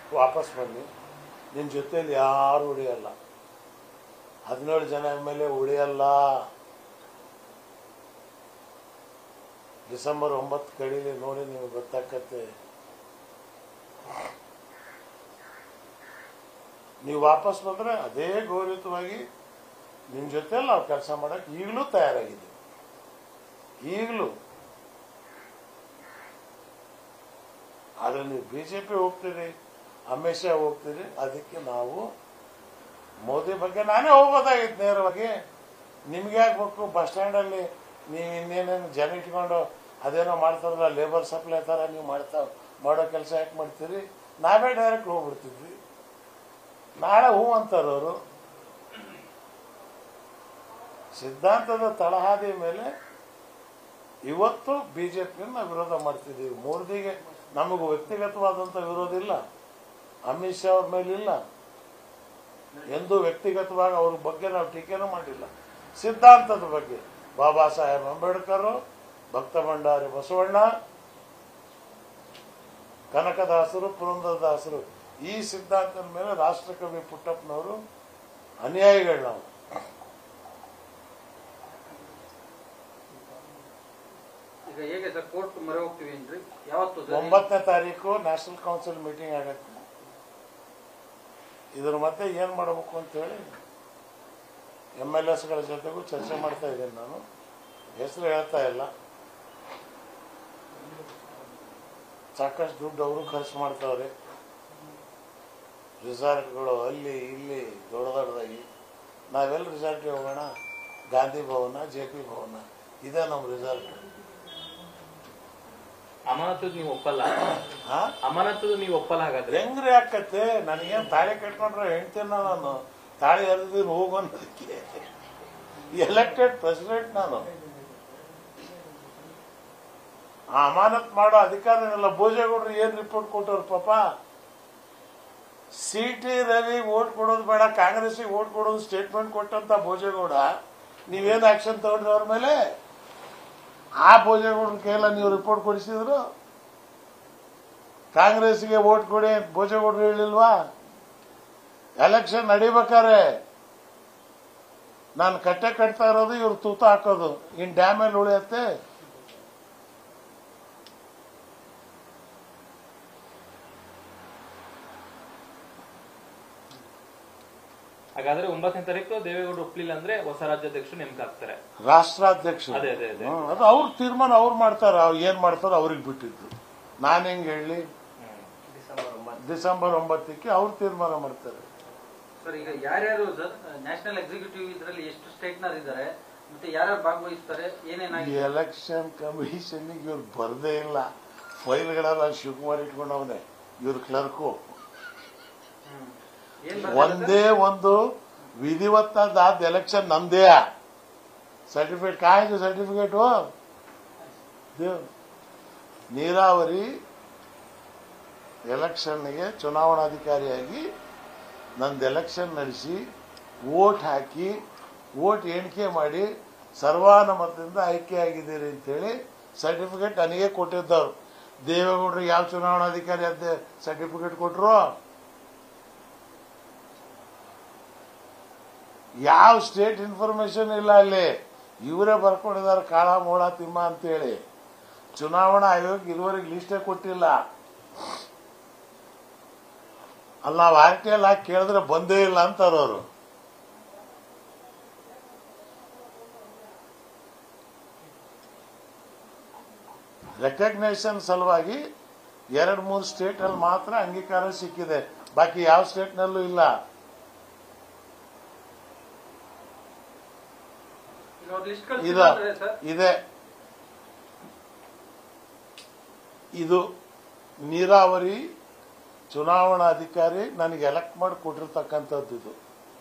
ವಾಪಸ್ ಬನ್ನಿ, ನಿಮ್ಮ ಜೊತೆಯಲ್ಲಿ ಯಾರು ಉಳಿಯಲ್ಲ, 17 ಜನ MLA ಉಳಿಯಲ್ಲ. ಡಿಸೆಂಬರ್ 9 ಕಡೀಲಿ, ನೋಡಿ ನಿಮಗೆ ಗೊತ್ತಾಗತ್ತೆ. ನೀವು ವಾಪಸ್ ಬಂದರೆ ಅದೇ ಗೌರವಯುತವಾಗಿ ನಿಮ್ಮ ಜೊತೆಯಲ್ಲಿ ನಾವು ಕೆಲಸ ಮಾಡೋಕ್ಕೆ ಈಗಲೂ ತಯಾರಾಗಿದ್ದೀವಿ. ಈಗಲೂ ಆದರೆ ನೀವು BJP ಹೋಗ್ತೀರಿ, ಅಮಿತ್ ಶಾ ಹೋಗ್ತೀರಿ, ಅದಕ್ಕೆ ನಾವು ಮೋದಿ ಬಗ್ಗೆ ನಾನೇ ಹೋಗೋದಾಗಿತ್ತು ನೇರವಾಗಿ. ನಿಮ್ಗೆ ಯಾಕೆ ಬಸ್ ಸ್ಟ್ಯಾಂಡಲ್ಲಿ ನೀವು ಇನ್ನೇನೇನು ಜನ ಇಟ್ಕೊಂಡು ಅದೇನೋ ಮಾಡ್ತಾರಲ್ಲ, ಲೇಬರ್ ಸಪ್ಲೈ ಥರ ನೀವು ಮಾಡೋ ಕೆಲಸ ಯಾಕೆ ಮಾಡ್ತೀರಿ? ನಾವೇ ಡೈರೆಕ್ಟ್ ಹೋಗ್ಬಿಡ್ತಿದ್ವಿ. ನಾಳೆ ಹೂ ಅಂತಾರವರು. ಸಿದ್ಧಾಂತದ ತಳಹಾದಿ ಮೇಲೆ ಇವತ್ತು BJPಯನ್ನು ವಿರೋಧ ಮಾಡ್ತಿದ್ದೀವಿ. ಮೋದಿಗೆ ನಮಗೂ ವ್ಯಕ್ತಿಗತವಾದಂಥ ವಿರೋಧ ಇಲ್ಲ, ಅಮಿತ್ ಶಾ ಅವ್ರ ಮೇಲಿಲ್ಲ, ಎಂದೂ ವ್ಯಕ್ತಿಗತವಾಗಿ ಅವ್ರ ಬಗ್ಗೆ ನಾವು ಟೀಕೆನೂ ಮಾಡಿಲ್ಲ. ಸಿದ್ಧಾಂತದ ಬಗ್ಗೆ ಬಾಬಾ ಸಾಹೇಬ್ ಅಂಬೇಡ್ಕರ್, ಭಕ್ತ ಭಂಡಾರಿ ಬಸವಣ್ಣ, ಕನಕದಾಸರು, ಪುರಂದರದಾಸರು, ಈ ಸಿದ್ಧಾಂತದ ಮೇಲೆ ರಾಷ್ಟ್ರಕವಿ ಪುಟ್ಟಪ್ಪನವರು ಅನುಯಾಯಿಗಳು ನಾವು. ಈಗ ಹೇಗೆ ಸರ್ ಕೋರ್ಟ್ ಮೊರೆ ಹೋಗ್ತೀವಿ ಅಂದ್ರೆ ಯಾವತ್ತು? 9ನೇ ತಾರೀಕು ನ್ಯಾಷನಲ್ ಕೌನ್ಸಿಲ್ ಮೀಟಿಂಗ್ ಆಗತ್ತೆ. ಇದ್ರ ಮತ್ತೆ ಏನ್ ಮಾಡಬೇಕು ಅಂತ ಹೇಳಿ MLAsಗಳ ಜೊತೆಗೂ ಚರ್ಚೆ ಮಾಡ್ತಾ ಇದ್ದೀನಿ. ನಾನು ಹೆಸರು ಹೇಳ್ತಾ ಇಲ್ಲ. ಸಾಕಷ್ಟು ದುಡ್ಡು ಅವರು ಖರ್ಚು ಮಾಡ್ತಾವ್ರೆ. ರಿಸಾರ್ಟ್ಗಳು ಅಲ್ಲಿ ಇಲ್ಲಿ ದೊಡ್ಡದಾಗಿ. ನಾವೆಲ್ಲ ರಿಸಾರ್ಟ್ಗೆ ಹೋಗೋಣ? ಗಾಂಧಿ ಭವನ, JP ಭವನ, ಇದೇ ನಮ್ಮ ರಿಸಾರ್ಟ್. ಅಮಾನತು ನೀವು ಒಪ್ಪಲ್ಲ? ಅಮಾನತು ನೀವು ಒಪ್ಪಲ್ಲ? ಹಾಗಾದ್ರೆ ಹೆಂಗ್ರಿ ಆಕತ್ತೆ? ನನಗೇನು ತಾಳಿ ಕಟ್ಕೊಂಡ್ರೆ ಹೇಳ್ತೇನೆ ನಾನು, ತಾಳಿ ಹರಿದಿರು ಹೋಗು ಅನ್ನೋದಕ್ಕೆ. ಎಲೆಕ್ಟೆಡ್ ಪ್ರೆಸಿಡೆಂಟ್ ನಾನು. ಆ ಅಮಾನತ್ ಮಾಡೋ ಅಧಿಕಾರನೆಲ್ಲ ಭೋಜೇಗೌಡರು ಏನ್ ರಿಪೋರ್ಟ್ ಕೊಟ್ಟವ್ರು ಪಾಪ. CT ರವಿ ಓಟ್ ಕೊಡೋದು ಬೇಡ, ಕಾಂಗ್ರೆಸ್ಗೆ ಓಟ್ ಕೊಡೋದು ಸ್ಟೇಟ್ಮೆಂಟ್ ಕೊಟ್ಟಂತ ಭೋಜೇಗೌಡ ನೀವೇನು ಆಕ್ಷನ್ ತಗೊಂಡ್ರಿ ಅವ್ರ ಮೇಲೆ? ಆ ಭೋಜೇಗೌಡರ ಕೈಯಲ್ಲ ನೀವು ರಿಪೋರ್ಟ್ ಕೊಡಿಸಿದ್ರು? ಕಾಂಗ್ರೆಸ್ಗೆ ಓಟ್ ಕೊಡಿ ಭೋಜೇಗೌಡರು ಹೇಳಿಲ್ವಾ? ಎಲೆಕ್ಷನ್ ನಡಿಬೇಕಾರೆ ನಾನು ಕಟ್ಟೆ ಕಟ್ತಾ ಇರೋದು, ಇವ್ರು ತೂತ ಹಾಕೋದು, ಇನ್ ಡ್ಯಾಮೇಲ್ ಉಳಿಯತ್ತೆ. ಹಾಗಾದ್ರೆ 9ನೇ ತಾರೀಕು ದೇವೇಗೌಡರು ಒಪ್ಪಲಿಲ್ಲ ಅಂದ್ರೆ ಹೊಸ ರಾಜ್ಯಾಧ್ಯಕ್ಷರು ನೇಮಕ ಆಗ್ತಾರೆ, ರಾಷ್ಟ್ರಾಧ್ಯಕ್ಷರು. ಅದೇ ಅದೇ ಅದೇ ಅದು ಅವ್ರ ತೀರ್ಮಾನ, ಅವ್ರು ಮಾಡ್ತಾರ. ಏನ್ ಮಾಡ್ತಾರೋ ಅವ್ರಿಗೆ ಬಿಟ್ಟಿದ್ದು. ನಾನು ಹೆಂಗ್ ಹೇಳಿ? ಡಿಸೆಂಬರ್ 9ಕ್ಕೆ ಅವ್ರು ತೀರ್ಮಾನ ಮಾಡ್ತಾರೆ. ಸರ್ ಈಗ ಯಾರ್ಯಾರು ಸರ್ ನ್ಯಾಷನಲ್ ಎಕ್ಸಿಕ್ಯೂಟಿವ್ ಇದರಲ್ಲಿ ಎಷ್ಟು ಸ್ಟೇಟ್ನರ್ ಇದ್ದಾರೆ, ಮತ್ತೆ ಯಾರ್ಯಾರು ಭಾಗವಹಿಸ್ತಾರೆ, ಏನೇನಾಗಿದೆ? ಎಲೆಕ್ಷನ್ ಕಮಿಷನ್ ಇವ್ರು ಬರದೇ ಇಲ್ಲ. ಫೈಲ್ಗಳೆಲ್ಲ ಶಿವಕುಮಾರ್ ಇಟ್ಕೊಂಡವನೇ, ಇವ್ರ ಕ್ಲರ್ಕು. ಒಂದೇ ಒಂದು ವಿಧಿವತ್ತಾದ ಎಲೆಕ್ಷನ್ ನಮ್ದೇ. ಸರ್ಟಿಫಿಕೇಟ್ ಕಾಯ್ದು ಸರ್ಟಿಫಿಕೇಟು ನೀರಾವರಿ ಎಲೆಕ್ಷನ್ಗೆ ಚುನಾವಣಾಧಿಕಾರಿಯಾಗಿ ನಂದು ಎಲೆಕ್ಷನ್ ನಡೆಸಿ ವೋಟ್ ಹಾಕಿ ವೋಟ್ ಎಣಿಕೆ ಮಾಡಿ ಸರ್ವಾನುಮತದಿಂದ ಆಯ್ಕೆಯಾಗಿದ್ದೀರಿ ಅಂತೇಳಿ ಸರ್ಟಿಫಿಕೇಟ್ ನನಗೆ ಕೊಟ್ಟಿದ್ದವ್ರು. ದೇವೇಗೌಡರಿಗೆ ಯಾವ ಚುನಾವಣಾಧಿಕಾರಿ ಅಂತ ಸರ್ಟಿಫಿಕೇಟ್ ಕೊಟ್ಟರು? ಯಾವ ಸ್ಟೇಟ್ ಇನ್ಫಾರ್ಮೇಶನ್ ಇಲ್ಲ ಅಲ್ಲಿ. ಇವರೇ ಬರ್ಕೊಂಡಿದ್ದಾರೆ ಕಾಳ ಮೋಳ ತಿಮ್ಮ ಅಂತೇಳಿ. ಚುನಾವಣಾ ಆಯೋಗ ಇದುವರೆಗೆ ಲಿಸ್ಟೇ ಕೊಟ್ಟಿಲ್ಲ. ಅಲ್ಲಿ ನಾವು RTL ಹಾಕಿ ಕೇಳಿದ್ರೆ ಬಂದೇ ಇಲ್ಲ ಅಂತಾರವರು. ರೆಕಗ್ನೇಷನ್ ಸಲುವಾಗಿ 2-3 ಸ್ಟೇಟ್ ಅಲ್ಲಿ ಮಾತ್ರ ಅಂಗೀಕಾರ ಸಿಕ್ಕಿದೆ, ಬಾಕಿ ಯಾವ ಸ್ಟೇಟ್ನಲ್ಲೂ ಇಲ್ಲ. ಇದೆ ಇದು ನೀರಾವರಿ ಚುನಾವಣಾಧಿಕಾರಿ ನನಗೆ ಎಲೆಕ್ಟ್ ಮಾಡಿ ಕೊಟ್ಟಿರ್ತಕ್ಕಂಥದ್ದು. ಇದು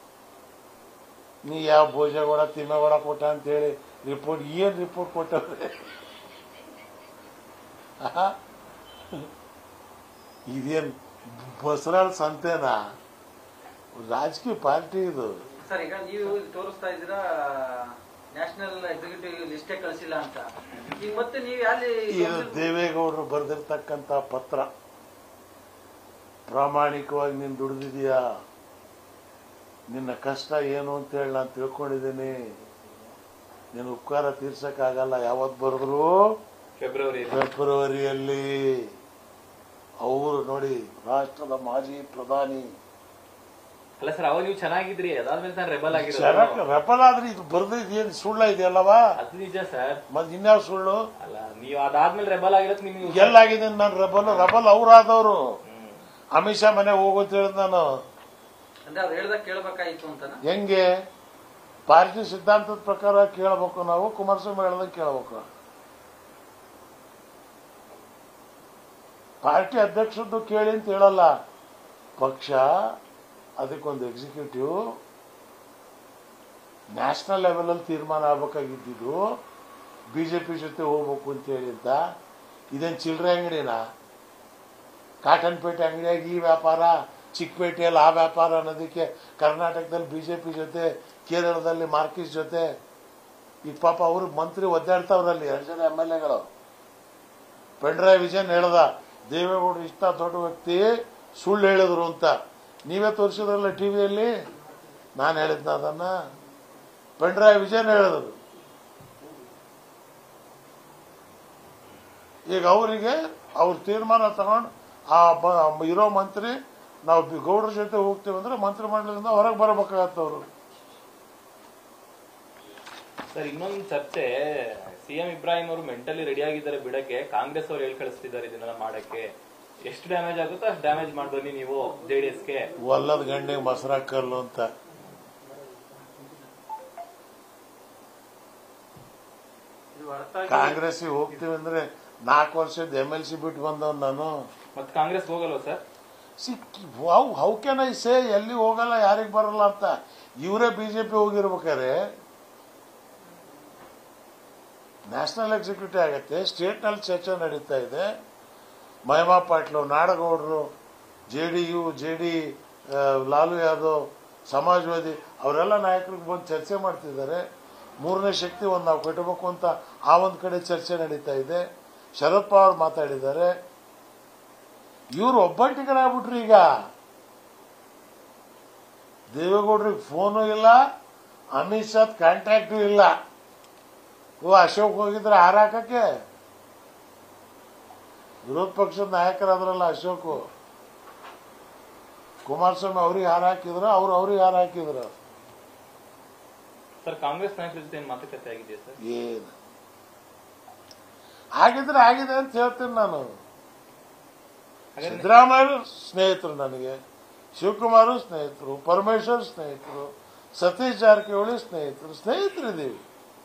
ನೀ ಯಾವ ಭೋಜೇಗೌಡ ತಿಮ್ಮೇಗೌಡ ಕೊಟ್ಟ ಅಂತೇಳಿ ರಿಪೋರ್ಟ್, ಏನ್ ರಿಪೋರ್ಟ್ ಕೊಟ್ಟವ್ರೆ? ಇದೇನ್ ಬಸರಾಳ್ ಸಂತೆನಾ? ರಾಜಕೀಯ ಪಾರ್ಟಿ ಇದು. ಸರ್ ಈಗ ನೀವು ತೋರಿಸ್ತಾ ಇದ್ದೀರಾ ನ್ಯಾಷನಲ್ ಎಕ್ಸಿಕ್ಯೂಟಿವ್ ಲಿಸ್ಟೇ ಕಳಿಸಿಲ್ಲ ಅಂತ. ಈಗ ಮತ್ತೆ ನೀವು ಇದು ದೇವೇಗೌಡರು ಬರೆದಿರ್ತಕ್ಕಂಥ ಪತ್ರ. ಪ್ರಾಮಾಣಿಕವಾಗಿ ನೀನು ದುಡಿದಿದೀಯಾ, ನಿನ್ನ ಕಷ್ಟ ಏನು ಅಂತೇಳಿ ನಾನು ತಿಳ್ಕೊಂಡಿದ್ದೀನಿ. ನಿನ್ನ ಉಪಕಾರ ತೀರ್ಸಕ್ಕಾಗಲ್ಲ. ಯಾವತ್ತು ಬರೆದ್ರು ಫೆಬ್ರವರಿಯಲ್ಲಿ. ಅವರು ನೋಡಿ ರಾಷ್ಟ್ರದ ಮಾಜಿ ಪ್ರಧಾನಿ. ಅಲ್ಲ ಸರ್, ಅವಾಗ ನೀವು ಚೆನ್ನಾಗಿದ್ರಿ, ಅದಾದ್ಮೇಲೆ ನಾನು ರೆಬಲ್ ಆಗಿರೋದು. ರೆಬಲ್ ಆದ್ರೆ ಇದು ಬರ್ದಿದ್ ಏನ್ ಸುಳ್ಳ ಇದೆಯಲ್ಲವಾ? ಅದು ನಿಜ ಸರ್. ಮತ್ ಇನ್ಯಾವ ಸುಳ್ಳು? ಅಲ್ಲ, ನೀವು ಅದಾದ್ಮೇಲೆ ರೆಬಲ್ ಆಗಿರೋದು ನಿಮ್ಗೆ ಎಲ್ಲಾಗಿದ್ದೀನಿ ನಾನು ರೆಬಲ್ ಅವ್ರಾದವ್ರು. ಅಮಿತ್ ಶಾ ಮನೆ ಹೋಗೋದು ಹೇಳಿದ್ ನಾನು. ಅಂದ್ರೆ ಅವ್ರು ಹೇಳ್ದಾಗ ಕೇಳ್ಬೇಕಾಯ್ತು ಅಂತ. ಹೆಂಗೆ? ಪಾರ್ಟಿ ಸಿದ್ಧಾಂತದ ಪ್ರಕಾರ ಕೇಳಬೇಕು ನಾವು, ಕುಮಾರಸ್ವಾಮಿ ಹೇಳ್ದಂಗೆ ಕೇಳಬೇಕು. ಪಾರ್ಟಿ ಅಧ್ಯಕ್ಷರದ್ದು ಕೇಳಿ ಅಂತ ಹೇಳಲ್ಲ. ಪಕ್ಷ ಅದಕ್ಕೊಂದು ಎಕ್ಸಿಕ್ಯೂಟಿವ್ ನ್ಯಾಷನಲ್ ಲೆವೆಲಲ್ಲಿ ತೀರ್ಮಾನ ಆಗ್ಬೇಕಾಗಿದ್ದು ಬಿಜೆಪಿ ಜೊತೆ ಹೋಗ್ಬೇಕು ಅಂತ ಹೇಳಿ ಅಂತ. ಇದೇನು ಚಿಲ್ಲರೆ ಅಂಗಡಿನ? ಕಾಟನ್ ಪೇಟೆ ಅಂಗಡಿಯಾಗಿ ಈ ವ್ಯಾಪಾರ, ಚಿಕ್ಕಪೇಟೆಯಲ್ಲಿ ಆ ವ್ಯಾಪಾರ ಅನ್ನೋದಕ್ಕೆ ಕರ್ನಾಟಕದಲ್ಲಿ ಬಿಜೆಪಿ ಜೊತೆ, ಕೇರಳದಲ್ಲಿ ಮಾರ್ಕಿಸ್ ಜೊತೆ. ಈಗ ಪಾಪ ಅವರು ಮಂತ್ರಿ ಒದ್ದಾಡ್ತಾವ್ರಲ್ಲಿ 2 ಜನ MLAಗಳು. ಪಿಣರಾಯಿ ವಿಜಯನ್ ಹೇಳ್ದ ದೇವೇಗೌಡರು ಇಷ್ಟ ದೊಡ್ಡ ವ್ಯಕ್ತಿ ಸುಳ್ಳು ಹೇಳಿದ್ರು ಅಂತ. ನೀವೇ ತೋರಿಸಿದ್ರಲ್ಲ ಟಿವಿಯಲ್ಲಿ. ನಾನು ಹೇಳಿದ್ನ ಅದನ್ನ? ಪಿಣರಾಯಿ ವಿಜಯನ್ ಹೇಳಿದ್ರು. ಈಗ ಅವರಿಗೆ ಅವ್ರ ತೀರ್ಮಾನ ತಗೊಂಡು ಆ ಇರೋ ಮಂತ್ರಿ ನಾವು ಗೌಡ್ರ ಜೊತೆ ಹೋಗ್ತೀವಿ ಅಂದ್ರೆ ಮಂತ್ರಿಮಂಡಲದಿಂದ ಹೊರಗೆ ಬರಬೇಕಾಗತ್ತವ್ರು. ಸರ್, ಇನ್ನೊಂದು ಚರ್ಚೆ, ಸಿಎಂ ಇಬ್ರಾಹಿಂ ಅವರು ಮೆಂಟಲಿ ರೆಡಿ ಆಗಿದ್ದಾರೆ ಬಿಡಕ್ಕೆ, ಕಾಂಗ್ರೆಸ್ ಅವರು ಹೇಳಿ ಕಳಿಸ್ತಿದ್ದಾರೆ ಇದನ್ನೆಲ್ಲ ಮಾಡಕ್ಕೆ. ಎಷ್ಟು ಡ್ಯಾಮೇಜ್ ಆಗುತ್ತೋ ಅಷ್ಟು ಡ್ಯಾಮೇಜ್ ಮಾಡ್ಬನ್ನಿ ನೀವು ಜೆಡಿಎಸ್ಗೆ. ಒಲ್ಲದ ಗಂಡಿಗೆ ಮೊಸರಾಕಲ್ಲು ಅಂತ. ಕಾಂಗ್ರೆಸ್ಗೆ ಹೋಗ್ತೀವಿ ಅಂದ್ರೆ 4 ವರ್ಷದ MLC ಬಿಟ್ಟು ಬಂದವ್ ನಾನು. ಮತ್ತೆ ಕಾಂಗ್ರೆಸ್ ಹೋಗಲ್ವ sir? How can I say ಎಲ್ಲಿ ಹೋಗಲ್ಲ, ಯಾರಿಗೆ ಬರಲ್ಲ ಅಂತ. ಇವರೇ ಬಿಜೆಪಿ ಹೋಗಿರ್ಬೇಕಾರೆ ನ್ಯಾಷನಲ್ ಎಕ್ಸಿಕ್ಯೂಟಿವ್ ಆಗತ್ತೆ. ಸ್ಟೇಟ್ ನಲ್ಲಿ ಚರ್ಚೆ ನಡೀತಾ ಇದೆ. ಮಹಿಮಾ ಪಾಟ್ಲು, ನಾಡಗೌಡರು, JDU, ಲಾಲು ಯಾದವ್, ಸಮಾಜವಾದಿ ಅವರೆಲ್ಲ ನಾಯಕರಿಗೆ ಬಂದು ಚರ್ಚೆ ಮಾಡ್ತಿದ್ದಾರೆ. 3ನೇ ಶಕ್ತಿ ಒಂದು ನಾವು ಕಟ್ಟಬೇಕು ಅಂತ ಆ ಒಂದು ಕಡೆ ಚರ್ಚೆ ನಡೀತಾ ಇದೆ. ಶರದ್ ಪವಾರ್ ಮಾತಾಡಿದ್ದಾರೆ. ಇವರು ಒಬ್ಬಂಟಿಗರಾಗ್ಬಿಟ್ರು. ಈಗ ದೇವೇಗೌಡರಿಗೆ ಫೋನು ಇಲ್ಲ, ಅಮಿತ್ ಶಾ ಕಾಂಟ್ಯಾಕ್ಟು ಇಲ್ಲ. ಅಶೋಕ್ ಹೋಗಿದ್ರೆ ಹಾರಾಕಕ್ಕೆ. ವಿರೋಧ ಪಕ್ಷದ ನಾಯಕರಾದ್ರಲ್ಲ ಅಶೋಕ್, ಕುಮಾರಸ್ವಾಮಿ ಅವ್ರಿಗೆ ಹಾರ ಹಾಕಿದ್ರು, ಅವ್ರಿಗೆ ಹಾರ ಹಾಕಿದ್ರು. ಸರ್, ಕಾಂಗ್ರೆಸ್ ನಾಯಕರ ಜೊತೆ ಏನು ಮಾತುಕತೆ ಆಗಿದೆಯಾ ಸರ್? ಏನು ಆಗಿದ್ರೆ ಆಗಿದೆ ಅಂತ ಹೇಳ್ತೀನಿ ನಾನು. ಸಿದ್ದರಾಮಯ್ಯ ಸ್ನೇಹಿತರು ನನಗೆ, ಶಿವಕುಮಾರ್ ಸ್ನೇಹಿತರು, ಪರಮೇಶ್ವರ್ ಸ್ನೇಹಿತರು, ಸತೀಶ್ ಜಾರಕಿಹೊಳಿ ಸ್ನೇಹಿತರಿದ್ದೀವಿ.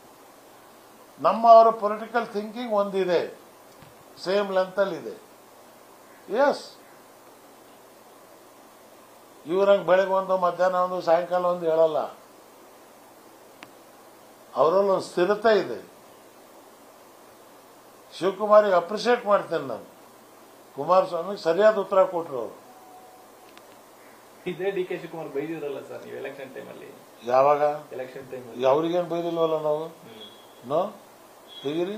ಅವರ ಪೊಲಿಟಿಕಲ್ ಥಿಂಕಿಂಗ್ ಒಂದಿದೆ, ಸೇಮ್ ಲೆಂತ್ ಇದೆ. ಎಸ್, ಇವ್ರಂಗೆ ಬೆಳಗ್ಗೆ ಒಂದು, ಮಧ್ಯಾಹ್ನ ಒಂದು, ಸಾಯಂಕಾಲ ಒಂದು ಹೇಳಲ್ಲ. ಅವರಲ್ಲಿ ಒಂದು ಸ್ಥಿರತೆ ಇದೆ. ಶಿವಕುಮಾರಿಗೆ ಅಪ್ರಿಷಿಯೇಟ್ ಮಾಡ್ತೇನೆ ನಾನು. ಕುಮಾರಸ್ವಾಮಿಗೆ ಸರಿಯಾದ ಉತ್ತರ ಕೊಟ್ಟರು ಅವರು. ಇದೇ DK ಶಿವಕುಮಾರ್ ಬೈದಿದ್ರಲ್ಲ ಸರ್ ನೀವು ಎಲೆಕ್ಷನ್ ಟೈಮಲ್ಲಿ? ಯಾವಾಗ? ಎಲೆಕ್ಷನ್ ಟೈಮ್ ಅವ್ರಿಗೇನು ಬೈದಿಲ್ವಲ್ಲ ನಾವು. ನೋ ಹೇಗಿರಿ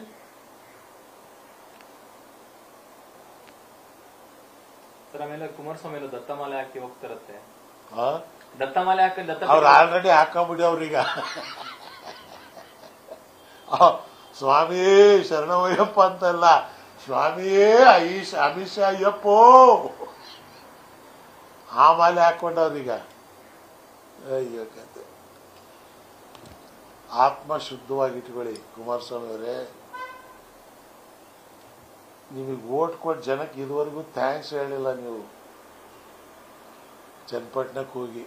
ಸರ್. ಆಮೇಲೆ ಕುಮಾರಸ್ವಾಮಿ ದತ್ತಮಾಲೆ ಹಾಕಿ ಹೋಗ್ತಿರತ್ತೆ. ಹಾ, ದತ್ತಮಾಲೆ ಹಾಕಿ ಅವ್ರು ಆಲ್ರೆಡಿ ಹಾಕೊಂಬಿಡಿ ಅವ್ರೀಗ. ಸ್ವಾಮಿಯೇ ಶರಣವಯ್ಯಪ್ಪ ಅಂತಲ್ಲ, ಸ್ವಾಮಿಯೇ ಅಮಿತ್ ಶಾ ಅಯ್ಯಪ್ಪೋ ಆ ಮಾಲೆ ಹಾಕೊಂಡವ್ರೀಗ. ಅಯ್ಯೋ ಕತೆ. ಆತ್ಮ ಶುದ್ಧವಾಗಿಟ್ಕೊಳ್ಳಿ ಕುಮಾರಸ್ವಾಮಿ ಅವರೇ. ನಿಮಗೆ ವೋಟ್ ಕೊಟ್ಟು ಜನಕ್ಕೆ ಇದುವರೆಗೂ ಥ್ಯಾಂಕ್ಸ್ ಹೇಳಿಲ್ಲ ನೀವು. ಚನ್ನಪಟ್ಟಣಕ್ಕೆ ಹೋಗಿ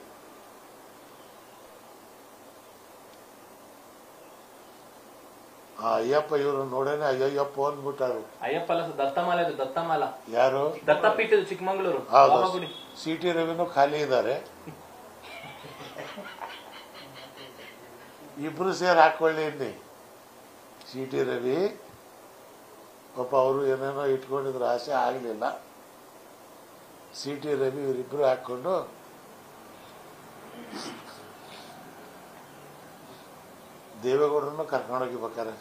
ಅಯ್ಯಪ್ಪ ಇವರು ನೋಡೇನೆ ಅಯ್ಯಪ್ಪ ಅಂದ್ಬಿಟ್ಟಾರು. ಅಯ್ಯಪ್ಪ ಅಲ್ಲ ಸರ್, ದತ್ತಮಾಲೆ. ದತ್ತಮಾಲ ಯಾರು? ದತ್ತಪೀಠ ಚಿಕ್ಕಮಂಗ್ಳೂರು. ಹೌದು. CT ರವಿನೂ ಖಾಲಿ ಇದ್ದಾರೆ. ಇಬ್ರು ಸೇರಿ ಹಾಕೊಳ್ಳಿ ಇಲ್ಲಿ. CT ರವಿ ಪಾಪ ಅವರು ಏನೇನೋ ಇಟ್ಕೊಂಡಿದ್ರು, ಆಸೆ ಆಗಲಿಲ್ಲ. CT ರವಿ ಇವರಿಬ್ರು ಹಾಕೊಂಡು ದೇವೇಗೌಡರನ್ನು ಕರ್ಕೊಂಡೋಗಿಬೇಕಾರೆ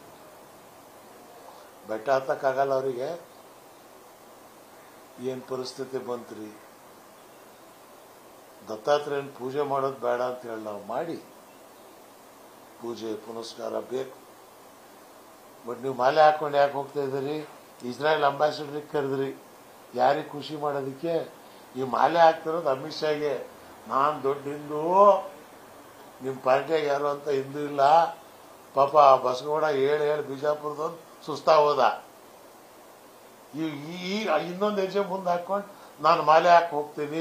ಬೆಟ್ಟ ಹತ್ತಕ್ಕಾಗಲ್ಲ ಅವರಿಗೆ. ಏನು ಪರಿಸ್ಥಿತಿ ಬಂತ್ರಿ. ದತ್ತಾತ್ರೇಯನ ಪೂಜೆ ಮಾಡೋದು ಬೇಡ ಅಂತ ಹೇಳಿ ನಾವು ಮಾಡಿ, ಪೂಜೆ ಪುನಸ್ಕಾರ ಬೇಕು. ಬಟ್ ನೀವು ಮಾಲೆ ಹಾಕೊಂಡು ಯಾಕೆ ಹೋಗ್ತಾ ಇದ್ದೀರಿ? ಇಸ್ರಾಯೇಲ್ ಅಂಬಾಸಿಡರಿಗೆ ಕರೆದ್ರಿ, ಯಾರಿಗೆ ಖುಷಿ ಮಾಡೋದಕ್ಕೆ? ಈ ಮಾಲೆ ಹಾಕ್ತಿರೋದು ಅಮಿತ್ ಶಾಗೆ. ನಾನು ದೊಡ್ಡ ಹಿಂದೂ, ನಿಮ್ಮ ಪಾರ್ಟಿಯಾಗ ಯಾರು ಅಂತ ಹಿಂದೂ ಇಲ್ಲ. ಪಾಪ ಬಸಗೌಡ ಹೇಳಿ ಬಿಜಾಪುರದೊಂದು ಸುಸ್ತಾ ಹೋದ. ಈ ಇನ್ನೊಂದು ಹೆಜ್ಜೆ ಮುಂದೆ ಹಾಕೊಂಡು ನಾನು ಮಾಲೆ ಹಾಕಿ ಹೋಗ್ತೀನಿ.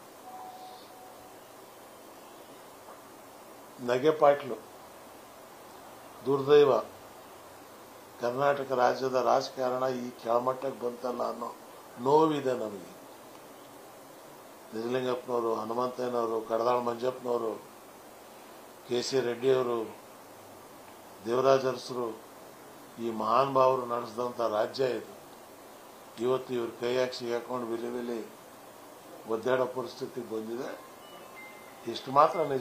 ನಗೆ ಪಾಟ್ಲು. ದುರ್ದೈವ, ಕರ್ನಾಟಕ ರಾಜ್ಯದ ರಾಜಕಾರಣ ಈ ಕೆಳಮಟ್ಟಕ್ಕೆ ಬಂತಲ್ಲ ಅನ್ನೋ ನೋವಿದೆ ನಮಗೆ. ನಿಜಲಿಂಗಪ್ಪನವರು, ಹನುಮಂತಯ್ಯನವರು, ಕಡದಾಳ್ ಮಂಜಪ್ಪನವರು, ಕೆ.ಸಿ. ರೆಡ್ಡಿಯವರು, ದೇವರಾಜ ಅರಸರು, ಈ ಮಹಾನ್ ಭಾವರು ನಡೆಸಿದಂಥ ರಾಜ್ಯ ಇದು. ಇವತ್ತು ಇವ್ರ ಕೈಯಾಗಿ ಸಿಗಾಕೊಂಡು ವಿಲಿ ಒದ್ದಾಡೋ ಪರಿಸ್ಥಿತಿಗೆ ಬಂದಿದೆ. ಇಷ್ಟು ಮಾತ್ರ ನಿಜ.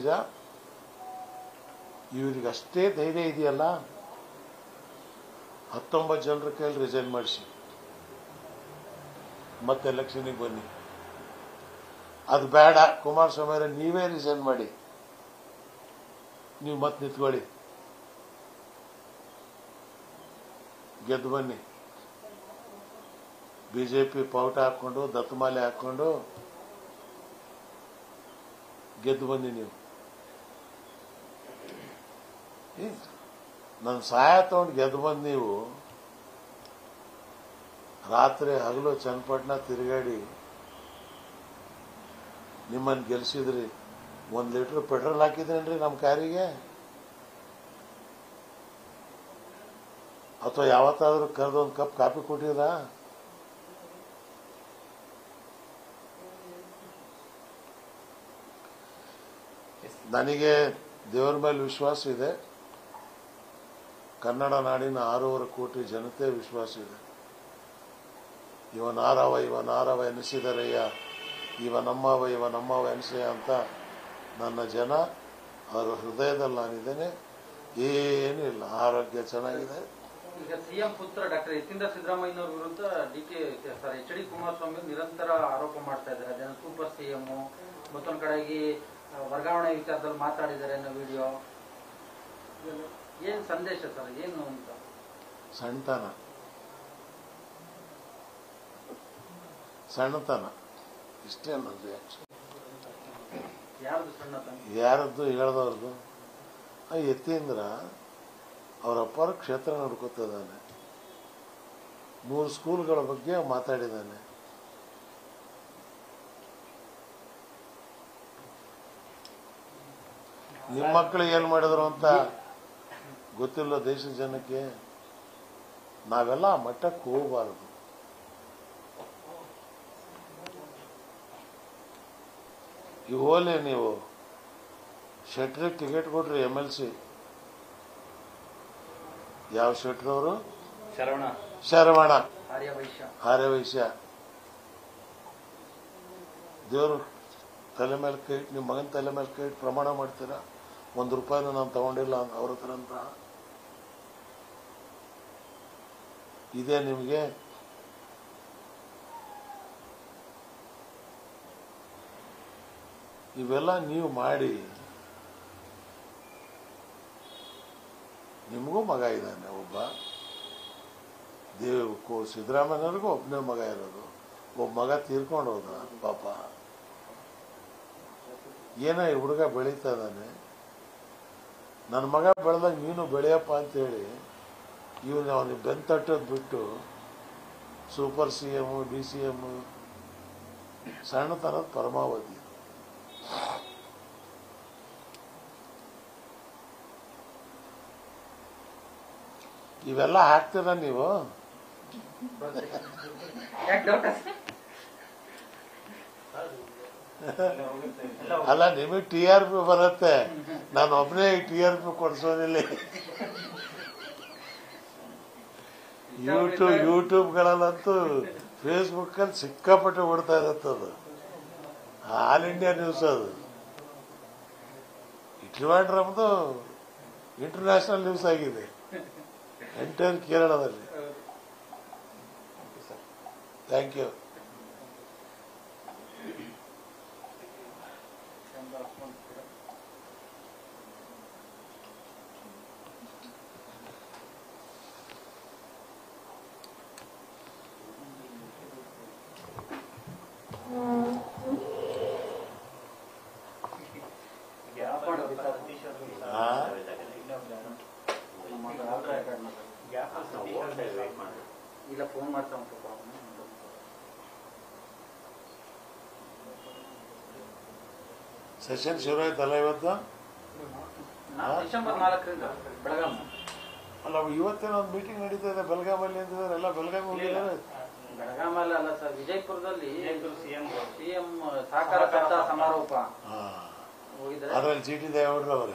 ಇವ್ರಿಗೆ ಅಷ್ಟೇ ಧೈರ್ಯ ಇದೆಯಲ್ಲ, 19 ಜನರ ಕೈಯಲ್ಲಿ ರಿಸೈನ್ ಮಾಡಿಸಿ ಮತ್ತೆ ಎಲೆಕ್ಷನ್ಗೆ ಬನ್ನಿ. ಅದು ಬೇಡ, ಕುಮಾರಸ್ವಾಮಿ ಅವರೇ ನೀವೇ ರಿಸೈನ್ ಮಾಡಿ, ನೀವು ಮತ್ತೆ ನಿಂತ್ಕೊಳ್ಳಿ, ಗೆದ್ದು ಬನ್ನಿ. ಬಿಜೆಪಿ ಪೌಟ ಹಾಕೊಂಡು ದತ್ತಮಾಲೆ ಹಾಕೊಂಡು ಗೆದ್ದು ಬನ್ನಿ ನೀವು. ನನ್ನ ಸಹಾಯ ತಗೊಂಡು ಗೆದ್ದು ಬಂದು ನೀವು ರಾತ್ರಿ ಹಗಲು ಚನ್ನಪಟ್ಟಣ ತಿರುಗಾಡಿ ನಿಮ್ಮನ್ನು ಗೆಲ್ಸಿದ್ರಿ. 1 ಲೀಟರ್ ಪೆಟ್ರೋಲ್ ಹಾಕಿದ್ರೇನ್ರಿ ನಮ್ಮ ಕಾರಿಗೆ? ಅಥವಾ ಯಾವತ್ತಾದ್ರೂ ಕರೆದು ಒಂದು ಕಪ್ ಕಾಫಿ ಕೊಟ್ಟಿರಾ? ನನಗೆ ದೇವರ ಮೇಲೆ ವಿಶ್ವಾಸ ಇದೆ, ಕನ್ನಡ ನಾಡಿನ 6.5 ಕೋಟಿ ಜನತೆ ವಿಶ್ವಾಸ ಇದೆ. ಇವನಾರವ ಎನಿಸಿದರಯ್ಯ, ಇವನಮ್ಮವ ಎನಿಸಯ್ಯ ಅಂತ ನನ್ನ ಜನ ಅವರ ಹೃದಯದಲ್ಲಿ ನಾನಿದ್ದೇನೆ. ಏನೂ ಇಲ್ಲ, ಆರೋಗ್ಯ ಚೆನ್ನಾಗಿದೆ. ಈಗ ಸಿಎಂ ಪುತ್ರ ಡಾಕ್ಟರ್ ಯತೀಂದ್ರ ಸಿದ್ದರಾಮಯ್ಯನವರ ವಿರುದ್ಧ ಎಚ್ ಡಿ ಕುಮಾರಸ್ವಾಮಿ ನಿರಂತರ ಆರೋಪ ಮಾಡ್ತಾ ಇದ್ದಾರೆ. ಅದೇನು ಸೂಪರ್ ಸಿಎಂ, ಮತ್ತೊಂದು ಕಡೆಗೆ ವರ್ಗಾವಣೆ ವಿಚಾರದಲ್ಲಿ ಮಾತಾಡಿದ್ದಾರೆ ಅನ್ನೋ ವಿಡಿಯೋ. ಏನ್ ಸಂದೇಶ ಸರ್, ಏನು ಅಂತ? ಸಣ್ಣತನ ಇಷ್ಟೇ ನನ್ನ ರಿಯಾಕ್ಷನ್. ಯಾರ್ದು ಸಣ್ಣತನ? ಯಾರದ್ದು ಹೇಳ್ದವ್ರದ್ದು? ಯತೀಂದ್ರ ಅವರ ಅಪ್ಪರ ಕ್ಷೇತ್ರ ನೋಡ್ಕೊತಾ ಇದ್ದಾನೆ, 3 ಸ್ಕೂಲ್ಗಳ ಬಗ್ಗೆ ಮಾತಾಡಿದ್ದಾನೆ. ನಿಮ್ಮ ಮಕ್ಕಳು ಏನ್ ಮಾಡಿದ್ರು ಅಂತ ಗೊತ್ತಿಲ್ಲ ದೇಶದ ಜನಕ್ಕೆ. ನಾವೆಲ್ಲ ಆ ಮಟ್ಟಕ್ಕೆ ಹೋಗಬಾರದು. ಈ ಹೋಲಿ ನೀವು ಶೆಟ್ರಿಗೆ ಟಿಕೆಟ್ ಕೊಟ್ರಿ, MLC. ಯಾವ ಶೆಟ್ರವರು? ಶರವಣ ಆರ್ಯವೈಶ್ಯ. ದೇವರು ತಲೆ ಮೇಲೆ ಕೈ ಇಟ್ಟು, ನಿಮ್ಮ ಮಗನ ತಲೆ ಮೇಲೆ ಕೈ ಇಟ್ಟು ಪ್ರಮಾಣ ಮಾಡ್ತೀರಾ, 1 ರೂಪಾಯಿನೂ ನಾನು ತಗೊಂಡಿಲ್ಲ ಅವ್ರ ಹತ್ರ ಅಂತ ಇದೇ ನಿಮಗೆ? ಇವೆಲ್ಲ ನೀವು ಮಾಡಿ, ನಿಮಗೂ ಮಗ ಇದ್ದಾನೆ ಒಬ್ಬ. ಸಿದ್ದರಾಮಯ್ಯನವ್ರಿಗೂ ಒಬ್ಬನೇ ಮಗ ಇರೋದು, ಒಬ್ಬ ಮಗ ತೀರ್ಕೊಂಡು ಹೋದ ಪಾಪ. ಏನೋ ಈ ಹುಡುಗ ಬೆಳೀತಾ ಇದ್ದಾನೆ. ನನ್ನ ಮಗ ಬೆಳೆದಾಗ ನೀನು ಬೆಳೆಯಪ್ಪ ಅಂತೇಳಿ ಇವನು ಅವನಿಗೆ ಬೆಂತಟ್ಟೋದು ಬಿಟ್ಟು ಸೂಪರ್ CM, DCM, ಸಣ್ಣತನದ ಪರಮಾವಧಿ. ಇವೆಲ್ಲ ಹಾಕ್ತೀರ ನೀವು? ಅಲ್ಲ, ನಿಮಗೆ TRP ಬರುತ್ತೆ, ನಾನು ಒಬ್ಬನೇ TRP ಕೊಡ್ಸೋದಿಲ್ಲ. ಯೂಟ್ಯೂಬ್ಗಳಲ್ಲಂತೂ ಫೇಸ್ಬುಕ್ಕಲ್ಲಿ ಸಿಕ್ಕಾಪಟ್ಟೆ ಓಡ್ತಾ ಇರುತ್ತದು. ಆಲ್ ಇಂಡಿಯಾ ನ್ಯೂಸ್ ಅದು. ಇಟ್ಲಿವಾಡ್ರಮ್ದು ಇಂಟರ್ನ್ಯಾಷನಲ್ ನ್ಯೂಸ್ ಆಗಿದೆ ಎಂಟೈರ್ ಕೇರಳದಲ್ಲಿ. Thank you. ಇಲ್ಲ ಫೋನ್ ಮಾಡ್ತಾ ಉಂಟು. ಸೆಷನ್ ಶುರು ಆಯ್ತಲ್ಲ ಇವತ್ತು? ಡಿಸೆಂಬರ್ 4ರಿಂದ ಬೆಳಗಾಂ. ಅಲ್ಲ, ಇವತ್ತೇನೋ ಒಂದು ಮೀಟಿಂಗ್ ನಡೀತಾ ಇದೆ ಬೆಳಗಾಮಲ್ಲಿ ಅಂತಿದ್ದಾರೆ. ಎಲ್ಲ ಬೆಳಗಾವಿ ಹೋಗಿದ್ದಾರೆ. ಬೆಳಗಾಮಲ್ಲಿ ಅಲ್ಲ ಸರ್, ವಿಜಯಪುರದಲ್ಲಿ ಸಿಎಂ ಸಹಕಾರ ಕರ್ತಾ ಸಮಾರೋಪ ಹೋಗಿದ್ದಾರೆ. ಅದ್ರಲ್ಲಿ ಜಿ ಟಿ ದೇವೇಗೌಡರು ಅವರು,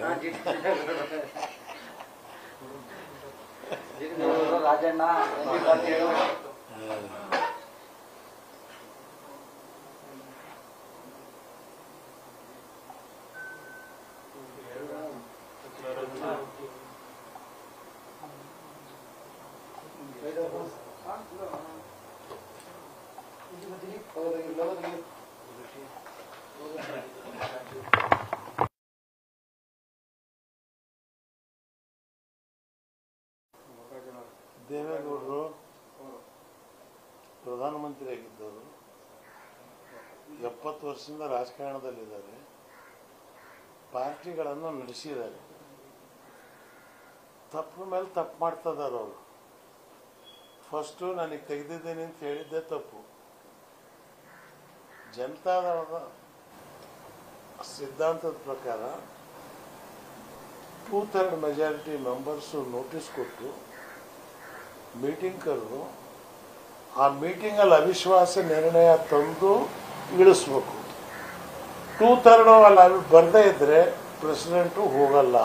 ರಾಜಣ್ಣ, ದೇವೇಗೌಡರು ಪ್ರಧಾನಮಂತ್ರಿ ಆಗಿದ್ದವರು, 70 ವರ್ಷದಿಂದ ರಾಜಕಾರಣದಲ್ಲಿದ್ದಾರೆ, ಪಾರ್ಟಿಗಳನ್ನು ನಡೆಸಿದ್ದಾರೆ. ತಪ್ಪು ಮೇಲೆ ತಪ್ಪು ಮಾಡ್ತಾ ಇದ್ದಾರೆ ಅವರು. ಫಸ್ಟು ನನಗೆ ತೆಗೆದಿದ್ದೇನೆ ಅಂತ ಹೇಳಿದ್ದೆ ತಪ್ಪು. ಜನತಾದಳದ ಸಿದ್ಧಾಂತದ ಪ್ರಕಾರ 2/3 ಮೆಜಾರಿಟಿ ಮೆಂಬರ್ಸು ನೋಟಿಸ್ ಕೊಟ್ಟು ಮೀಟಿಂಗ್ ಕರೆದು ಆ ಮೀಟಿಂಗಲ್ಲಿ ಅವಿಶ್ವಾಸ ನಿರ್ಣಯ ತಂದು ಇಳಿಸ್ಬೇಕು. 2/3 ಅಲ್ಲಿ ಬರದೇ ಇದ್ರೆ ಪ್ರೆಸಿಡೆಂಟು ಹೋಗಲ್ಲ.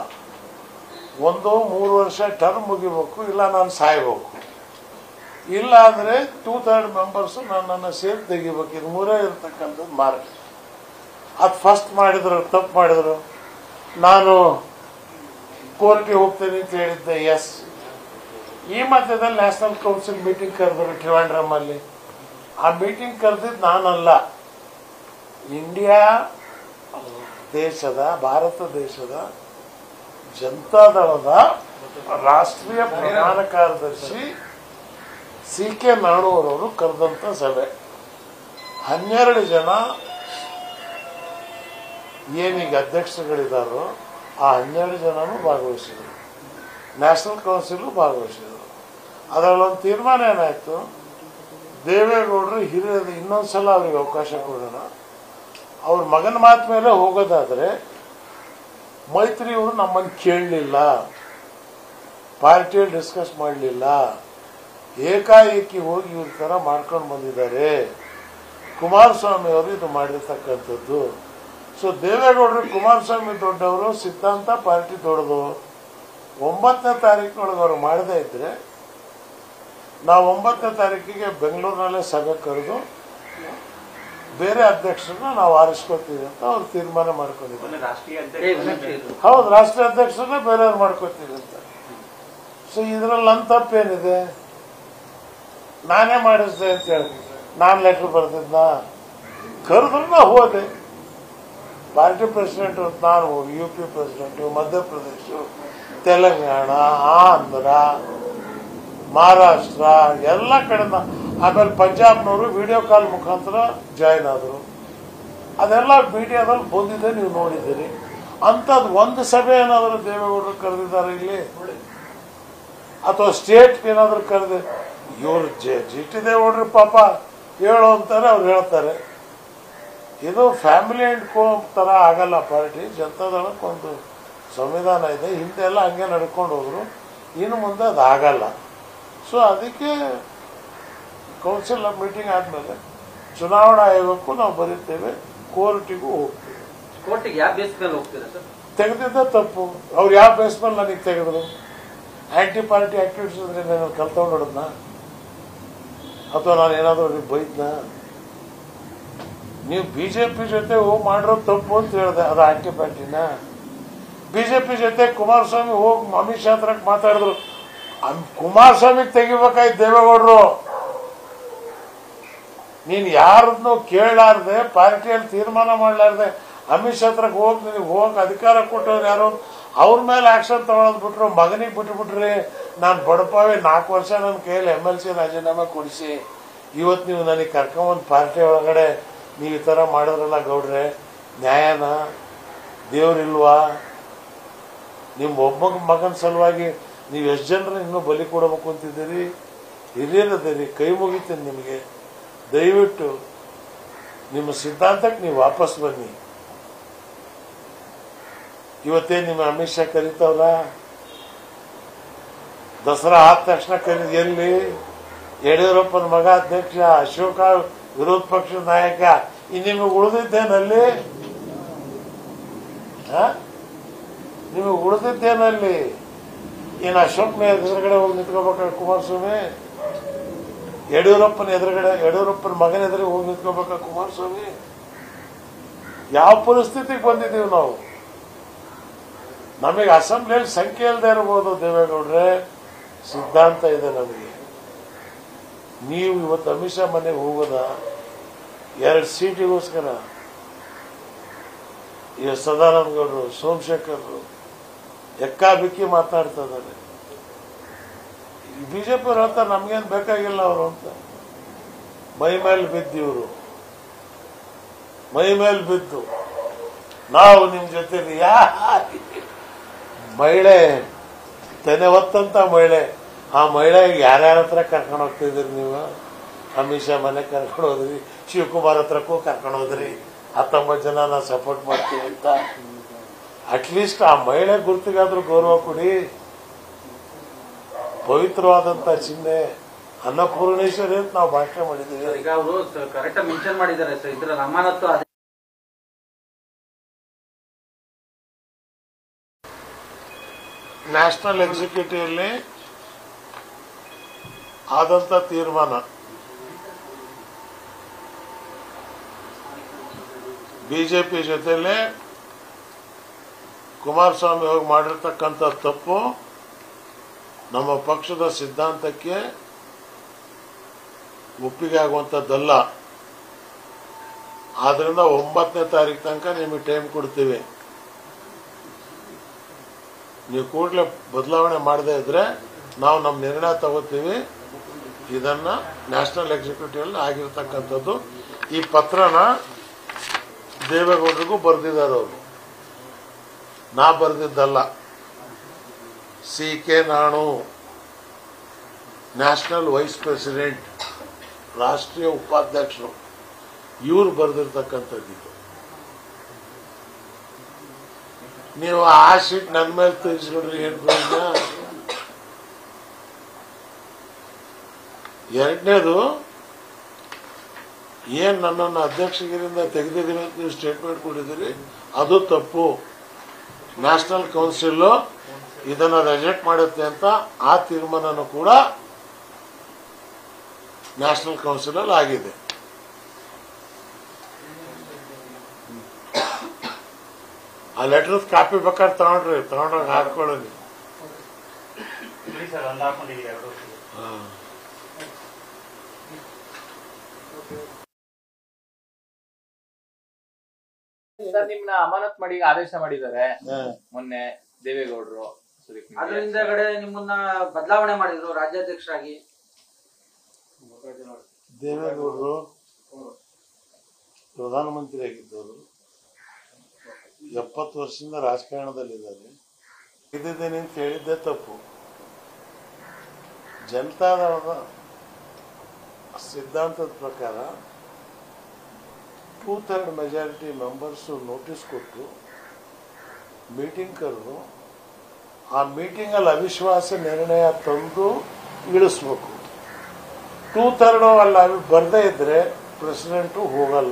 3 ವರ್ಷ ಟರ್ಮ್ ಮುಗಿಬೇಕು, ಇಲ್ಲ ನಾನು ಸಾಯ್ಬೇಕು. ಇಲ್ಲ ಅಂದರೆ 2/3 ಮೆಂಬರ್ಸು ನನ್ನನ್ನು ಸೇರಿ ತೆಗಿಬೇಕು. ಇದು 3 ಇರ್ತಕ್ಕಂಥದ್ದು ಮಾರ್ಗ. ಅದು ಫಸ್ಟ್ ಮಾಡಿದ್ರು, ತಪ್ಪು ಮಾಡಿದ್ರು. ನಾನು ಕೋರ್ಟ್ಗೆ ಹೋಗ್ತೇನೆ ಅಂತ ಹೇಳಿದ್ದೆ, ಎಸ್. ಈ ಮಧ್ಯದಲ್ಲಿ ನ್ಯಾಷನಲ್ ಕೌನ್ಸಿಲ್ ಮೀಟಿಂಗ್ ಕರೆದ್ರು ಟ್ರಿವಾಂಡ್ರಮಲ್ಲಿ. ಆ ಮೀಟಿಂಗ್ ಕರೆದಿದ್ದು ನಾನಲ್ಲ, ಇಂಡಿಯಾ ದೇಶದ, ಭಾರತ ದೇಶದ ಜನತಾದಳದ ರಾಷ್ಟ್ರೀಯ ಪ್ರಧಾನ ಕಾರ್ಯದರ್ಶಿ CK ನಾಣೂರವರು ಕರೆದಂತ ಸಭೆ. 12 ಜನ ಏನೀಗ ಅಧ್ಯಕ್ಷರುಗಳಿದ್ದಾರೋ ಆ 12 ಜನನೂ ಭಾಗವಹಿಸಿದರು. ನ್ಯಾಷನಲ್ ಕೌನ್ಸಿಲು ಭಾಗವಹಿಸಿದರು. ಅದರಲ್ಲೊಂದು ತೀರ್ಮಾನ ಏನಾಯ್ತು, ದೇವೇಗೌಡರು ಹಿರಿಯರು ಇನ್ನೊಂದ್ಸಲ ಅವ್ರಿಗೆ ಅವಕಾಶ ಕೊಡೋಣ, ಅವ್ರ ಮಗನ ಮಾತು ಮೇಲೆ ಹೋಗೋದಾದ್ರೆ ಮೈತ್ರಿಯವರು ನಮ್ಮನ್ನು ಕೇಳಲಿಲ್ಲ, ಪಾರ್ಟಿಯಲ್ಲಿ ಡಿಸ್ಕಸ್ ಮಾಡಲಿಲ್ಲ, ಏಕಾಏಕಿ ಹೋಗಿ ಇವ್ರ ಥರ ಮಾಡ್ಕೊಂಡು ಬಂದಿದ್ದಾರೆ. ಕುಮಾರಸ್ವಾಮಿ ಅವರು ಇದು ಮಾಡಿರ್ತಕ್ಕಂಥದ್ದು. ಸೊ ದೇವೇಗೌಡರು ಕುಮಾರಸ್ವಾಮಿ ದೊಡ್ಡವರು, ಸಿದ್ಧಾಂತ ಪಾರ್ಟಿ ದೊಡ್ಡದು. 9ನೇ ತಾರೀಕಿನೊಳಗೆ ಅವರು ಮಾಡದೇ ಇದ್ರೆ ನಾವು 9ನೇ ತಾರೀಕಿಗೆ ಬೆಂಗಳೂರಿನಲ್ಲೇ ಸಭೆ ಕರೆದು ಬೇರೆ ಅಧ್ಯಕ್ಷರನ್ನ ನಾವು ಆರಿಸ್ಕೊತೀವಿ ಅಂತ ಅವ್ರು ತೀರ್ಮಾನ ಮಾಡ್ಕೊಂಡಿದ್ದಾರೆ. ಹೌದು, ರಾಷ್ಟ್ರೀಯ ಅಧ್ಯಕ್ಷರನ್ನ ಬೇರೆಯವ್ರು ಮಾಡ್ಕೊತೀವಿ ಅಂತ. ಸೊ ಇದರಲ್ಲಿ ನನ್ನ ತಪ್ಪೇನಿದೆ? ನಾನೇ ಮಾಡಿಸ್ದೆ ಅಂತ ಹೇಳಿ ನಾನು ಲೆಟರ್ ಬರ್ತಿದ್ನ? ಕರೆದ್ರು ನಾ ಹೋದೆ. ಪಾರ್ಟಿ ಪ್ರೆಸಿಡೆಂಟ್ ನಾನು ಹೋಗಿ, UP ಪ್ರೆಸಿಡೆಂಟು, ಮಧ್ಯಪ್ರದೇಶ, ತೆಲಂಗಾಣ, ಆಂಧ್ರ, ಮಹಾರಾಷ್ಟ್ರ ಎಲ್ಲ ಕಡೆಯಿಂದ, ಆಮೇಲೆ ಪಂಜಾಬ್ನವರು ವಿಡಿಯೋ ಕಾಲ್ ಮುಖಾಂತರ ಜಾಯಿನ್ ಆದರು. ಅದೆಲ್ಲ ಮೀಡಿಯಾದಲ್ಲಿ ಬಂದಿದೆ, ನೀವು ನೋಡಿದ್ದೀರಿ. ಅಂಥದ್ದು ಒಂದು ಸಭೆ ಏನಾದರೂ ದೇವೇಗೌಡರು ಕರೆದಿದ್ದಾರೆ ಇಲ್ಲಿ, ಅಥವಾ ಸ್ಟೇಟ್ ಏನಾದರೂ ಕರೆದಿ? ಇವರು ಜಿ ಟಿ ದೇವೇಗೌಡರು ಪಾಪ ಹೇಳೋ ಅಂತಾರೆ, ಅವ್ರು ಹೇಳ್ತಾರೆ. ಇದು ಫ್ಯಾಮಿಲಿ ಅಂಡ್ ಕೋ ಥರ ಆಗಲ್ಲ ಪಾರ್ಟಿ. ಜನತಾದಳಕ್ಕೊಂದು ಸಂವಿಧಾನ ಇದೆ, ಹಿಂದೆ ಎಲ್ಲ ಹಂಗೆ ನಡ್ಕೊಂಡು ಹೋದ್ರು, ಇನ್ನು ಮುಂದೆ ಅದು ಆಗಲ್ಲ. ಸೊ ಅದಕ್ಕೆ ಕೌನ್ಸಿಲ್ ಮೀಟಿಂಗ್ ಆದಮೇಲೆ ಚುನಾವಣಾ ಆಯೋಗಕ್ಕೂ ನಾವು ಬರೀತೇವೆ, ಕೋರ್ಟಿಗೂ ಹೋಗ್ತೇವೆ. ಕೋರ್ಟಿಗೆ ಯಾವ ಬೇಸ್ ಮೇಲೆ ಹೋಗ್ತೀರಾ ಸರ್? ತೆಗೆದಿದ್ದ ತಪ್ಪು. ಅವ್ರು ಯಾವ ಬೇಸ್ ಮೇಲೆ ನನಗೆ ತೆಗೆದ್ರು? ಆಂಟಿ ಪಾರ್ಟಿ ಆಕ್ಟಿವಿಟೀಸ್ ಅಂದ್ರೆ ನಾನು ಕಲ್ತ್ಕೊಂಡು ಹೊಡೆದ್ನ, ಅಥವಾ ನಾನು ಏನಾದರೂ ಅವ್ರಿಗೆ ಬೈದ್ನ? ನೀವು BJP ಜೊತೆ ಹೋಗಿ ಮಾಡಿರೋ ತಪ್ಪು ಅಂತ ಹೇಳಿದೆ, ಅದು ಆಂಟಿ ಪಾರ್ಟಿನ? BJP ಜೊತೆ ಕುಮಾರಸ್ವಾಮಿ ಹೋಗಿ ಅಮಿತ್ ಶಾ ಹತ್ರಕ್ಕೆ ಮಾತಾಡಿದ್ರು. ಕುಮಾರಸ್ವಾಮಿಗೆ ತೆಗಿಬೇಕಾಯ್ತು ದೇವೇಗೌಡರು. ನೀನು ಯಾರನ್ನು ಕೇಳಲಾರ್ದೆ, ಪಾರ್ಟಿಯಲ್ಲಿ ತೀರ್ಮಾನ ಮಾಡಲಾರ್ದೆ ಅಮಿತ್ ಶಾ ಹತ್ರಕ್ಕೆ ಹೋಗಿ ನಿನಗೆ ಹೋಗಿ ಅಧಿಕಾರ ಕೊಟ್ಟವ್ರು ಯಾರು, ಅವ್ರ ಮೇಲೆ ಆಕ್ಷನ್ ತಗೊಳೋದು ಬಿಟ್ರು. ಮಗನಿಗೆ ಬಿಟ್ಬಿಟ್ರಿ. ನಾನು ಬಡಪಾವಿ 4 ವರ್ಷ ನನ್ನ ಕೈಯಲ್ಲಿ MLC ರಾಜೀನಾಮೆ ಕೊಡಿಸಿ ಇವತ್ತು ನೀವು ನನಗೆ ಕರ್ಕೊಂಬಂದು ಪಾರ್ಟಿ ಒಳಗಡೆ ನೀವು ಈ ಥರ ಮಾಡಿದ್ರಲ್ಲ ಗೌಡ್ರೆ, ನ್ಯಾಯನ? ದೇವ್ರಿಲ್ವಾ? ನಿಮ್ಮ ಒಬ್ಬ ಮಗನ ಸಲುವಾಗಿ ನೀವು ಎಷ್ಟು ಜನರು ಇನ್ನೂ ಬಲಿ ಕೊಡಬೇಕು ಅಂತಿದ್ದೀರಿ? ಹಿರಿಯರದಿರಿ, ಕೈ ಮುಗಿತೀನಿ ನಿಮಗೆ. ದಯವಿಟ್ಟು ನಿಮ್ಮ ಸಿದ್ಧಾಂತಕ್ಕೆ ನೀವು ವಾಪಸ್ ಬನ್ನಿ. ಇವತ್ತೇ ನಿಮ್ಮ ಅಮಿತ್ ಶಾ ಕರೀತಾವ್ರ, ದಸರಾ ಆದ ತಕ್ಷಣ ಎಲ್ಲಿ ಯಡಿಯೂರಪ್ಪನ ಮಗ ಅಧ್ಯಕ್ಷ, ಅಶೋಕ ವಿರೋಧ ಪಕ್ಷದ ನಾಯಕ, ನಿಮಗೆ ಉಳಿದಿದ್ದೇನಲ್ಲಿ? ನಿಮಗೆ ಉಳಿದಿದ್ದೇನಲ್ಲಿ? ಏನು ಅಶೋಕ್ನ ಎದುರುಗಡೆ ಹೋಗಿ ನಿಂತ್ಕೋಬೇಕ ಕುಮಾರಸ್ವಾಮಿ? ಯಡಿಯೂರಪ್ಪನ ಮಗನ ಎದುರಿಗೆ ಹೋಗಿ ನಿಂತ್ಕೋಬೇಕ ಕುಮಾರಸ್ವಾಮಿ? ಯಾವ ಪರಿಸ್ಥಿತಿಗೆ ಬಂದಿದ್ದೀವಿ ನಾವು? ನಮಗೆ ಅಸೆಂಬ್ಲಿಯಲ್ಲಿ ಸಂಖ್ಯೆ ಇಲ್ಲದೆ ಇರಬಹುದು ದೇವೇಗೌಡ್ರೆ, ಸಿದ್ಧಾಂತ ಇದೆ ನಮಗೆ. ನೀವು ಇವತ್ತು ಅಮಿತ್ ಶಾ ಮನೆಗೆ ಹೋಗೋದ 2 ಸೀಟಿಗೋಸ್ಕರ? ಈಗ ಸದಾನಂದ ಗೌಡರು, ಸೋಮಶೇಖರ್ ಎಕ್ಕಾಬಿಕ್ಕಿ ಮಾತನಾಡ್ತಾ ಇದ್ದಾರೆ. ಬಿಜೆಪಿ ಅವ್ರು ಹೇಳ್ತಾರೆ ನಮ್ಗೇನು ಬೇಕಾಗಿಲ್ಲ ಅವರು ಅಂತ. ಮೈ ಮೇಲೆ ಬಿದ್ದು ಇವರು, ಮೈ ಮೇಲೆ ಬಿದ್ದು ನಾವು ನಿಮ್ ಜೊತೆ ಮಹಿಳೆ ತೆನೆ ಹೊತ್ತಂತ ಮಹಿಳೆ, ಆ ಮಹಿಳೆಗೆ ಯಾರ್ಯಾರ ಹತ್ರ ಕರ್ಕೊಂಡು ಹೋಗ್ತಿದ್ರಿ ನೀವು? ಅಮಿತ್ ಶಾ ಮನೆಗೆ ಕರ್ಕೊಂಡು ಹೋದ್ರಿ, ಶಿವಕುಮಾರ್ ಹತ್ರಕ್ಕೂ ಕರ್ಕೊಂಡು ಹೋದ್ರಿ, 19 ಜನ ನಾ ಸಪೋರ್ಟ್ ಮಾಡ್ತೀವಿ ಅಂತ. ಅಟ್ಲೀಸ್ಟ್ ಆ ಮಹಿಳೆ ಗುರುತಿಗಾದ್ರೂ ಗೌರವ ಕೊಡಿ. ಪವಿತ್ರವಾದಂತ ಚಿಹ್ನೆ ಅನ್ನಪೂರ್ಣೇಶ್ವರಿ ಅಂತ ನಾವು ಭಾಷಣ ಮಾಡಿದ್ದೀವಿ. ಈಗ ಅವರು ಕರೆಕ್ಟ್ ಮೆನ್ಷನ್ ಮಾಡಿದ್ದಾರೆ ಸರ್, ಇದ್ರಲ್ಲಿ ಅಮಾನತ್ತು ನ್ಯಾಷನಲ್ ಎಕ್ಸಿಕ್ಯೂಟಿವ್ ಅಲ್ಲಿ ಆದಂತ ತೀರ್ಮಾನ ಬಿಜೆಪಿ ಜೊತೆಲೆ ಕುಮಾರಸ್ವಾಮಿ ಹೋಗಿ ಮಾಡಿರ್ತಕ್ಕಂಥ ತಪ್ಪು ನಮ್ಮ ಪಕ್ಷದ ಸಿದ್ಧಾಂತಕ್ಕೆ ಒಪ್ಪಿಗೆ ಆಗುವಂಥದ್ದಲ್ಲ. ಆದ್ರಿಂದ 9ನೇ ತಾರೀಕು ತನಕ ನಿಮಗೆ ಟೈಮ್ ಕೊಡ್ತೀವಿ. ನೀವು ಕೂಡಲೇ ಬದಲಾವಣೆ ಮಾಡದೇ ಇದ್ರೆ ನಾವು ನಮ್ಮ ನಿರ್ಣಯ ತಗೋತೀವಿ. ಇದನ್ನ ನ್ಯಾಷನಲ್ ಎಕ್ಸಿಕ್ಯೂಟಿವ್ ಅಲ್ಲಿ ಆಗಿರ್ತಕ್ಕಂಥದ್ದು. ಈ ಪತ್ರನ ದೇವೇಗೌಡರಿಗೂ ಬರೆದಿದ್ದಾರೆ ಅವರು, ನಾ ಬರೆದಿದ್ದಲ್ಲ. C K. Nanu, national vice president, ರಾಷ್ಟ್ರೀಯ ಉಪಾಧ್ಯಕ್ಷರು, ಇವ್ರು ಬರೆದಿರ್ತಕ್ಕಂಥದ್ದು. ನೀವು ಆ ಶೀಟ್ ನನ್ನ ಮೇಲೆ ತಿಳಿಸ್ಕೊಡ್ರಿ, ಏನ್ ಪ್ರಯೋಜನ? ಎರಡನೇದು, ಏನ್ ನನ್ನನ್ನು ಅಧ್ಯಕ್ಷಗಿರಿಂದ ತೆಗೆದಿದ್ದೀವಿ ಅಂತ ನೀವು ಸ್ಟೇಟ್ಮೆಂಟ್ ಕೊಟ್ಟಿದ್ದೀರಿ, ಅದು ತಪ್ಪು. ನ್ಯಾಷನಲ್ ಕೌನ್ಸಿಲ್ ಇದನ್ನ ರಿಜೆಕ್ಟ್ ಮಾಡುತ್ತೆ ಅಂತ ಆ ತೀರ್ಮಾನನೂ ಕೂಡ ನ್ಯಾಷನಲ್ ಕೌನ್ಸಿಲ್ ಅಲ್ಲಿ ಆಗಿದೆ. ಆ ಲೆಟರ್ ಕಾಪಿ ಬೇಕಾದ್ರೆ ತಗೊಂಡ್ರೆ ಹಾಕೊಳ್ಳಿ. ನಿಮ್ನ ಅಮಾನತ್ ಮಾಡಿ ಆದೇಶ ಮಾಡಿದ್ದಾರೆ ಮೊನ್ನೆ ದೇವೇಗೌಡರು. ಅದ್ರ ಹಿಂದಗಡೆ ನಿಮ್ಮನ್ನ ಬದಲಾವಣೆ ಮಾಡಿದ್ರು ರಾಜ್ಯಾಧ್ಯಕ್ಷರಾಗಿ. ದೇವೇಗೌಡರು ಪ್ರಧಾನಮಂತ್ರಿ ಆಗಿದ್ದವರು, 70 ವರ್ಷದಿಂದ ರಾಜಕಾರಣದಲ್ಲಿದ್ದಾರೆ. ಇದ್ದೇನೆ ಅಂತ ಹೇಳಿದ್ದೆ ತಪ್ಪು. ಜನತಾದಳದ ಸಿದ್ಧಾಂತದ ಪ್ರಕಾರ 2/3 ಮೆಜಾರಿಟಿ ಮೆಂಬರ್ಸ್ ನೋಟಿಸ್ ಕೊಟ್ಟು ಮೀಟಿಂಗ್ ಕರೆದು ಆ ಮೀಟಿಂಗ್ ಅಲ್ಲಿ ಅವಿಶ್ವಾಸ ನಿರ್ಣಯ ತಂದು ಇಳಿಸ್ಬೇಕು. 2/3 ಅಲ್ಲಿ ಬರದೇ ಇದ್ರೆ ಪ್ರೆಸಿಡೆಂಟು ಹೋಗಲ್ಲ.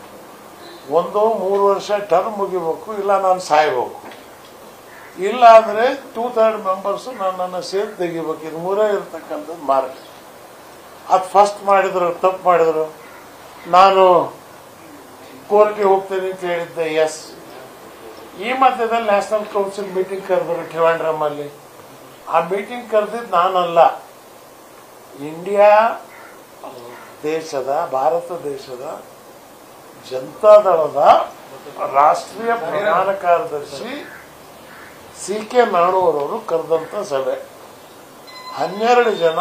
3 ವರ್ಷ ಟರ್ಮ್ ಮುಗಿಬೇಕು, ಇಲ್ಲ ನಾನು ಸಾಯ್ಬೇಕು. ಇಲ್ಲ ಅಂದ್ರೆ 2/3 ಮೆಂಬರ್ಸ್ ನನ್ನನ್ನು ಸೇರಿ ತೆಗಿಬೇಕು. ಇದು 3 ಇರತಕ್ಕಂಥದ್ದು ಮಾರ್ಗ. ಅದು ಫಸ್ಟ್ ಮಾಡಿದ್ರು, ತಪ್ಪು ಮಾಡಿದ್ರು. ನಾನು ಕೋರ್ಟ್ಗೆ ಹೋಗ್ತೇನೆ ಅಂತ ಹೇಳಿದ್ದೆ, ಎಸ್. ಈ ಮಧ್ಯದಲ್ಲಿ ನ್ಯಾಷನಲ್ ಕೌನ್ಸಿಲ್ ಮೀಟಿಂಗ್ ಕರೆದ್ರು ಟ್ರಿವಾಂಡ್ರಮಲ್ಲಿ. ಆ ಮೀಟಿಂಗ್ ಕರೆದಿದ್ದು ನಾನಲ್ಲ, ಇಂಡಿಯಾ ದೇಶದ, ಭಾರತ ದೇಶದ ಜನತಾದಳದ ರಾಷ್ಟ್ರೀಯ ಪ್ರಧಾನ ಕಾರ್ಯದರ್ಶಿ ಸಿ.ಕೆ. ನಾಣೂರವರು ಕರೆದಂತ ಸಭೆ. 12 ಜನ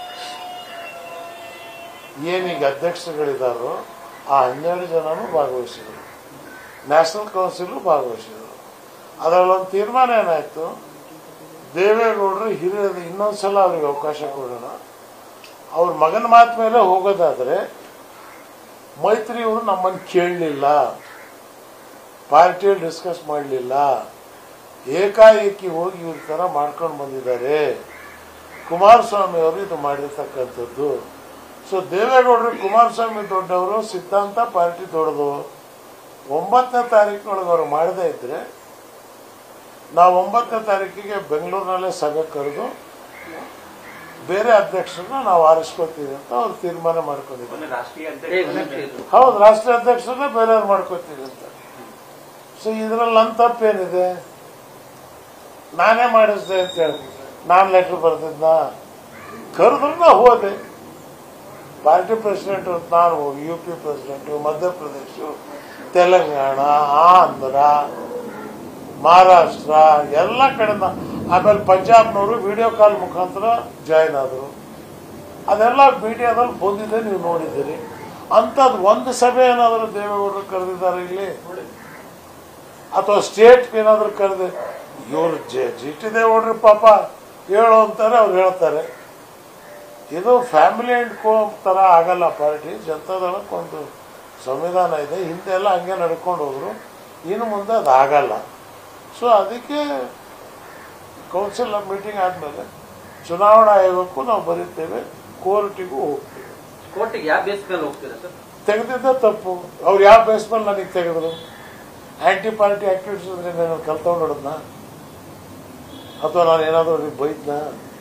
ಏನೀಗ ಅಧ್ಯಕ್ಷರುಗಳಿದ್ದಾರೋ ಆ 12 ಜನನು ಭಾಗವಹಿಸಿದರು. ನ್ಯಾಷನಲ್ ಕೌನ್ಸಿಲ್ ಭಾಗವಹಿಸಿದರು. ಅದರಲ್ಲೊಂದು ತೀರ್ಮಾನ ಏನಾಯ್ತು, ದೇವೇಗೌಡರು ಹಿರಿಯರು ಇನ್ನೊಂದ್ಸಲ ಅವರಿಗೆ ಅವಕಾಶ ಕೊಡೋಣ, ಅವ್ರ ಮಗನ ಮಾತು ಮೇಲೆ ಹೋಗೋದಾದ್ರೆ ಮೈತ್ರಿಯವರು ನಮ್ಮನ್ನು ಕೇಳಲಿಲ್ಲ, ಪಾರ್ಟಿಯಲ್ಲಿ ಡಿಸ್ಕಸ್ ಮಾಡಲಿಲ್ಲ, ಏಕಾಏಕಿ ಹೋಗಿ ಇವ್ರ ಥರ ಮಾಡ್ಕೊಂಡು ಬಂದಿದ್ದಾರೆ. ಕುಮಾರಸ್ವಾಮಿ ಅವರು ಇದು ಮಾಡಿರ್ತಕ್ಕಂಥದ್ದು. ಸೊ ದೇವೇಗೌಡರು ಕುಮಾರಸ್ವಾಮಿ ದೊಡ್ಡವರು, ಸಿದ್ಧಾಂತ ಪಾರ್ಟಿ ದೊಡ್ಡದು. 9ನೇ ತಾರೀಕಿನೊಳಗೆ ಅವರು ಮಾಡದೇ ಇದ್ರೆ ನಾವು 9ನೇ ತಾರೀಕಿಗೆ ಬೆಂಗಳೂರಿನಲ್ಲೇ ಸಭೆ ಕರೆದು ಬೇರೆ ಅಧ್ಯಕ್ಷರನ್ನ ನಾವು ಆರಿಸ್ಕೊತೀವಿ ಅಂತ ಅವ್ರು ತೀರ್ಮಾನ ಮಾಡ್ಕೊಂಡಿದ್ದಾರೆ. ಹೌದು, ರಾಷ್ಟ್ರೀಯ ಅಧ್ಯಕ್ಷರನ್ನ ಬೇರೆಯವ್ರು ಮಾಡ್ಕೊತೀವಿ ಅಂತ. ಸೊ ಇದ್ರಲ್ಲಿ ನನ್ನ ತಪ್ಪೇನಿದೆ? ನಾನೇ ಮಾಡಿಸ್ದೆ ಅಂತ ಹೇಳಿ ನಾನು ಲೆಟರ್ ಬರ್ತಿದ್ನ? ಕರೆದ್ರು ನಾ ಹೋದೆ. ಪಾರ್ಟಿ ಪ್ರೆಸಿಡೆಂಟ್ ನಾನು ಹೋಗಿ UP ಪ್ರೆಸಿಡೆಂಟು, ಮಧ್ಯಪ್ರದೇಶ, ತೆಲಂಗಾಣ, ಆಂಧ್ರ, ಮಹಾರಾಷ್ಟ್ರ ಎಲ್ಲ ಕಡೆಯಿಂದ, ಆಮೇಲೆ ಪಂಜಾಬ್ನವರು ವಿಡಿಯೋ ಕಾಲ್ ಮುಖಾಂತರ ಜಾಯಿನ್ ಆದರು. ಅದೆಲ್ಲ ಮೀಡಿಯಾದಲ್ಲಿ ಬಂದಿದೆ, ನೀವು ನೋಡಿದ್ದೀರಿ. ಅಂಥದ್ದು ಒಂದು ಸಭೆ ಏನಾದರೂ ದೇವೇಗೌಡರು ಕರೆದಿದ್ದಾರೆ ಇಲ್ಲಿ, ಅಥವಾ ಸ್ಟೇಟ್ ಏನಾದರೂ ಕರೆದು? ಇವರು GT ದೇವೇಗೌಡರು ಪಾಪ ಹೇಳೋ ಅಂತಾರೆ, ಅವ್ರು ಹೇಳ್ತಾರೆ. ಇದು ಫ್ಯಾಮಿಲಿ ಅಂಡ್ ಕೋ ಥರ ಆಗಲ್ಲ ಪಾರ್ಟಿ. ಜನತಾದಳಕ್ಕೊಂದು ಸಂವಿಧಾನ ಇದೆ, ಹಿಂದೆಲ್ಲ ಹಂಗೆ ನಡ್ಕೊಂಡು ಹೋದ್ರು, ಇನ್ನು ಮುಂದೆ ಅದು ಆಗಲ್ಲ. ಸೊ ಅದಕ್ಕೆ ಕೌನ್ಸಿಲ್ ಮೀಟಿಂಗ್ ಆದಮೇಲೆ ಚುನಾವಣಾ ಆಯೋಗಕ್ಕೂ ನಾವು ಬರೀತೇವೆ, ಕೋರ್ಟಿಗೂ ಹೋಗ್ತೇವೆ. ಕೋರ್ಟಿಗೆ ಯಾವ ಬೇಸ್ ಮೇಲೆ ಹೋಗ್ತೀರಾ ಸರ್? ತೆಗೆದಿದ್ದ ತಪ್ಪು. ಅವ್ರು ಯಾವ ಬೇಸ್ ಮೇಲೆ ನನಗೆ ತೆಗೆದ್ರು? ಆಂಟಿ ಪಾರ್ಟಿ ಆಕ್ಟಿವಿಟೀಸ್ ಅಂದ್ರೆ ನಾನು ಕಲ್ತ್ಕೊಂಡು ಹೊಡೆದ್ನ, ಅಥವಾ ನಾನು ಏನಾದರೂ ಅವ್ರಿಗೆ ಬೈದ್ನ?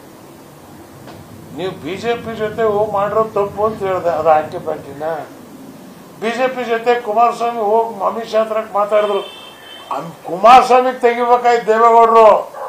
ನೀವು ಬಿಜೆಪಿ ಜೊತೆ ಹೋಗಿ ಮಾಡಿರೋ ತಪ್ಪು ಅಂತ ಹೇಳಿದೆ, ಅದು ಆಂಟಿ ಪಾರ್ಟಿನ? ಬಿಜೆಪಿ ಜೊತೆ ಕುಮಾರಸ್ವಾಮಿ ಹೋಗಿ ಅಮಿತ್ ಶಾ ಹತ್ರ ಮಾತಾಡಿದ್ರು. ಕುಮಾರಸ್ವಾಮಿಗೆ ತೆಗಿಬೇಕಾಯ್ತು ದೇವೇಗೌಡರು.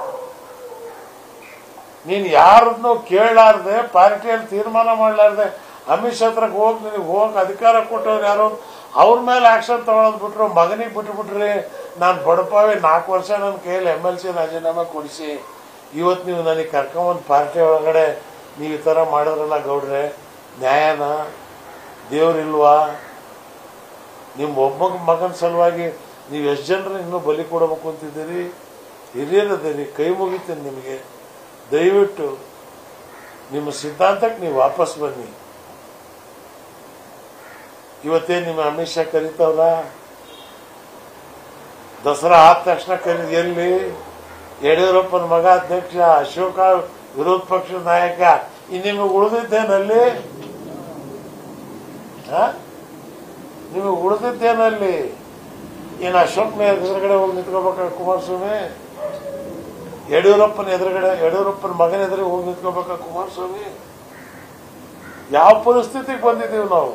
ನೀನ್ ಯಾರನ್ನು ಕೇಳಲಾರ್ದೆ, ಪಾರ್ಟಿಯಲ್ಲಿ ತೀರ್ಮಾನ ಮಾಡಲಾರ್ದೆ ಅಮಿತ್ ಶಾ ಹತ್ರಕ್ಕೆ ಹೋಗಿ ನಿನಗೆ ಹೋಗಿ ಅಧಿಕಾರ ಕೊಟ್ಟವ್ರು ಯಾರು? ಅವ್ರ ಮೇಲೆ ಆಕ್ಷನ್ ತಗೊಳೋದು ಬಿಟ್ರು, ಮಗನಿಗೆ ಬಿಟ್ಬಿಟ್ರಿ. ನಾನು ಬಡಪಾವಿ 4 ವರ್ಷ ನನ್ನ ಕೈಯಲ್ಲಿ MLC ರಾಜೀನಾಮೆ ಕೊಡಿಸಿ ಇವತ್ತು ನೀವು ನನಗೆ ಕರ್ಕೊಂಬಂದು ಪಾರ್ಟಿ ಒಳಗಡೆ ನೀವು ಈ ಥರ ಮಾಡಿದ್ರಲ್ಲ ಗೌಡ್ರೆ, ನ್ಯಾಯನ? ದೇವ್ರಿಲ್ವಾ? ನಿಮ್ಮ ಒಬ್ಬ ಮಗನ ಸಲುವಾಗಿ ನೀವು ಎಷ್ಟು ಜನರು ಇನ್ನೂ ಬಲಿ ಕೊಡಬೇಕು ಅಂತಿದ್ದೀರಿ? ಹಿರಿಯರದೇರಿ, ಕೈ ಮುಗಿತೀನಿ ನಿಮಗೆ. ದಯವಿಟ್ಟು ನಿಮ್ಮ ಸಿದ್ಧಾಂತಕ್ಕೆ ನೀವು ವಾಪಸ್ ಬನ್ನಿ. ಇವತ್ತೇ ನಿಮ್ಮ ಅಮಿತ್ ಶಾ ಕರೀತಾವ್ರ, ದಸರಾ ಆದ ತಕ್ಷಣ ಎಲ್ಲಿ ಯಡಿಯೂರಪ್ಪನ ಮಗ ಅಧ್ಯಕ್ಷ, ಅಶೋಕ ವಿರೋಧ ಪಕ್ಷದ ನಾಯಕ, ನಿಮಗೆ ಉಳಿದಿದ್ದೇನಲ್ಲಿ? ನಿಮಗೆ ಉಳಿದಿದ್ದೇನಲ್ಲಿ? ಏನು ಅಶೋಕ್ನ ಎದುರುಗಡೆ ಹೋಗಿ ನಿಂತ್ಕೋಬೇಕ ಕುಮಾರಸ್ವಾಮಿ? ಯಡಿಯೂರಪ್ಪನ ಎದುರುಗಡೆ, ಯಡಿಯೂರಪ್ಪನ ಮಗನ ಎದುರಿಗೆ ಹೋಗಿ ನಿಂತ್ಕೋಬೇಕ ಕುಮಾರಸ್ವಾಮಿ? ಯಾವ ಪರಿಸ್ಥಿತಿಗೆ ಬಂದಿದ್ದೀವಿ ನಾವು?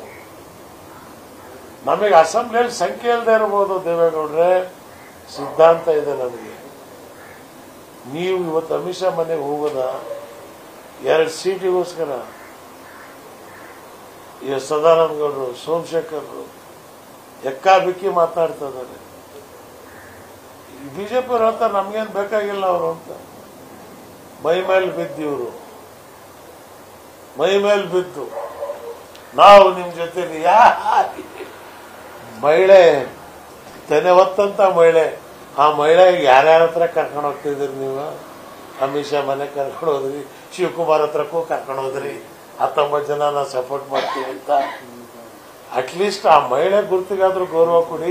ನಮಗೆ ಅಸೆಂಬ್ಲಿಯಲ್ಲಿ ಸಂಖ್ಯೆ ಇಲ್ಲದೆ ಇರಬಹುದು ದೇವೇಗೌಡ್ರೆ, ಸಿದ್ಧಾಂತ ಇದೆ ನಮಗೆ. ನೀವು ಇವತ್ತು ಅಮಿತ್ ಶಾ ಮನೆಗೆ ಹೋಗೋದ 2 ಸೀಟಿಗೋಸ್ಕರ? ಸದಾನಂದ ಗೌಡರು, ಸೋಮಶೇಖರ್ರು ಎಕ್ಕಾಬಿಕ್ಕಿ ಮಾತನಾಡ್ತಾ ಇದ್ದಾರೆ. ಬಿಜೆಪಿ ಅವ್ರು ಹೇಳ್ತಾರೆ ನಮ್ಗೇನು ಬೇಕಾಗಿಲ್ಲ ಅವರು ಅಂತ. ಮೈ ಮೇಲೆ ಬಿದ್ದು ಇವರು, ಮೈ ಮೇಲೆ ಬಿದ್ದು ನಾವು ನಿಮ್ಮ ಜೊತೆಲಿ ಮಹಿಳೆ ತೆನೆ ಹೊತ್ತಂತ ಮಹಿಳೆ, ಆ ಮಹಿಳೆಗೆ ಯಾರ್ಯಾರ ಹತ್ರ ಕರ್ಕೊಂಡು ಹೋಗ್ತಿದ್ದೀರಿ ನೀವು? ಅಮಿತ್ ಶಾ ಮನೆ ಕರ್ಕೊಂಡು ಹೋದ್ರಿ, ಶಿವಕುಮಾರ್ ಹತ್ರಕ್ಕೂ ಕರ್ಕೊಂಡು ಹೋದ್ರಿ, 19 ಜನ ನಾವು ಸಪೋರ್ಟ್ ಮಾಡ್ತೀವಿ ಅಂತ. ಅಟ್ಲೀಸ್ಟ್ ಆ ಮಹಿಳೆ ಗುರುತಿಗಾದ್ರೂ ಗೌರವ ಕೊಡಿ.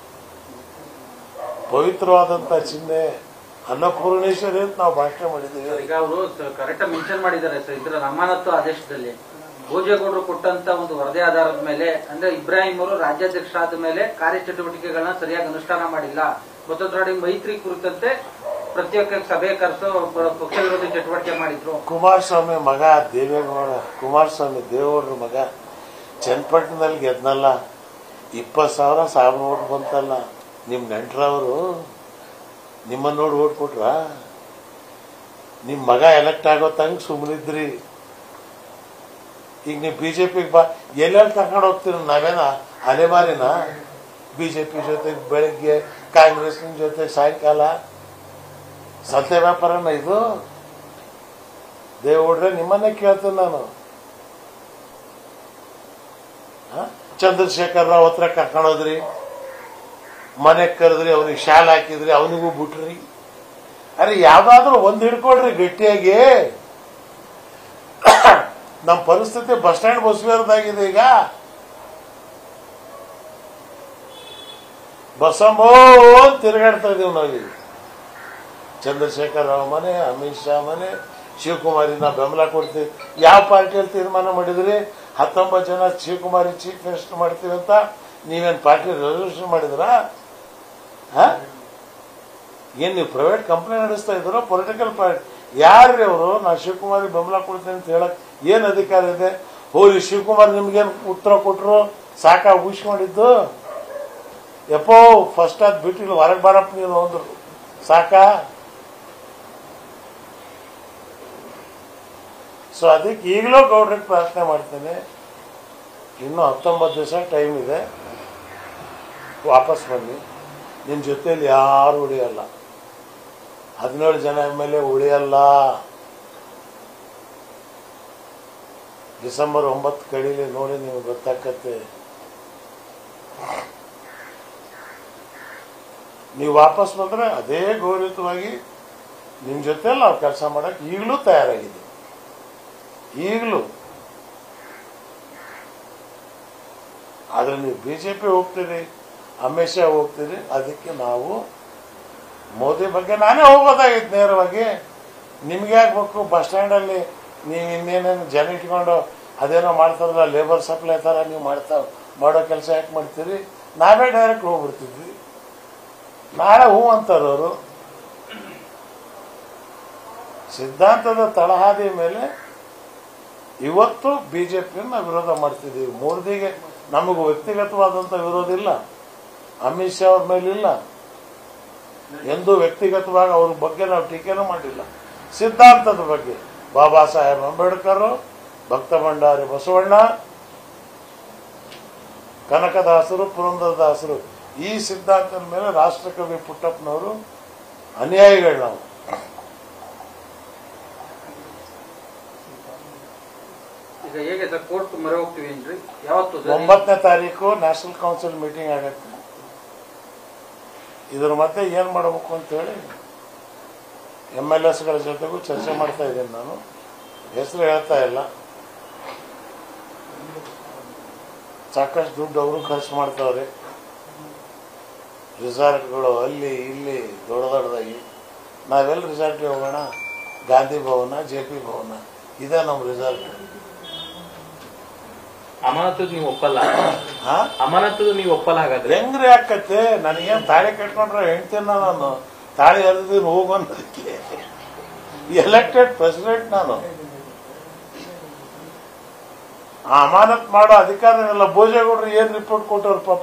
ಪವಿತ್ರವಾದಂತ ಚಿಹ್ನೆ ಅನ್ನಪೂರ್ಣೇಶ್ವರಿ ಅಂತ ನಾವು ಭಾಷಣ ಮಾಡಿದ್ದೀವಿ. ಈಗ ಅವರು ಕರೆಕ್ಟ್ ಮೆನ್ಷನ್ ಮಾಡಿದ್ದಾರೆ ಸರ್ ಇದರ ಅಮಾನತು ಆದೇಶದಲ್ಲಿ. ಭೋಜೇಗೌಡರು ಕೊಟ್ಟಂತ ಒಂದು ವರದಿ ಆಧಾರದ ಮೇಲೆ, ಅಂದ್ರೆ ಇಬ್ರಾಹಿಂ ಅವರು ರಾಜ್ಯಾಧ್ಯಕ್ಷ ಆದ ಮೇಲೆ ಕಾರ್ಯಚಟುವಟಿಕೆಗಳನ್ನ ಸರಿಯಾಗಿ ಅನುಷ್ಠಾನ ಮಾಡಿಲ್ಲ, ಮತ್ತೊಂದು ಮೈತ್ರಿ ಕುರಿತಂತೆ ಪ್ರತ್ಯೇಕ ಸಭೆ ಕರೆದು ಪಕ್ಷ ವಿರೋಧಿ ಚಟುವಟಿಕೆ ಮಾಡಿದ್ರು. ಕುಮಾರಸ್ವಾಮಿ ಮಗ ದೇವೇಗೌಡ, ಕುಮಾರಸ್ವಾಮಿ ದೇವೇಗೌಡರ ಮಗ ಚನ್ನಪಟ್ಟಣದಲ್ಲಿ ಗೆದ್ನಲ್ಲ, 20,000 ಸಾವಿರ ಓಟ್ ಬಂತಲ್ಲ. ನಿಮ್ ನೆಂಟ್ರವರು ನಿಮ್ಮನ್ನ ನೋಡಿ ಓಟ್ ಕೊಟ್ರ? ನಿಮ್ ಮಗ ಎಲೆಕ್ಟ್ ಆಗೋ ತಂಗ ಸುಮ್ಮನಿದ್ರಿ. ಈಗ ನೀವು ಬಿಜೆಪಿಗೆ ಬಾ, ಎಲ್ಲೆಲ್ಲಿ ಕರ್ಕೊಂಡು ಹೋಗ್ತೀರಿ? ನಾವೇನ ಅಲೆಮಾರಿನ? ಬಿಜೆಪಿ ಜೊತೆ ಬೆಳಗ್ಗೆ, ಕಾಂಗ್ರೆಸ್ನ ಜೊತೆ ಸಾಯಂಕಾಲ ಸತ್ಯ ವ್ಯಾಪಾರನ ಇದು? ದೇವೇಗೌಡ್ರೆ ನಿಮ್ಮನ್ನೇ ಕೇಳ್ತೀನಿ ನಾನು. ಚಂದ್ರಶೇಖರ್ ರಾವ್ ಹತ್ರ ಕರ್ಕೊಂಡೋದ್ರಿ, ಮನೆಗೆ ಕರೆದ್ರಿ, ಅವನಿಗೆ ಶಾಲೆ ಹಾಕಿದ್ರಿ, ಅವನಿಗೂ ಬಿಟ್ರಿ. ಅರೆ ಯಾವ್ದಾದ್ರು ಒಂದ್ ಹಿಡ್ಕೊಳ್ರಿ ಗಟ್ಟಿಯಾಗಿ. ನಮ್ಮ ಪರಿಸ್ಥಿತಿ ಬಸ್ ಸ್ಟ್ಯಾಂಡ್ ಬಸವೇರದಾಗಿದೆ. ಈಗ ಬಸಂಬೋ ತಿರುಗಾಡ್ತಾ ಇದೀವಿ ನಾವೀಗ. ಚಂದ್ರಶೇಖರ್ ರಾವ್ ಮನೆ, ಅಮಿತ್ ಶಾ ಮನೆ, ಶಿವಕುಮಾರಿ ನಾವು ಬೆಂಬಲ ಕೊಡ್ತೀವಿ. ಯಾವ ಪಾರ್ಟಿಯಲ್ಲಿ ತೀರ್ಮಾನ ಮಾಡಿದ್ರಿ? 19 ಜನ ಶಿವಕುಮಾರಿ ಚೀಫ್ ಮಿನಿಸ್ಟರ್ ಮಾಡ್ತೀವಿ ಅಂತ ನೀವೇನು ಪಾರ್ಟಿ ರೆಸಲ್ಯೂಷನ್ ಮಾಡಿದ್ರಾ? ಏನ್ ನೀವು ಪ್ರೈವೇಟ್ ಕಂಪನಿ ನಡೆಸ್ತಾ ಇದ್ರು? ಪೊಲಿಟಿಕಲ್ ಪಾರ್ಟಿ ಯಾರ್ರಿ ಅವರು? ನಾ ಶಿವಕುಮಾರಿ ಬೆಂಬಲ ಕೊಡ್ತೀನಿ ಅಂತ ಹೇಳಕ್ ಏನ್ ಅಧಿಕಾರ ಇದೆ? ಹೋಗಿ ಶಿವಕುಮಾರ್ ನಿಮ್ಗೇನು ಉತ್ತರ ಕೊಟ್ರು? ಸಾಕ ಊಹಿಸ್ಕೊಂಡಿದ್ದು? ಎಪ್ಪೋ ಫಸ್ಟ್ ಅದ್ ಬಿಟ್ಟಿಲ್ಲ, ಹೊರಗೆ ಬರಪ್ಪ ನೀನು ಅಂದ್ರು. ಸಾಕ? ಸೊ ಅದಕ್ಕೆ ಈಗಲೂ ಗೌಡ್ರಿಗೆ ಪ್ರಾರ್ಥನೆ ಮಾಡ್ತೇನೆ, ಇನ್ನೂ 19 ದಿವಸ ಟೈಮ್ ಇದೆ, ವಾಪಸ್ ಬನ್ನಿ. ನಿನ್ನ ಜೊತೆಯಲ್ಲಿ ಯಾರು ಉಳಿಯಲ್ಲ. 17 ಜನ MLA ಉಳಿಯಲ್ಲ. ಡಿಸೆಂಬರ್ 9 ಕಡೀಲಿ, ನೋಡಿ ನಿಮಗೆ ಗೊತ್ತಾಗತ್ತೆ. ನೀವು ವಾಪಸ್ ಬಂದ್ರೆ ಅದೇ ಗೌರವಯುತವಾಗಿ ನಿಮ್ಮ ಜೊತೆಯಲ್ಲಿ ನಾವು ಕೆಲಸ ಮಾಡಕ್ಕೆ ಈಗಲೂ ತಯಾರಾಗಿದೆ. ಈಗಲೂ ಆದ್ರೆ ನೀವು BJP ಹೋಗ್ತೀರಿ, ಅಮಿತ್ ಶಾ ಹೋಗ್ತೀರಿ. ಅದಕ್ಕೆ ನಾವು ಮೋದಿ ಬಗ್ಗೆ ನಾನೇ ಹೋಗೋದಾಗಿತ್ತು ನೇರವಾಗಿ. ನಿಮ್ಗೆ ಯಾಕಬೇಕು? ಬಸ್ ಸ್ಟ್ಯಾಂಡಲ್ಲಿ ನೀವು ಇನ್ನೇನೇನು ಜನ ಇಟ್ಕೊಂಡು ಅದೇನೋ ಮಾಡ್ತಾರಲ್ಲ, ಲೇಬರ್ ಸಪ್ಲೈ ಥರ ನೀವು ಮಾಡೋ ಕೆಲಸ ಯಾಕೆ ಮಾಡ್ತೀರಿ? ನಾವೇ ಡೈರೆಕ್ಟ್ ಹೋಗ್ಬಿಡ್ತಿದ್ವಿ. ನಾಳೆ ಹೂ ಅಂತಾರವರು. ಸಿದ್ಧಾಂತದ ತಳಹಾದಿ ಮೇಲೆ ಇವತ್ತು BJPಯನ್ನು ವಿರೋಧ ಮಾಡ್ತಿದ್ದೀವಿ. ಮೋದಿಗೆ ನಮಗೂ ವ್ಯಕ್ತಿಗತವಾದಂಥ ವಿರೋಧ ಇಲ್ಲ, ಅಮಿತ್ ಶಾ ಅವ್ರ ಮೇಲಿಲ್ಲ. ಎಂದೂ ವ್ಯಕ್ತಿಗತವಾಗಿ ಅವ್ರ ಬಗ್ಗೆ ನಾವು ಟೀಕೆನೂ ಮಾಡಿಲ್ಲ. ಸಿದ್ಧಾಂತದ ಬಗ್ಗೆ ಬಾಬಾ ಸಾಹೇಬ್ ಅಂಬೇಡ್ಕರ್, ಭಕ್ತ ಭಂಡಾರಿ ಬಸವಣ್ಣ, ಕನಕದಾಸರು, ಪುರಂದರದಾಸರು, ಈ ಸಿದ್ಧಾಂತದ ಮೇಲೆ ರಾಷ್ಟ್ರಕವಿ ಪುಟ್ಟಪ್ಪನವರು ಅನುಯಾಯಿಗಳು ನಾವು. ಈಗ ಹೇಗೆ ಸರ್ ಕೋರ್ಟ್ ಮೊರೆ ಹೋಗ್ತೀವಿ ಏನ್ರಿ? ಯಾವತ್ತು? 9ನೇ ತಾರೀಕು ನ್ಯಾಷನಲ್ ಕೌನ್ಸಿಲ್ ಮೀಟಿಂಗ್ ಆಗತ್ತೆ. ಇದ್ರ ಮತ್ತೆ ಏನ್ ಮಾಡಬೇಕು ಅಂತ ಹೇಳಿ MLAsಗಳ ಜೊತೆಗೂ ಚರ್ಚೆ ಮಾಡ್ತಾ ಇದ್ದೀನಿ. ನಾನು ಹೆಸರು ಹೇಳ್ತಾ ಇಲ್ಲ. ಸಾಕಷ್ಟು ದುಡ್ಡು ಅವರು ಖರ್ಚು ಮಾಡ್ತಾವ್ರೆ. ರಿಸಾರ್ಟ್ಗಳು ಅಲ್ಲಿ ಇಲ್ಲಿ ದೊಡ್ಡ ದೊಡ್ಡದಾಗಿ. ನಾವೆಲ್ಲ ರಿಸಾರ್ಟ್ಗೆ ಹೋಗೋಣ? ಗಾಂಧಿ ಭವನ, JP ಭವನ, ಇದೇ ನಮ್ಮ ರಿಸಾರ್ಟ್. ಅಮಾನತು ನೀವು ಒಪ್ಪಲ್ಲ? ಅಮಾನತು ನೀವು ಒಪ್ಪಲ್ಲ? ಹಾಗಾದ್ರೆ ಹೆಂಗ್ರಿ ಆಕತ್ತೆ? ನನಗೇನು ತಾಳಿ ಕಟ್ಕೊಂಡ್ರೆ ಹೆಣ್ತೀನ ನಾನು? ತಾಳಿ ಹರಿದಿನ ಹೋಗು ಅನ್ನೋದಕ್ಕೆ ಎಲೆಕ್ಟೆಡ್ ಪ್ರೆಸಿಡೆಂಟ್ ನಾನು. ಅಮಾನತ್ ಮಾಡೋ ಅಧಿಕಾರನೆಲ್ಲ ಭೋಜೇಗೌಡರು ಏನ್ ರಿಪೋರ್ಟ್ ಕೊಟ್ಟವ್ರು ಪಾಪ?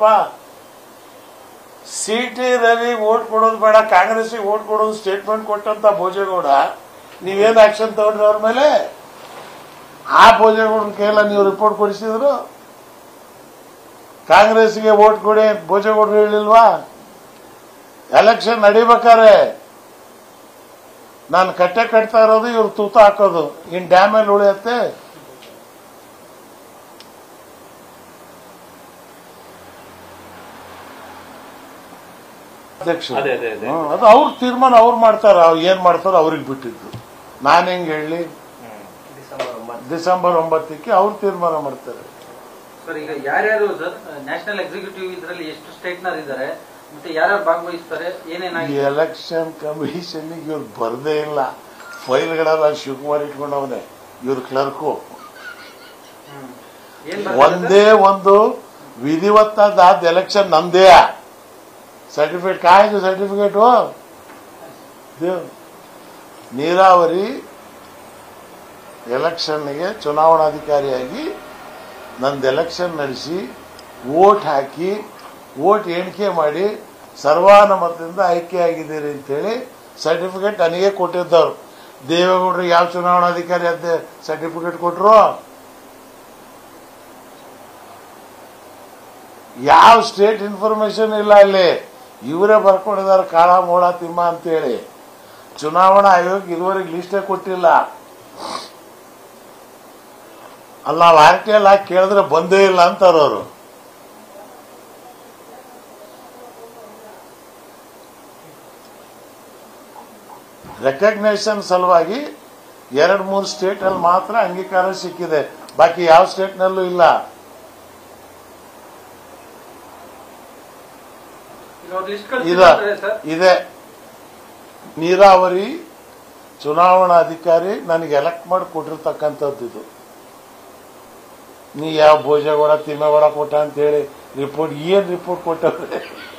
CT ರವಿ ವೋಟ್ ಕೊಡೋದು ಬೇಡ, ಕಾಂಗ್ರೆಸ್ಗೆ ವೋಟ್ ಕೊಡೋದು ಸ್ಟೇಟ್ಮೆಂಟ್ ಕೊಟ್ಟಂತ ಭೋಜೇಗೌಡ ನೀವೇನು ಆಕ್ಷನ್ ತಗೊಂಡ್ರಿ ಅವ್ರ ಮೇಲೆ? ಆ ಭೋಜೇಗೌಡನ ಕೈಲ ನೀವು ರಿಪೋರ್ಟ್ ಕೊಡಿಸಿದ್ರು? ಕಾಂಗ್ರೆಸ್ಗೆ ವೋಟ್ ಕೊಡಿ ಭೋಜೇಗೌಡರು ಹೇಳಿಲ್ವಾ? ಎಲೆಕ್ಷನ್ ನಡಿಬೇಕಾರೆ ನಾನು ಕಟ್ಟೆ ಕಟ್ತಾ ಇರೋದು, ಇವ್ರು ತೂತ ಹಾಕೋದು. ಇನ್ ಡ್ಯಾಮೇಲೆ ಉಳಿಯತ್ತೆ? ಅಧ್ಯಕ್ಷ ಅದು ಅವ್ರ ತೀರ್ಮಾನ ಅವ್ರು ಮಾಡ್ತಾರ. ಏನ್ ಮಾಡ್ತಾರೋ ಅವ್ರಿಗೆ ಬಿಟ್ಟಿದ್ದು. ನಾನು ಹೆಂಗ್ ಹೇಳಿ? ಡಿಸೆಂಬರ್ 9ಕ್ಕೆ ಅವ್ರು ತೀರ್ಮಾನ ಮಾಡ್ತಾರೆ. ಸರ್ ಈಗ ಯಾರ್ಯಾರು ಸರ್ ನ್ಯಾಷನಲ್ ಎಕ್ಸಿಕ್ಯೂಟಿವ್ ಇದರಲ್ಲಿ ಎಷ್ಟು ಸ್ಟೇಟ್ನರ್ ಇದ್ದಾರೆ ಮತ್ತೆ ಯಾರ್ಯಾರು ಭಾಗವಹಿಸ್ತಾರೆ, ಏನೇನಾಗಿದೆ? ಎಲೆಕ್ಷನ್ ಕಮಿಷನ್ ಇವ್ರು ಬರ್ದೇ ಇಲ್ಲ. ಫೈಲ್ಗಳೆಲ್ಲ ಶಿವಕುಮಾರ್ ಇಟ್ಕೊಂಡವನೇ, ಇವ್ರ ಕ್ಲರ್ಕು. ಒಂದೇ ಒಂದು ವಿಧಿವತ್ತಾದ ಎಲೆಕ್ಷನ್ ನಮ್ದೇ. ಸರ್ಟಿಫಿಕೇಟ್ ಕಾಯ್ದು ಸರ್ಟಿಫಿಕೇಟು ನೀರಾವರಿ ಎಲೆಕ್ಷನ್ಗೆ ಚುನಾವಣಾಧಿಕಾರಿಯಾಗಿ ನಂದು ಎಲೆಕ್ಷನ್ ನಡೆಸಿ ವೋಟ್ ಹಾಕಿ ವೋಟ್ ಎಣಿಕೆ ಮಾಡಿ ಸರ್ವಾನುಮತದಿಂದ ಆಯ್ಕೆಯಾಗಿದ್ದೀರಿ ಅಂತೇಳಿ ಸರ್ಟಿಫಿಕೇಟ್ ನನಗೆ ಕೊಟ್ಟಿದ್ದವ್ರು. ದೇವೇಗೌಡರಿಗೆ ಯಾವ ಚುನಾವಣಾಧಿಕಾರಿ ಅಂತ ಸರ್ಟಿಫಿಕೇಟ್ ಕೊಟ್ಟರು? ಯಾವ ಸ್ಟೇಟ್ ಇನ್ಫಾರ್ಮೇಶನ್ ಇಲ್ಲ ಅಲ್ಲಿ. ಇವರೇ ಬರ್ಕೊಂಡಿದ್ದಾರೆ ಕಾಳ ಮೋಳ ತಿಮ್ಮ ಅಂತೇಳಿ. ಚುನಾವಣಾ ಆಯೋಗ ಇದುವರೆಗೆ ಲಿಸ್ಟೇ ಕೊಟ್ಟಿಲ್ಲ. ಅಲ್ಲ, ನಾವು RTL ಹಾಕಿ ಕೇಳಿದ್ರೆ ಬಂದೇ ಇಲ್ಲ ಅಂತಾರವರು. ರೆಕಗ್ನೇಷನ್ ಸಲುವಾಗಿ 2-3 ಸ್ಟೇಟ್ನಲ್ಲಿ ಮಾತ್ರ ಅಂಗೀಕಾರ ಸಿಕ್ಕಿದೆ, ಬಾಕಿ ಯಾವ ಸ್ಟೇಟ್ನಲ್ಲೂ ಇಲ್ಲ. ಇದೆ ನೀರಾವರಿ ಚುನಾವಣಾಧಿಕಾರಿ ನನಗೆ ಎಲೆಕ್ಟ್ ಮಾಡಿ ಕೊಟ್ಟಿರ್ತಕ್ಕಂಥದ್ದು ಇದು. ನೀ ಯಾವ ಭೋಜಗೌಡ ತಿಮ್ಮೇಗೌಡ ಕೊಟ್ಟ ಅಂತ ಹೇಳಿ ರಿಪೋರ್ಟ್ ಏನ್ ರಿಪೋರ್ಟ್ ಕೊಟ್ಟವ್ರೆ?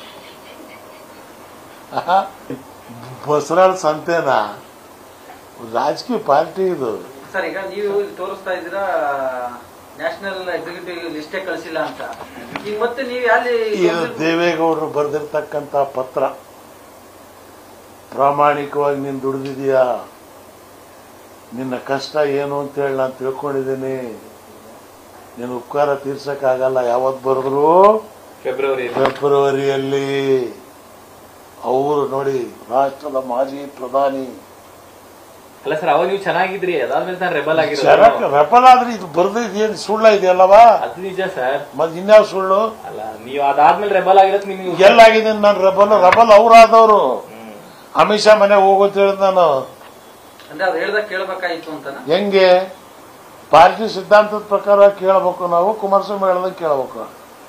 ಬಸರಾಳ್ ಸಂತೆನಾ ರಾಜಕೀಯ ಪಾರ್ಟಿ ಇದು. ಸರ್, ಈಗ ನೀವು ತೋರಿಸ್ತಾ ಇದ್ದೀರಾ ನ್ಯಾಷನಲ್ ಎಕ್ಸಿಕ್ಯೂಟಿವ್ ಲಿಸ್ಟೇ ಕಳಿಸಿಲ್ಲ ಅಂತ. ಈಗ ಮತ್ತೆ ನೀವು ಇದು ದೇವೇಗೌಡರು ಬರೆದಿರ್ತಕ್ಕಂಥ ಪತ್ರ. ಪ್ರಾಮಾಣಿಕವಾಗಿ ನೀನು ದುಡಿದಿದೀಯಾ, ನಿನ್ನ ಕಷ್ಟ ಏನು ಅಂತೇಳಿ ನಾನು ತಿಳ್ಕೊಂಡಿದ್ದೀನಿ, ನೀನು ಉಪಕಾರ ತೀರ್ಸಕ್ಕಾಗಲ್ಲ. ಯಾವತ್ತು ಬರೆದ್ರು? ಫೆಬ್ರವರಿಯಲ್ಲಿ. ಅವರು ನೋಡಿ ರಾಷ್ಟ್ರದ ಮಾಜಿ ಪ್ರಧಾನಿ. ಅಲ್ಲ ಸರ್, ಅವಾಗ ನೀವು ಚೆನ್ನಾಗಿದ್ರಿ, ಅದಾದ್ಮೇಲೆ ನಾನು ರೆಬಲ್ ರೆಬಲ್ ಆದ್ರೆ ಇದು ಬರ್ದಿದ್ದೇನು ಸುಳ್ಳ ಇದೆಯಲ್ಲವಾ? ಅದು ನಿಜ ಸರ್. ಮತ್ತೆ ಇನ್ಯಾವ ಸುಳ್ಳು? ಅಲ್ಲ, ನೀವು ಅದಾದ್ಮೇಲೆ ರೆಬಲ್ ಆಗಿರೋದು ನಿಮ್ಗೆ ಎಲ್ಲಾಗಿದ್ದೀನಿ ನಾನು ರೆಬಲ್ ಅವರಾದವರು. ಅಮಿತ್ ಶಾ ಮನೆಗೆ ಹೋಗೋಂತ ಹೇಳಿದ್ ನಾನು. ಕೇಳಬೇಕಾಯ್ತು ಅಂತ ಹೆಂಗೆ? ಪಾರ್ಟಿ ಸಿದ್ಧಾಂತದ ಪ್ರಕಾರ ಕೇಳಬೇಕು ನಾವು, ಕುಮಾರಸ್ವಾಮಿ ಹೇಳ್ದಂಗೆ ಕೇಳಬೇಕು.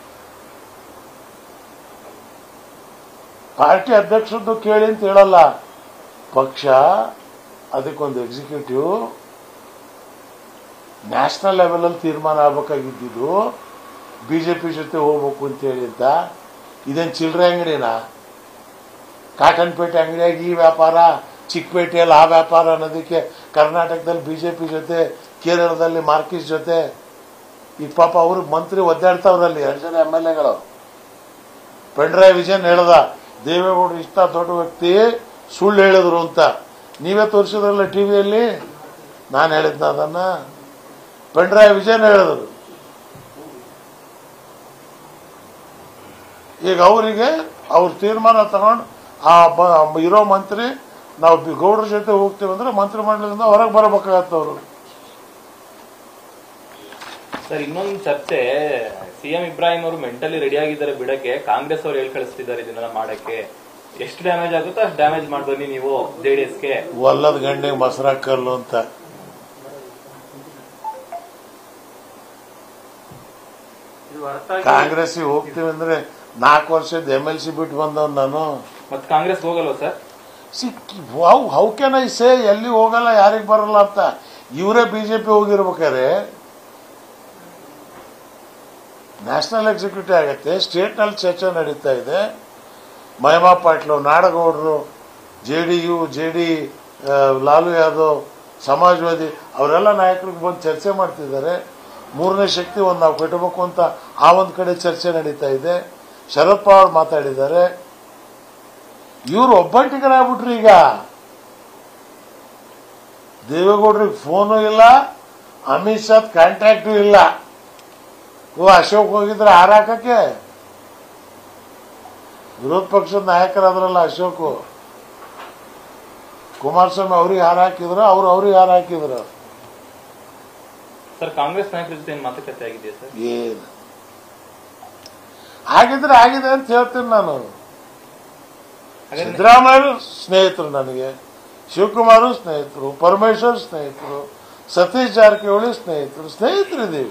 ಪಾರ್ಟಿ ಅಧ್ಯಕ್ಷರದ್ದು ಕೇಳಿ ಅಂತ ಹೇಳಲ್ಲ. ಪಕ್ಷ ಅದಕ್ಕೊಂದು ಎಕ್ಸಿಕ್ಯೂಟಿವ್ ನ್ಯಾಷನಲ್ ಲೆವೆಲಲ್ಲಿ ತೀರ್ಮಾನ ಆಗಬೇಕಾಗಿದ್ದು ಬಿಜೆಪಿ ಜೊತೆ ಹೋಗ್ಬೇಕು ಅಂತ ಹೇಳಿ ಅಂತ. ಇದೇನು ಚಿಲ್ಲರೆ ಅಂಗಡಿನಾ? ಕಾಟನ್ ಪೇಟೆ ಅಂಗಡಿಯಾಗಿ ಈ ವ್ಯಾಪಾರ, ಚಿಕ್ಕಪೇಟೆಯಲ್ಲಿ ಆ ವ್ಯಾಪಾರ ಅನ್ನೋದಕ್ಕೆ ಕರ್ನಾಟಕದಲ್ಲಿ ಬಿಜೆಪಿ ಜೊತೆ, ಕೇರಳದಲ್ಲಿ ಮಾರ್ಕಿಸ್ ಜೊತೆ. ಈಗ ಪಾಪ ಅವರು ಮಂತ್ರಿ ಒದ್ದಾಡ್ತಾವ್ರಲ್ಲಿ 2 ಜನ MLAಗಳು. ಪಿಣರಾಯಿ ವಿಜಯನ್ ಹೇಳ್ದ ದೇವೇಗೌಡರು ಇಷ್ಟ ದೊಡ್ಡ ವ್ಯಕ್ತಿ ಸುಳ್ಳು ಹೇಳಿದ್ರು ಅಂತ. ನೀವೇ ತೋರಿಸಿದ್ರಲ್ಲ ಟಿವಿಯಲ್ಲಿ, ನಾನು ಹೇಳಿದ್ನ ಅದನ್ನ. ಪಿಣರಾಯಿ ವಿಜಯನ್ ಹೇಳಿದ್ರು. ಈಗ ಅವರಿಗೆ ಅವ್ರ ತೀರ್ಮಾನ ತಗೊಂಡು ಇರೋ ಮಂತ್ರಿ ನಾವು ಗೌಡ್ರ ಜೊತೆ ಹೋಗ್ತೀವಿ ಅಂದ್ರೆ ಮಂತ್ರಿಮಂಡಲದಿಂದ ಹೊರಗೆ ಬರಬೇಕಾಗತ್ತವ್ರು. ಸರ್, ಇನ್ನೊಂದು ಚರ್ಚೆ, ಸಿಎಂ ಇಬ್ರಾಹಿಂ ಅವರು ಮೆಂಟಲಿ ರೆಡಿ ಆಗಿದ್ದಾರೆ ಬಿಡಕ್ಕೆ, ಕಾಂಗ್ರೆಸ್ ಅವರು ಹೇಳಿ ಕಳಿಸ್ತಿದ್ದಾರೆ ಇದನ್ನೆಲ್ಲ ಮಾಡಕ್ಕೆ. ಎಷ್ಟು ಡ್ಯಾಮೇಜ್ ಆಗುತ್ತೋ ಅಷ್ಟು ಡ್ಯಾಮೇಜ್ ಮಾಡಿ ಬನ್ನಿ ನೀವು ಜೆಡಿಎಸ್ಗೆ. ಒಲ್ಲದ ಗಂಡಿಗೆ ಮೊಸರಾಕಲ್ಲು ಅಂತ. ಕಾಂಗ್ರೆಸ್ ಹೋಗ್ತೀವಿ ಅಂದ್ರೆ 4 ವರ್ಷದ MLC ಬಿಟ್ಟು ಬಂದವ್ ನಾನು. ಮತ್ತೆ ಕಾಂಗ್ರೆಸ್ ಹೋಗಲ್ವ sir? How can I say ಎಲ್ಲಿ ಹೋಗಲ್ಲ, ಯಾರಿಗ್ ಬರಲ್ಲ ಅಂತ. ಇವರೇ ಬಿಜೆಪಿ ಹೋಗಿರ್ಬೇಕಾರೆ ನ್ಯಾಷನಲ್ ಎಕ್ಸಿಕ್ಯೂಟಿವ್ ಆಗತ್ತೆ, ಸ್ಟೇಟ್ನಲ್ಲಿ ಚರ್ಚೆ ನಡೀತಾ ಇದೆ. ಮಹಿಮಾ ಪಾಟೀಲ್, ನಾಡಗೌಡರು, ಜೆಡಿ ಲಾಲು ಯಾದವ್, ಸಮಾಜವಾದಿ ಅವರೆಲ್ಲ ನಾಯಕರಿಗೆ ಬಂದು ಚರ್ಚೆ ಮಾಡ್ತಿದ್ದಾರೆ. 3ನೇ ಶಕ್ತಿ ಒಂದು ನಾವು ಕಟ್ಟಬೇಕು ಅಂತ ಆ ಒಂದು ಕಡೆ ಚರ್ಚೆ ನಡೀತಾ ಇದೆ. ಶರದ್ ಪವಾರ್ ಮಾತಾಡಿದ್ದಾರೆ. ಇವರು ಒಬ್ಬಂಟಿಗರಾಗ್ಬಿಟ್ರು. ಈಗ ದೇವೇಗೌಡರಿಗೆ ಫೋನು ಇಲ್ಲ, ಅಮಿತ್ ಶಾ ಕಾಂಟ್ಯಾಕ್ಟು ಇಲ್ಲ. ಅಶೋಕ್ ಹೋಗಿದ್ರೆ ಹಾರಾಕಕ್ಕೆ. ವಿರೋಧ ಪಕ್ಷದ ನಾಯಕರಾದ್ರಲ್ಲ ಅಶೋಕ್, ಕುಮಾರಸ್ವಾಮಿ ಅವ್ರಿಗೆ ಹಾರಾಕಿದ್ರು, ಅವ್ರಿಗೆ ಹಾರಾಕಿದ್ರು. ಸರ್, ಕಾಂಗ್ರೆಸ್ ನಾಯಕರ ಜೊತೆ ಮಾತುಕತೆ ಆಗಿದೆಯಾ ಸರ್? ಏನು ಆಗಿದ್ರೆ ಆಗಿದೆ ಅಂತ ಹೇಳ್ತೀನಿ ನಾನು. ಸಿದ್ದರಾಮಯ್ಯ ಸ್ನೇಹಿತರು, ನನಗೆ ಶಿವಕುಮಾರ್ ಸ್ನೇಹಿತರು, ಪರಮೇಶ್ವರ್ ಸ್ನೇಹಿತರು, ಸತೀಶ್ ಜಾರಕಿಹೊಳಿ ಸ್ನೇಹಿತರಿದ್ದೀವಿ.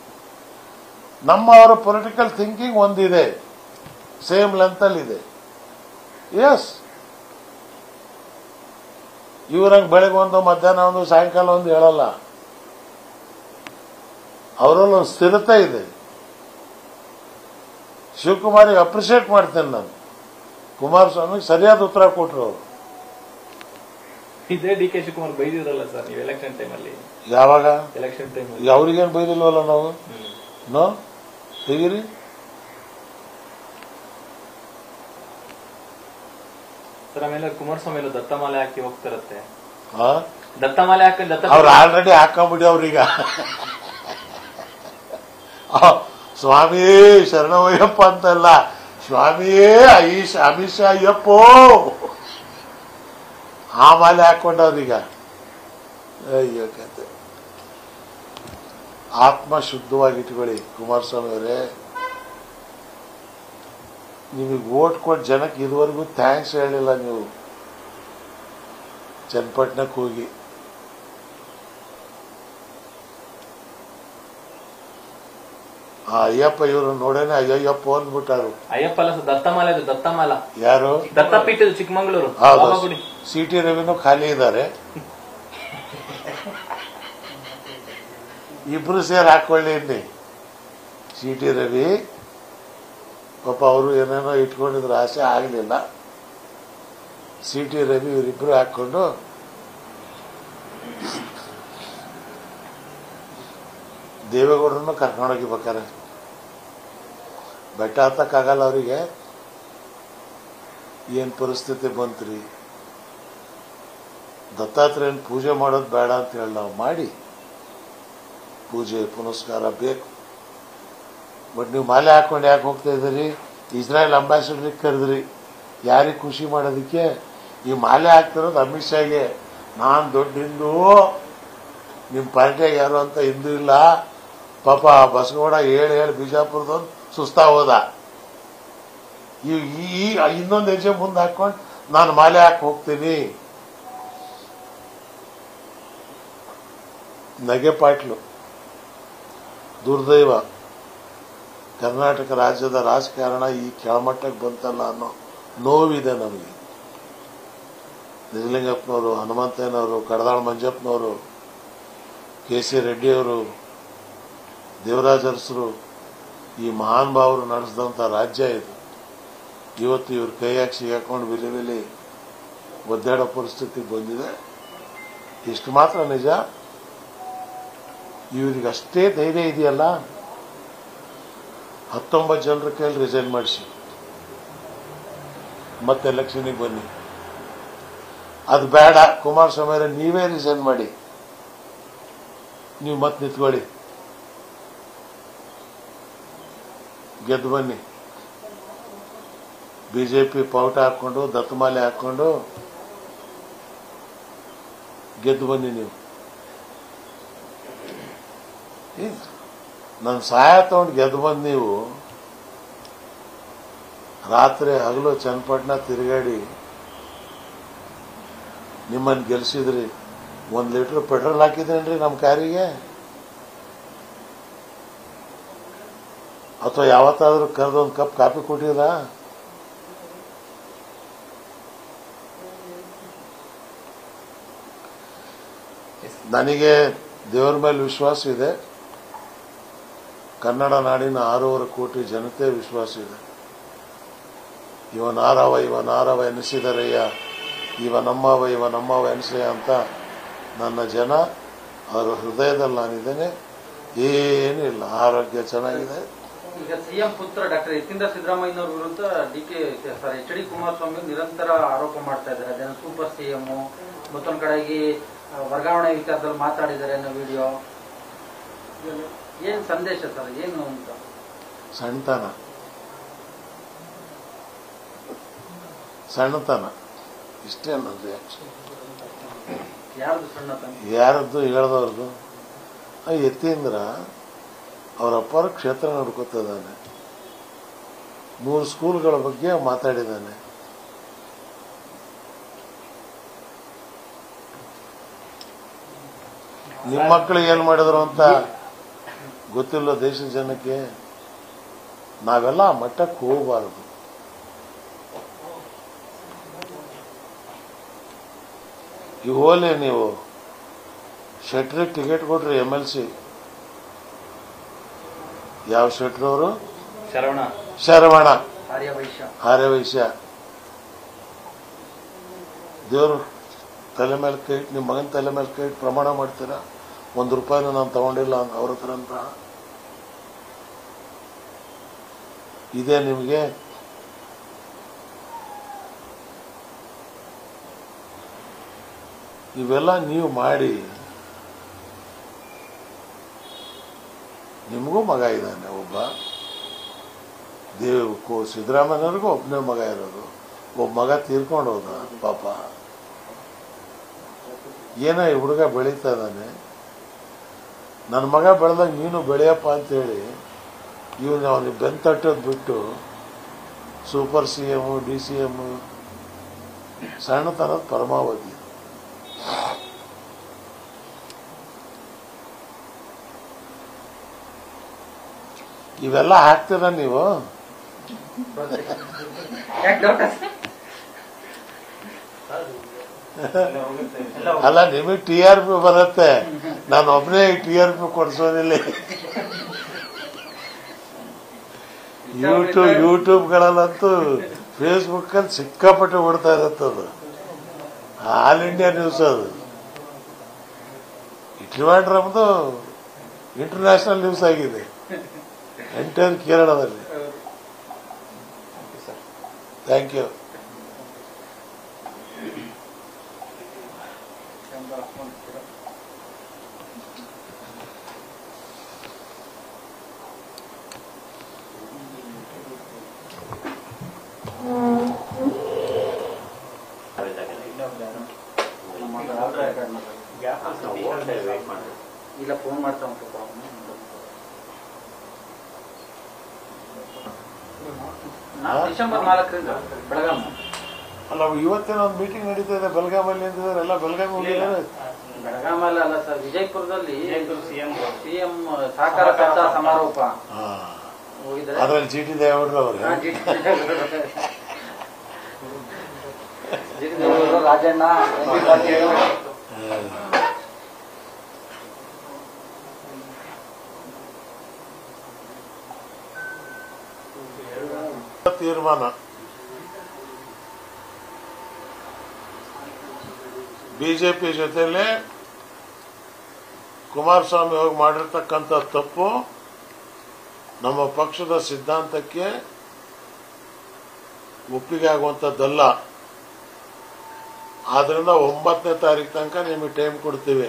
ಅವರ ಪೊಲಿಟಿಕಲ್ ಥಿಂಕಿಂಗ್ ಒಂದಿದೆ, ಸೇಮ್ ಲೆಂತ್ ಅಲ್ಲಿ ಇದೆ. ಎಸ್, ಇವ್ರಂಗೆ ಬೆಳಗ್ಗೆ ಒಂದು, ಮಧ್ಯಾಹ್ನ ಒಂದು, ಸಾಯಂಕಾಲ ಒಂದು ಹೇಳಲ್ಲ. ಅವರಲ್ಲಿ ಒಂದು ಸ್ಥಿರತೆ ಇದೆ. ಶಿವಕುಮಾರಿಗೆ ಅಪ್ರಿಷಿಯೇಟ್ ಮಾಡ್ತೇನೆ ನಾನು. ಕುಮಾರಸ್ವಾಮಿಗೆ ಸರಿಯಾದ ಉತ್ತರ ಕೊಟ್ಟರು ಅವರು. ಇದೇ DK ಶಿವಕುಮಾರ್ ಬೈದಿರಲ್ಲ ಸರ್ ನೀವು ಎಲೆಕ್ಷನ್ ಟೈಮಲ್ಲಿ? ಯಾವಾಗ? ಎಲೆಕ್ಷನ್ ಟೈಮಲ್ಲಿ. ಅವ್ರಿಗೇನು ಬೈದಿಲ್ವಲ್ಲ ನಾವು? ನೋ, ಹೇಗಿರಿ? ಸರ್, ಆಮೇಲೆ ಕುಮಾರಸ್ವಾಮಿ ಎಲ್ಲ ದತ್ತಮಾಲೆ ಹಾಕಿ ಹೋಗ್ತಿರತ್ತೆ. ದತ್ತಮಾಲೆ ಹಾಕಿ ಅವ್ರು ಆಲ್ರೆಡಿ ಹಾಕೊಂಡ್ಬಿಡಿ ಅವ್ರೀಗ. ಸ್ವಾಮಿಯೇ ಶರಣವಯ್ಯಪ್ಪ ಅಂತಲ್ಲ, ಸ್ವಾಮಿಯೇ ಅಮಿತ್ ಶಾ ಅಯ್ಯಪ್ಪೋ ಆ ಮಾಲೆ ಹಾಕೊಂಡವ್ರೀಗ. ಅಯ್ಯೋ ಕತೆ. ಆತ್ಮ ಶುದ್ಧವಾಗಿಟ್ಕೊಳ್ಳಿ ಕುಮಾರಸ್ವಾಮಿ ಅವರೇ. ನಿಮಗೆ ವೋಟ್ ಕೊಟ್ಟು ಜನಕ್ಕೆ ಇದುವರೆಗೂ ಥ್ಯಾಂಕ್ಸ್ ಹೇಳಿಲ್ಲ ನೀವು. ಚನ್ನಪಟ್ಟಣಕ್ಕೆ ಹೋಗಿ ಆ ಅಯ್ಯಪ್ಪ ಇವರು ನೋಡೇನೆ ಅಯ್ಯಪ್ಪ ಅಂದ್ಬಿಟ್ಟಾರು. ಅಯ್ಯಪ್ಪ ಅಲ್ಲ ಸರ್, ದತ್ತಮಾಲ ಇದು, ದತ್ತಮಾಲ. ಯಾರು? ದತ್ತಪೀಠ ಇದು, ಚಿಕ್ಕಮಂಗ್ಳೂರು. ಹೌದು. ಬಾಬಾಗುಡಿ. ಸಿಟಿ ರವಿನೂ ಖಾಲಿ ಇದ್ದಾರೆ. ಇಬ್ರು ಸೇರಿ ಹಾಕೊಳ್ಳಿ ಇಲ್ಲಿ. ಸಿಟಿ ರವಿ ಪಾಪ ಅವರು ಏನೇನೋ ಇಟ್ಕೊಂಡಿದ್ರು, ಆಸೆ ಆಗಲಿಲ್ಲ. ಸಿಟಿ ರವಿ ಇವರಿಬ್ರು ಹಾಕೊಂಡು ದೇವೇಗೌಡರನ್ನು ಕರ್ಕೊಂಡೋಗಿಬೇಕಾರೆ ಬೆಟ್ಟ ಹತ್ತಕ್ಕಾಗಲ್ಲ ಅವರಿಗೆ. ಏನು ಪರಿಸ್ಥಿತಿ ಬಂತ್ರಿ. ದತ್ತಾತ್ರೇಯನ ಪೂಜೆ ಮಾಡೋದು ಬೇಡ ಅಂತ ಹೇಳಿ ನಾವು ಮಾಡಿ, ಪೂಜೆ ಪುನಸ್ಕಾರ ಬೇಕು. ಬಟ್ ನೀವು ಮಾಲೆ ಹಾಕೊಂಡು ಯಾಕೆ ಹೋಗ್ತಾ ಇದ್ದೀರಿ? ಇಸ್ರಾಯೇಲ್ ಅಂಬಾಸಿಡರಿಗೆ ಕರೆದ್ರಿ, ಯಾರಿಗೆ ಖುಷಿ ಮಾಡೋದಕ್ಕೆ? ಈ ಮಾಲೆ ಹಾಕ್ತಿರೋದು ಅಮಿತ್ ಶಾಗೆ. ನಾನು ದೊಡ್ಡ ಹಿಂದೂ, ನಿಮ್ಮ ಪಾರ್ಟಿಯಾಗ ಯಾರು ಅಂತ ಹಿಂದೂ ಇಲ್ಲ. ಪಾಪ ಬಸಗೌಡ ಹೇಳಿ ಬಿಜಾಪುರದವ್ನು ಸುಸ್ತಾ ಹೋದ. ಈ ಇನ್ನೊಂದು ಹೆಜ್ಜೆ ಮುಂದೆ ಹಾಕೊಂಡು ನಾನು ಮಾಲೆ ಹಾಕಿ ಹೋಗ್ತೀನಿ. ನಗೆ ಪಾಟ್ಲು. ದುರ್ದೈವ, ಕರ್ನಾಟಕ ರಾಜ್ಯದ ರಾಜಕಾರಣ ಈ ಕೆಳಮಟ್ಟಕ್ಕೆ ಬಂತಲ್ಲ ಅನ್ನೋ ನೋವಿದೆ ನಮಗೆ. ನಿಜಲಿಂಗಪ್ಪನವರು, ಹನುಮಂತಯ್ಯನವರು, ಕಡದಾಳ ಮಂಜಪ್ಪನವರು, ಕೆ ಸಿ ರೆಡ್ಡಿಯವರು, ದೇವರಾಜ ಅರಸರು, ಈ ಮಹಾನ್ ಭಾವರು ನಡೆಸಿದಂಥ ರಾಜ್ಯ ಇದು. ಇವತ್ತು ಇವ್ರ ಕೈಯಾಗಿ ಸಿಗಾಕೊಂಡು ವಿಲಿ ಒದ್ದಾಡೋ ಪರಿಸ್ಥಿತಿ ಬಂದಿದೆ. ಇಷ್ಟು ಮಾತ್ರ ನಿಜ. ಇವ್ರಿಗೆ ಅಷ್ಟೇ ಧೈರ್ಯ ಇದೆಯಲ್ಲ, 19 ಜನರ ಕೈಯಲ್ಲಿ ರಿಸೈನ್ ಮಾಡಿಸಿ ಮತ್ತೆ ಎಲೆಕ್ಷನ್ಗೆ ಬನ್ನಿ. ಅದು ಬೇಡ, ಕುಮಾರಸ್ವಾಮಿ ಅವರೇ ನೀವೇ ರಿಸೈನ್ ಮಾಡಿ, ನೀವು ಮತ್ತೆ ನಿಂತ್ಕೊಳ್ಳಿ, ಗೆದ್ದು ಬನ್ನಿ. ಬಿಜೆಪಿ ಪೌಟ ಹಾಕೊಂಡು ದತ್ತಮಾಲೆ ಹಾಕೊಂಡು ಗೆದ್ದು ಬನ್ನಿ ನೀವು. ನನ್ನ ಸಹಾಯ ತಗೊಂಡು ಗೆದ್ದು ಬಂದು ನೀವು ರಾತ್ರಿ ಹಗಲು ಚನ್ನಪಟ್ಟಣ ತಿರುಗಾಡಿ ನಿಮ್ಮನ್ನು ಗೆಲ್ಸಿದ್ರಿ. 1 ಲೀಟರ್ ಪೆಟ್ರೋಲ್ ಹಾಕಿದ್ರೇನ್ರಿ ನಮ್ಮ ಕಾರಿಗೆ? ಅಥವಾ ಯಾವತ್ತಾದ್ರೂ ಕರೆದೊಂದು ಕಪ್ ಕಾಫಿ ಕೊಟ್ಟಿರಾ? ನನಗೆ ದೇವರ ಮೇಲೆ ವಿಶ್ವಾಸ ಇದೆ. ಕನ್ನಡ ನಾಡಿನ 6.5 ಕೋಟಿ ಜನತೆ ವಿಶ್ವಾಸ ಇದೆ. ಇವನಾರವ ಎನಿಸಿದರಯ್ಯ, ಇವನಮ್ಮವ ಎನಿಸಯ್ಯ ಅಂತ ನನ್ನ ಜನ ಅವರ ಹೃದಯದಲ್ಲಿ ನಾನಿದ್ದೇನೆ. ಏನೂ ಇಲ್ಲ, ಆರೋಗ್ಯ ಚೆನ್ನಾಗಿದೆ. ಈಗ ಸಿಎಂ ಪುತ್ರ ಡಾಕ್ಟರ್ ಯತೀಂದ್ರ ಸಿದ್ದರಾಮಯ್ಯನವರ ವಿರುದ್ಧ ಎಚ್ ಡಿ ಕುಮಾರಸ್ವಾಮಿ ನಿರಂತರ ಆರೋಪ ಮಾಡ್ತಾ ಇದ್ದಾರೆ. ಅದೇನು ಸೂಪರ್ ಸಿಎಂ, ಮತ್ತೊಂದು ಕಡೆಗೆ ವರ್ಗಾವಣೆ ವಿಚಾರದಲ್ಲಿ ಮಾತಾಡಿದ್ದಾರೆ ಅನ್ನೋ ವಿಡಿಯೋ. ಏನ್ ಸಂದೇಶ ಸರ್, ಏನು ಅಂತ? ಸಣ್ಣತನ ಇಷ್ಟೇ ಅನ್ನೋದು. ಯಾರ್ದು ಸಣ್ಣತನ? ಯಾರದ್ದು ಹೇಳ್ದವ್ರದ್ದು? ಯತೀಂದ್ರ ಅವರ ಅಪ್ಪರ ಕ್ಷೇತ್ರ ನೋಡ್ಕೊತಿದ್ದಾನೆ. 3 ಸ್ಕೂಲ್ಗಳ ಬಗ್ಗೆ ಮಾತಾಡಿದ್ದಾನೆ. ನಿಮ್ಮ ಮಕ್ಕಳಿಗೆ ಏನ್ ಮಾಡಿದ್ರು ಅಂತ ಗೊತ್ತಿಲ್ಲ ದೇಶದ ಜನಕ್ಕೆ. ನಾವೆಲ್ಲ ಆ ಮಟ್ಟಕ್ಕೆ ಹೋಗಬಾರದು. ಈಗ ಹೋಲಿ ನೀವು ಶೆಟ್ರಿಗೆ ಟಿಕೆಟ್ ಕೊಟ್ರಿ MLC. ಯಾವ ಶೆಟ್ರವರು? ಶರವಣ ಆರ್ಯವೈಶ್ಯ. ದೇವರು ತಲೆ ಮೇಲೆ ಕೈ ಇಟ್ಟು, ನಿಮ್ಮ ಮಗನ ತಲೆ ಮೇಲೆ ಕೈ ಇಟ್ಟು ಪ್ರಮಾಣ ಮಾಡ್ತೀರಾ? 1 ರೂಪಾಯಿನ ನಾನು ತಗೊಂಡಿಲ್ಲ ಅವ್ರ ಹತ್ರ ಅಂತ ಇದೇ ನಿಮಗೆ? ಇವೆಲ್ಲ ನೀವು ಮಾಡಿ, ನಿಮಗೂ ಮಗ ಇದ್ದಾನೆ ಒಬ್ಬ. ಸಿದ್ದರಾಮಯ್ಯವ್ರಿಗೂ ಒಬ್ಬನೇ ಮಗ ಇರೋದು. ಒಬ್ಬ ಮಗ ತೀರ್ಕೊಂಡು ಹೋದ ಪಾಪ. ಏನೋ ಈ ಹುಡುಗ ಬೆಳೀತಾ ಇದ್ದಾನೆ. ನನ್ನ ಮಗ ಬೆಳೆದಾಗ ನೀನು ಬೆಳೆಯಪ್ಪ ಅಂತೇಳಿ ಇವನು ಅವನಿಗೆ ಬೆಂತಟ್ಟೋದು ಬಿಟ್ಟು ಸೂಪರ್ CM, DCM ಸಣ್ಣತನದ ಪರಮಾವಧಿ. ಇವೆಲ್ಲ ಹಾಕ್ತೀರ ನೀವು? ಯಾಕೆ ಡೌಟ್? ಅಲ್ಲ, ನಿಮಗೆ TRP ಬರುತ್ತೆ, ನಾನು ಒಬ್ಬನೇ TRP ಕೊಡ್ಸೋದಿಲ್ಲ. ಯೂಟ್ಯೂಬ್ಗಳಲ್ಲಂತೂ ಫೇಸ್ಬುಕ್ ಅಲ್ಲಿ ಸಿಕ್ಕಾಪಟ್ಟೆ ಓಡ್ತಾ ಇರುತ್ತದು. ಆಲ್ ಇಂಡಿಯಾ ನ್ಯೂಸ್ ಅದು. ಟ್ರಿವಾಂಡ್ರಮ್ದು ಇಂಟರ್ನ್ಯಾಷನಲ್ ನ್ಯೂಸ್ ಆಗಿದೆ ಎಂಟೈರ್ ಕೇರಳದಲ್ಲಿ. Thank you. ಇಲ್ಲ, ಫೋನ್ ಮಾಡ್ತಾ ಉಂಟು. ಡಿಸೆಂಬರ್ 4ರಿಂದ ಬೆಳಗಾಂ. ಅಲ್ಲ, ಇವತ್ತಿನ ಒಂದು ಮೀಟಿಂಗ್ ನಡೀತಾ ಇದೆ ಬೆಳಗಾಮಲ್ಲಿ ಅಂತಿದ್ದಾರೆ. ಎಲ್ಲ ಬೆಳಗಾವಿ ಹೋಗಿದ್ದಾರೆ. ಬೆಳಗಾಮಲ್ಲಿ ಅಲ್ಲ ಸರ್, ವಿಜಯಪುರದಲ್ಲಿ ಸಿಎಂ ಸಹಕಾರ ಕರ್ತಾ ಸಮಾರೋಪ ಹೋಗಿದ್ದಾರೆ. ಅದ್ರಲ್ಲಿ GT ದೇವೇಗೌಡರು ಅವರು, ರಾಜಣ್ಣ, ತೀರ್ಮಾನ ಬಿಜೆಪಿ ಜೊತೆಲೆ ಕುಮಾರಸ್ವಾಮಿ ಹೋಗಿ ಮಾಡಿರ್ತಕ್ಕಂಥ ತಪ್ಪು ನಮ್ಮ ಪಕ್ಷದ ಸಿದ್ಧಾಂತಕ್ಕೆ ಒಪ್ಪಿಗೆ ಆಗುವಂಥದ್ದಲ್ಲ. ಆದ್ರಿಂದ 9ನೇ ತಾರೀಕು ತನಕ ನಿಮಗೆ ಟೈಮ್ ಕೊಡ್ತೀವಿ.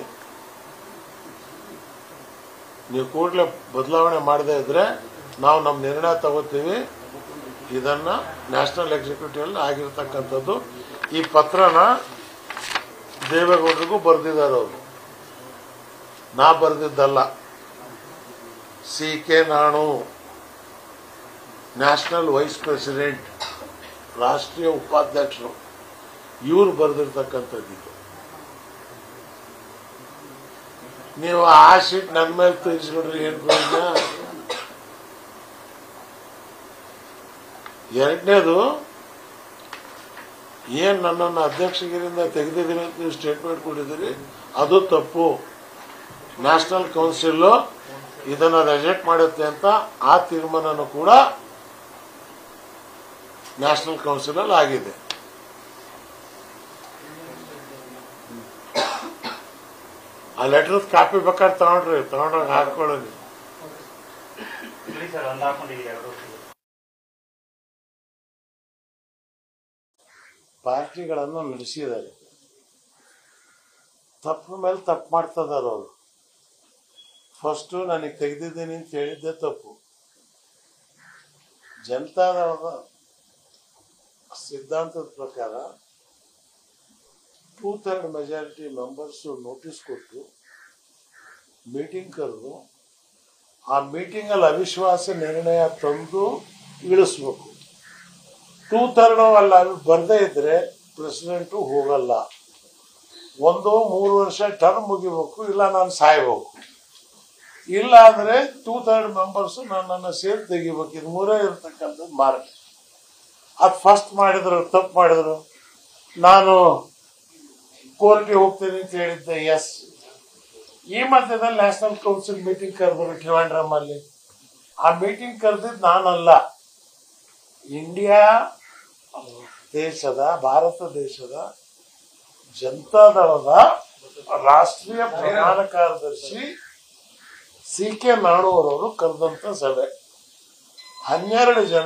ನೀವು ಕೂಡಲೇ ಬದಲಾವಣೆ ಮಾಡದೇ ಇದ್ರೆ ನಾವು ನಮ್ಮ ನಿರ್ಣಯ ತಗೋತೀವಿ. ಇದನ್ನ ನ್ಯಾಷನಲ್ ಎಕ್ಸಿಕ್ಯೂಟಿವ್ ಅಲ್ಲಿ ಆಗಿರ್ತಕ್ಕಂಥದ್ದು. ಈ ಪತ್ರನ ದೇವೇಗೌಡರಿಗೂ ಬರೆದಿದ್ದಾರೆ ಅವರು, ನಾ ಬರೆದಿದ್ದಲ್ಲ. CK Nanu, national vice president, ರಾಷ್ಟ್ರೀಯ ಉಪಾಧ್ಯಕ್ಷರು, ಇವರು ಬರೆದಿರ್ತಕ್ಕಂಥದ್ದು. ನೀವು ಆ ಶೀಟ್ ನನ್ನ ಮೇಲೆ ತೆಗೆಸ್ಕೊಂಡ್ರಿ ಏನ್ ಪ್ರಯೋಜನ? ಎರಡನೇದು, ಏನ್ ನನ್ನನ್ನು ಅಧ್ಯಕ್ಷಗಿರಿಂದ ತೆಗೆದಿದ್ದೀನಿ ಅಂತ ನೀವು ಸ್ಟೇಟ್ಮೆಂಟ್ ಕೊಟ್ಟಿದ್ದೀರಿ, ಅದು ತಪ್ಪು. ನ್ಯಾಷನಲ್ ಕೌನ್ಸಿಲ್ ಇದನ್ನ ರಿಜೆಕ್ಟ್ ಮಾಡುತ್ತೆ ಅಂತ ಆ ತೀರ್ಮಾನನೂ ಕೂಡ ನ್ಯಾಷನಲ್ ಕೌನ್ಸಿಲ್ ಅಲ್ಲಿ ಆಗಿದೆ. ಆ ಲೆಟರ್ ಕಾಪಿ ಬೇಕಾದ್ರೆ ತಗೊಂಡ್ರೆ ಹಾಕೊಳ್ಳಿ. ಪಾರ್ಟಿಗಳನ್ನು ನಡೆಸಿದ್ದಾರೆ, ತಪ್ಪು ಮೇಲೆ ತಪ್ಪು ಮಾಡ್ತಿದ್ದಾರೆ ಅವರು. ಫಸ್ಟ್ ನನಗೆ ತೆಗೆದಿದ್ದೀನಿ ಅಂತ ಹೇಳಿದ್ದೆ ತಪ್ಪು. ಜನತಾದಳದ ಸಿದ್ಧಾಂತದ ಪ್ರಕಾರ 2/3 ಮೆಜಾರಿಟಿ ಮೆಂಬರ್ಸ್ ನೋಟಿಸ್ ಕೊಟ್ಟು ಮೀಟಿಂಗ್ ಕರೆದು ಆ ಮೀಟಿಂಗ್ ಅಲ್ಲಿ ಅವಿಶ್ವಾಸ ನಿರ್ಣಯ ತಂದು ಇಳಿಸ್ಬೇಕು. 2/3 ಅಲ್ಲ ಬರ್ದೇ ಇದ್ರೆ ಪ್ರೆಸಿಡೆಂಟು ಹೋಗಲ್ಲ. 3 ವರ್ಷ ಟರ್ಮ್ ಮುಗಿಬೇಕು, ಇಲ್ಲ ನಾನು ಸಾಯ್ಬೇಕು. ಇಲ್ಲ ಅಂದ್ರೆ 2/3 ಮೆಂಬರ್ಸ್ ನನ್ನನ್ನು ಸೇರಿ ತೆಗಿಬೇಕು. ಇದು ಮೂರೇ ಇರತಕ್ಕಂಥದ್ದು ಮಾರ್ಗ. ಅದು ಫಸ್ಟ್ ಮಾಡಿದ್ರು, ತಪ್ಪು ಮಾಡಿದ್ರು. ನಾನು ಕೋರ್ಟ್ಗೆ ಹೋಗ್ತೀನಿ ಅಂತ ಹೇಳಿದ್ದೆ, ಎಸ್. ಈ ಮಧ್ಯದಲ್ಲಿ ನ್ಯಾಷನಲ್ ಕೌನ್ಸಿಲ್ ಮೀಟಿಂಗ್ ಕರೆದ್ರು ಟ್ರಿವಾಂಡ್ರಮ್ ಅಲ್ಲಿ. ಆ ಮೀಟಿಂಗ್ ಕರೆದಿದ್ದು ನಾನಲ್ಲ, ಇಂಡಿಯಾ ದೇಶದ, ಭಾರತ ದೇಶದ ಜನತಾದಳದ ರಾಷ್ಟ್ರೀಯ ಪ್ರಧಾನ ಕಾರ್ಯದರ್ಶಿ CK ನಾಣುವರವರು ಕರೆದಂತ ಸಭೆ. 12 ಜನ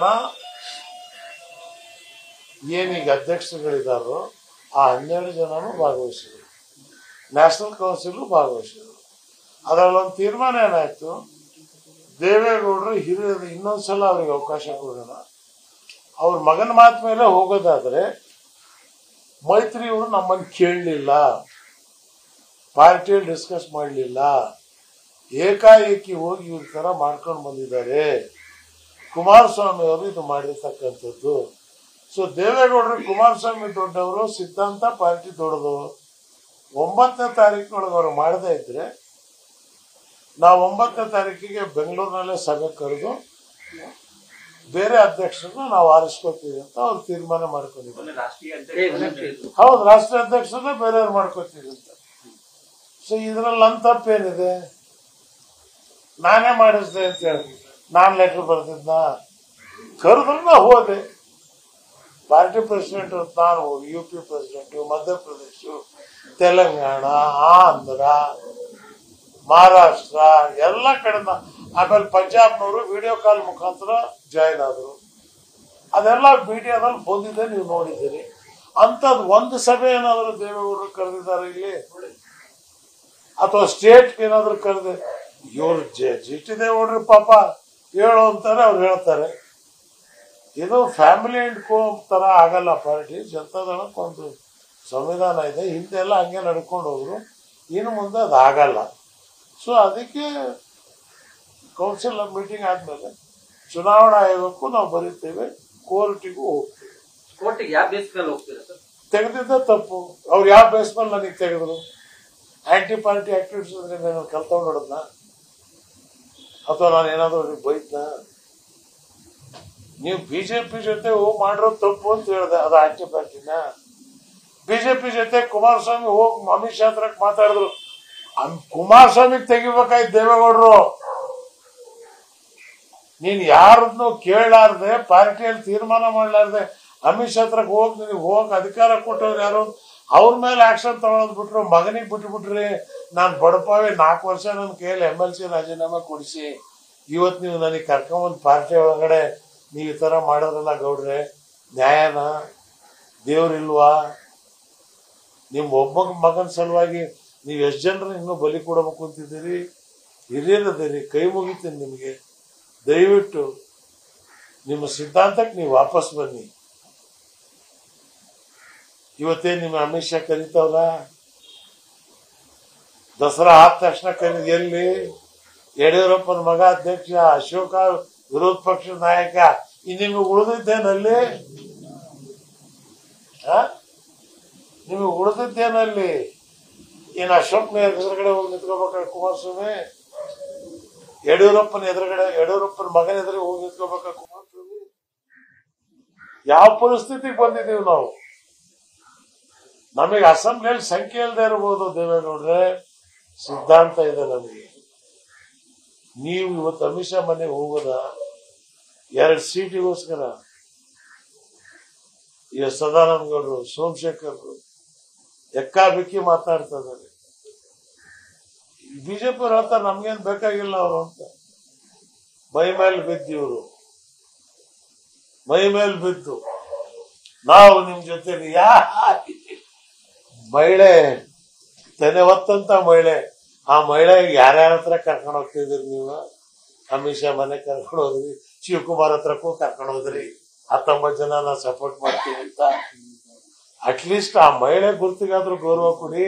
ಏನೀಗ ಅಧ್ಯಕ್ಷರುಗಳಿದ್ದಾರೋ ಆ 12 ಜನನು ಭಾಗವಹಿಸಿದರು, ನ್ಯಾಷನಲ್ ಕೌನ್ಸಿಲ್ ಭಾಗವಹಿಸಿದರು. ಅದರಲ್ಲೊಂದು ತೀರ್ಮಾನ ಏನಾಯ್ತು, ದೇವೇಗೌಡರು ಹಿರಿಯರು ಇನ್ನೊಂದ್ಸಲ ಅವ್ರಿಗೆ ಅವಕಾಶ ಕೊಡೋಣ, ಅವ್ರ ಮಗನ ಮಾತು ಮೇಲೆ ಹೋಗೋದಾದ್ರೆ ಮೈತ್ರಿಯವರು ನಮ್ಮನ್ನು ಕೇಳಲಿಲ್ಲ, ಪಾರ್ಟಿಯಲ್ಲಿ ಡಿಸ್ಕಸ್ ಮಾಡಲಿಲ್ಲ, ಏಕಾಏಕಿ ಹೋಗಿ ಇವ್ರ ತರ ಮಾಡ್ಕೊಂಡು ಬಂದಿದ್ದಾರೆ. ಕುಮಾರಸ್ವಾಮಿ ಅವರು ಇದು ಮಾಡಿರ್ತಕ್ಕಂಥದ್ದು. ಸೊ ದೇವೇಗೌಡರು ಕುಮಾರಸ್ವಾಮಿ ದೊಡ್ಡವರು, ಸಿದ್ಧಾಂತ ಪಾರ್ಟಿ ದೊಡ್ಡದು. 9ನೇ ತಾರೀಕಿನೊಳಗೆ ಅವರು ಮಾಡದೇ ಇದ್ರೆ ನಾವು 9ನೇ ತಾರೀಕಿಗೆ ಬೆಂಗಳೂರಿನಲ್ಲೇ ಸಭೆ ಕರೆದು ಬೇರೆ ಅಧ್ಯಕ್ಷರನ್ನ ನಾವು ಆರಿಸ್ಕೋತೀವಿ ಅಂತ ಅವ್ರು ತೀರ್ಮಾನ ಮಾಡ್ಕೊಂಡಿದ್ದಾರೆ. ಹೌದು, ರಾಷ್ಟ್ರೀಯ ಅಧ್ಯಕ್ಷರನ್ನ ಬೇರೆಯವ್ರು ಮಾಡ್ಕೋತೀವಿ ಅಂತ. ಸೊ ಇದ್ರಲ್ಲಿ ನನ್ನ ತಪ್ಪೇನಿದೆ? ನಾನೇ ಮಾಡಿಸ್ದೆ ಅಂತ ಹೇಳಿ ನಾನ್ ಲೆಟರ್ ಬರ್ತಿದ್ನ? ಕರೆದ್ರು ನಾ ಹೋದೆ. ಪಾರ್ಟಿ ಪ್ರೆಸಿಡೆಂಟ್ ನಾನು ಹೋಗಿ, UP ಪ್ರೆಸಿಡೆಂಟ್, ಮಧ್ಯಪ್ರದೇಶ, ತೆಲಂಗಾಣ, ಆಂಧ್ರ, ಮಹಾರಾಷ್ಟ್ರ ಎಲ್ಲ ಕಡೆ. ಆಮೇಲೆ ಪಂಜಾಬ್ನವರು ವಿಡಿಯೋ ಕಾಲ್ ಮುಖಾಂತರ ಜಾಯಿನ್ ಆದ್ರು. ಅದೆಲ್ಲ ಮೀಡಿಯಾದಲ್ಲಿ ಬಂದಿದೆ, ನೀವು ನೋಡಿದ್ದೀರಿ. ಅಂತದ್ ಒಂದು ಸಭೆ ಏನಾದ್ರು ದೇವೇಗೌಡರು ಕರೆದಿದ್ದಾರೆ ಇಲ್ಲಿ, ಅಥವಾ ಸ್ಟೇಟ್ ಏನಾದ್ರು ಕರೆದ? ಇವ್ರು GT ದೇವೇಗೌಡರು ಪಾಪ ಹೇಳು ಅಂತಾರೆ, ಅವ್ರು ಹೇಳ್ತಾರೆ. ಇದು ಫ್ಯಾಮಿಲಿ ಅಂಡ್ ಕೋ ತರ ಆಗಲ್ಲ. ಪಾರ್ಟಿ ಜನತಾದಳಕ್ಕೊಂದು ಸಂವಿಧಾನ ಇದೆ, ಹಿಂದೆಲ್ಲ ಹಂಗೆ ನಡ್ಕೊಂಡು ಹೋದ್ರು. ಇನ್ನು ಮುಂದೆ ಅದು ಆಗಲ್ಲ. ಸೊ ಅದಕ್ಕೆ ಕೌನ್ಸಿಲ್ ಮೀಟಿಂಗ್ ಆದ್ಮೇಲೆ ಚುನಾವಣಾ ಆಯೋಗಕ್ಕೂ ನಾವು ಬರೀತೇವೆ, ಕೋರ್ಟಿಗೂ ಹೋಗ್ತೇವೆ. ಕೋರ್ಟಿಗೆ ಯಾವ ಬೇಸ್ ಮೇಲೆ ಹೋಗ್ತೀರಾ ಸರ್? ತೆಗೆದಿದ್ದ ತಪ್ಪು. ಅವ್ರು ಯಾವ ಬೇಸ್ ಮೇಲೆ ನನಗೆ ತೆಗೆದ್ರು? ಆಂಟಿ ಪಾರ್ಟಿ ಆಕ್ಟಿವಿಟೀಸ್ ಅಂದ್ರೆ ನಾನು ಕಲ್ತವ್ ನೋಡದ್ನ, ಅಥವಾ ನಾನು ಏನಾದ್ರು ಅವ್ರಿಗೆ ಬೈದ್ನ? ನೀವು ಬಿಜೆಪಿ ಜೊತೆ ಮಾಡಿರೋ ತಪ್ಪು ಅಂತ ಹೇಳಿದೆ, ಅದು ಆಂಟಿ ಪಾರ್ಟಿನ? ಬಿಜೆಪಿ ಜೊತೆ ಕುಮಾರಸ್ವಾಮಿ ಹೋಗಿ ಅಮಿತ್ ಶಾ ಹತ್ರ ಮಾತಾಡಿದ್ರು. ಕುಮಾರಸ್ವಾಮಿ ತೆಗಿಬೇಕಾಯ್ತು ದೇವೇಗೌಡರು. ನೀನ್ ಯಾರನ್ನು ಕೇಳಲಾರ್ದೆ, ಪಾರ್ಟಿಯಲ್ಲಿ ತೀರ್ಮಾನ ಮಾಡ್ಲಾರ್ದೆ ಅಮಿತ್ ಶಾ ಹತ್ರಕ್ಕೆ ಹೋಗಿ ನಿನಗೆ ಹೋಗಕ್ ಅಧಿಕಾರ ಕೊಟ್ಟವ್ರು ಯಾರು? ಅವ್ರ ಮೇಲೆ ಆಕ್ಷನ್ ತಗೊಳೋದ್ ಬಿಟ್ರು. ಮಗನಿಗೆ ಬಿಟ್ಬಿಟ್ರಿ. ನಾನ್ ಬಡಪಾವಿ 4 ವರ್ಷ ನನ್ನ ಕೈಯಲ್ಲಿ MLC ರಾಜೀನಾಮೆ ಕೊಡಿಸಿ ಇವತ್ ನೀವು ನನಗೆ ಕರ್ಕೊಂಬಂದ್ ಪಾರ್ಟಿ ಒಳಗಡೆ ನೀವು ಈ ತರ ಮಾಡೋದ್ರಲ್ಲ ಗೌಡ್ರೆ, ನ್ಯಾಯನ? ದೇವ್ರಿಲ್ವಾ? ನಿಮ್ ಒಬ್ಬ ಮಗನ ಸಲುವಾಗಿ ನೀವು ಎಷ್ಟು ಜನರು ಇನ್ನೂ ಬಲಿ ಕೊಡಬೇಕು ಅಂತಿದ್ದೀರಿ? ಹಿರಿಯರದಿರಿ, ಕೈ ಮುಗಿತೀನಿ ನಿಮ್ಗೆ. ದಯವಿಟ್ಟು ನಿಮ್ಮ ಸಿದ್ಧಾಂತಕ್ಕೆ ನೀವು ವಾಪಸ್ ಬನ್ನಿ. ಇವತ್ತೇ ನಿಮ್ಮ ಅಮಿತ್ ಶಾ ಕರೀತಾವ್ರ, ದಸರಾ ಆದ ತಕ್ಷಣ ಎಲ್ಲಿ ಯಡಿಯೂರಪ್ಪನ ಮಗ ಅಧ್ಯಕ್ಷ, ಅಶೋಕ ವಿರೋಧ ಪಕ್ಷದ ನಾಯಕ, ನಿಮಗೆ ಉಳಿದಿದ್ದೇನಲ್ಲಿ? ನಿಮಗೆ ಉಳಿದಿದ್ದೇನಲ್ಲಿ? ಏನ್ ಅಶೋಕ್ನ ಎದುರುಗಡೆ ಹೋಗಿ ನಿಂತ್ಕೋಬೇಕ ಕುಮಾರಸ್ವಾಮಿ? ಯಡಿಯೂರಪ್ಪನ ಎದುರುಗಡೆ, ಯಡಿಯೂರಪ್ಪನ ಮಗನ ಎದುರು ಹೋಗಿ ನಿಂತ್ಕೋಬೇಕ ಕುಮಾರಸ್ವಾಮಿ? ಯಾವ ಪರಿಸ್ಥಿತಿಗೆ ಬಂದಿದ್ದೀವಿ ನಾವು? ನಮಗೆ ಅಸೆಂಬ್ಲಿಯಲ್ಲಿ ಸಂಖ್ಯೆ ಇಲ್ಲದೆ ಇರಬಹುದು ದೇವೇಗೌಡ್ರೆ, ಸಿದ್ಧಾಂತ ಇದೆ ನಮಗೆ. ನೀವು ಇವತ್ತು ಅಮಿತ್ ಶಾ ಮನೆಗೆ ಹೋಗೋದ 2 ಸೀಟಿಗೋಸ್ಕರ? ಈಗ ಸದಾನಂದ ಗೌಡರು, ಸೋಮಶೇಖರ್ ಎಕ್ಕಾಬಿಕ್ಕಿ ಮಾತಾಡ್ತಾ ಇದ್ದಾರೆ. ಬಿಜೆಪಿ ಅವ್ರು ಹೇಳ್ತಾರೆ ನಮ್ಗೇನ್ ಬೇಕಾಗಿಲ್ಲ ಅವರು ಅಂತ. ಮೈ ಮೇಲೆ ಬಿದ್ದು ಇವರು, ಮೈ ಮೇಲೆ ಬಿದ್ದು ನಾವು ನಿಮ್ ಜೊತೆ ಮಹಿಳೆ ತೆನೆ ಹೊತ್ತಂತ ಮಹಿಳೆ, ಆ ಮಹಿಳೆಗೆ ಯಾರ್ಯಾರ ಹತ್ರ ಕರ್ಕೊಂಡು ಹೋಗ್ತಿದ್ರಿ ನೀವು? ಅಮಿತ್ ಶಾ ಮನೆ ಕರ್ಕೊಂಡು ಹೋದ್ರಿ, ಶಿವಕುಮಾರ್ ಹತ್ರಕ್ಕೂ ಕರ್ಕೊಂಡು ಹೋದ್ರಿ. 19 ಜನ ನಾವು ಸಪೋರ್ಟ್ ಮಾಡ್ತೀವಿ ಅಂತ. ಅಟ್ಲೀಸ್ಟ್ ಆ ಮಹಿಳೆ ಗುರ್ತಿಗಾದ್ರೂ ಗೌರವ ಕೊಡಿ.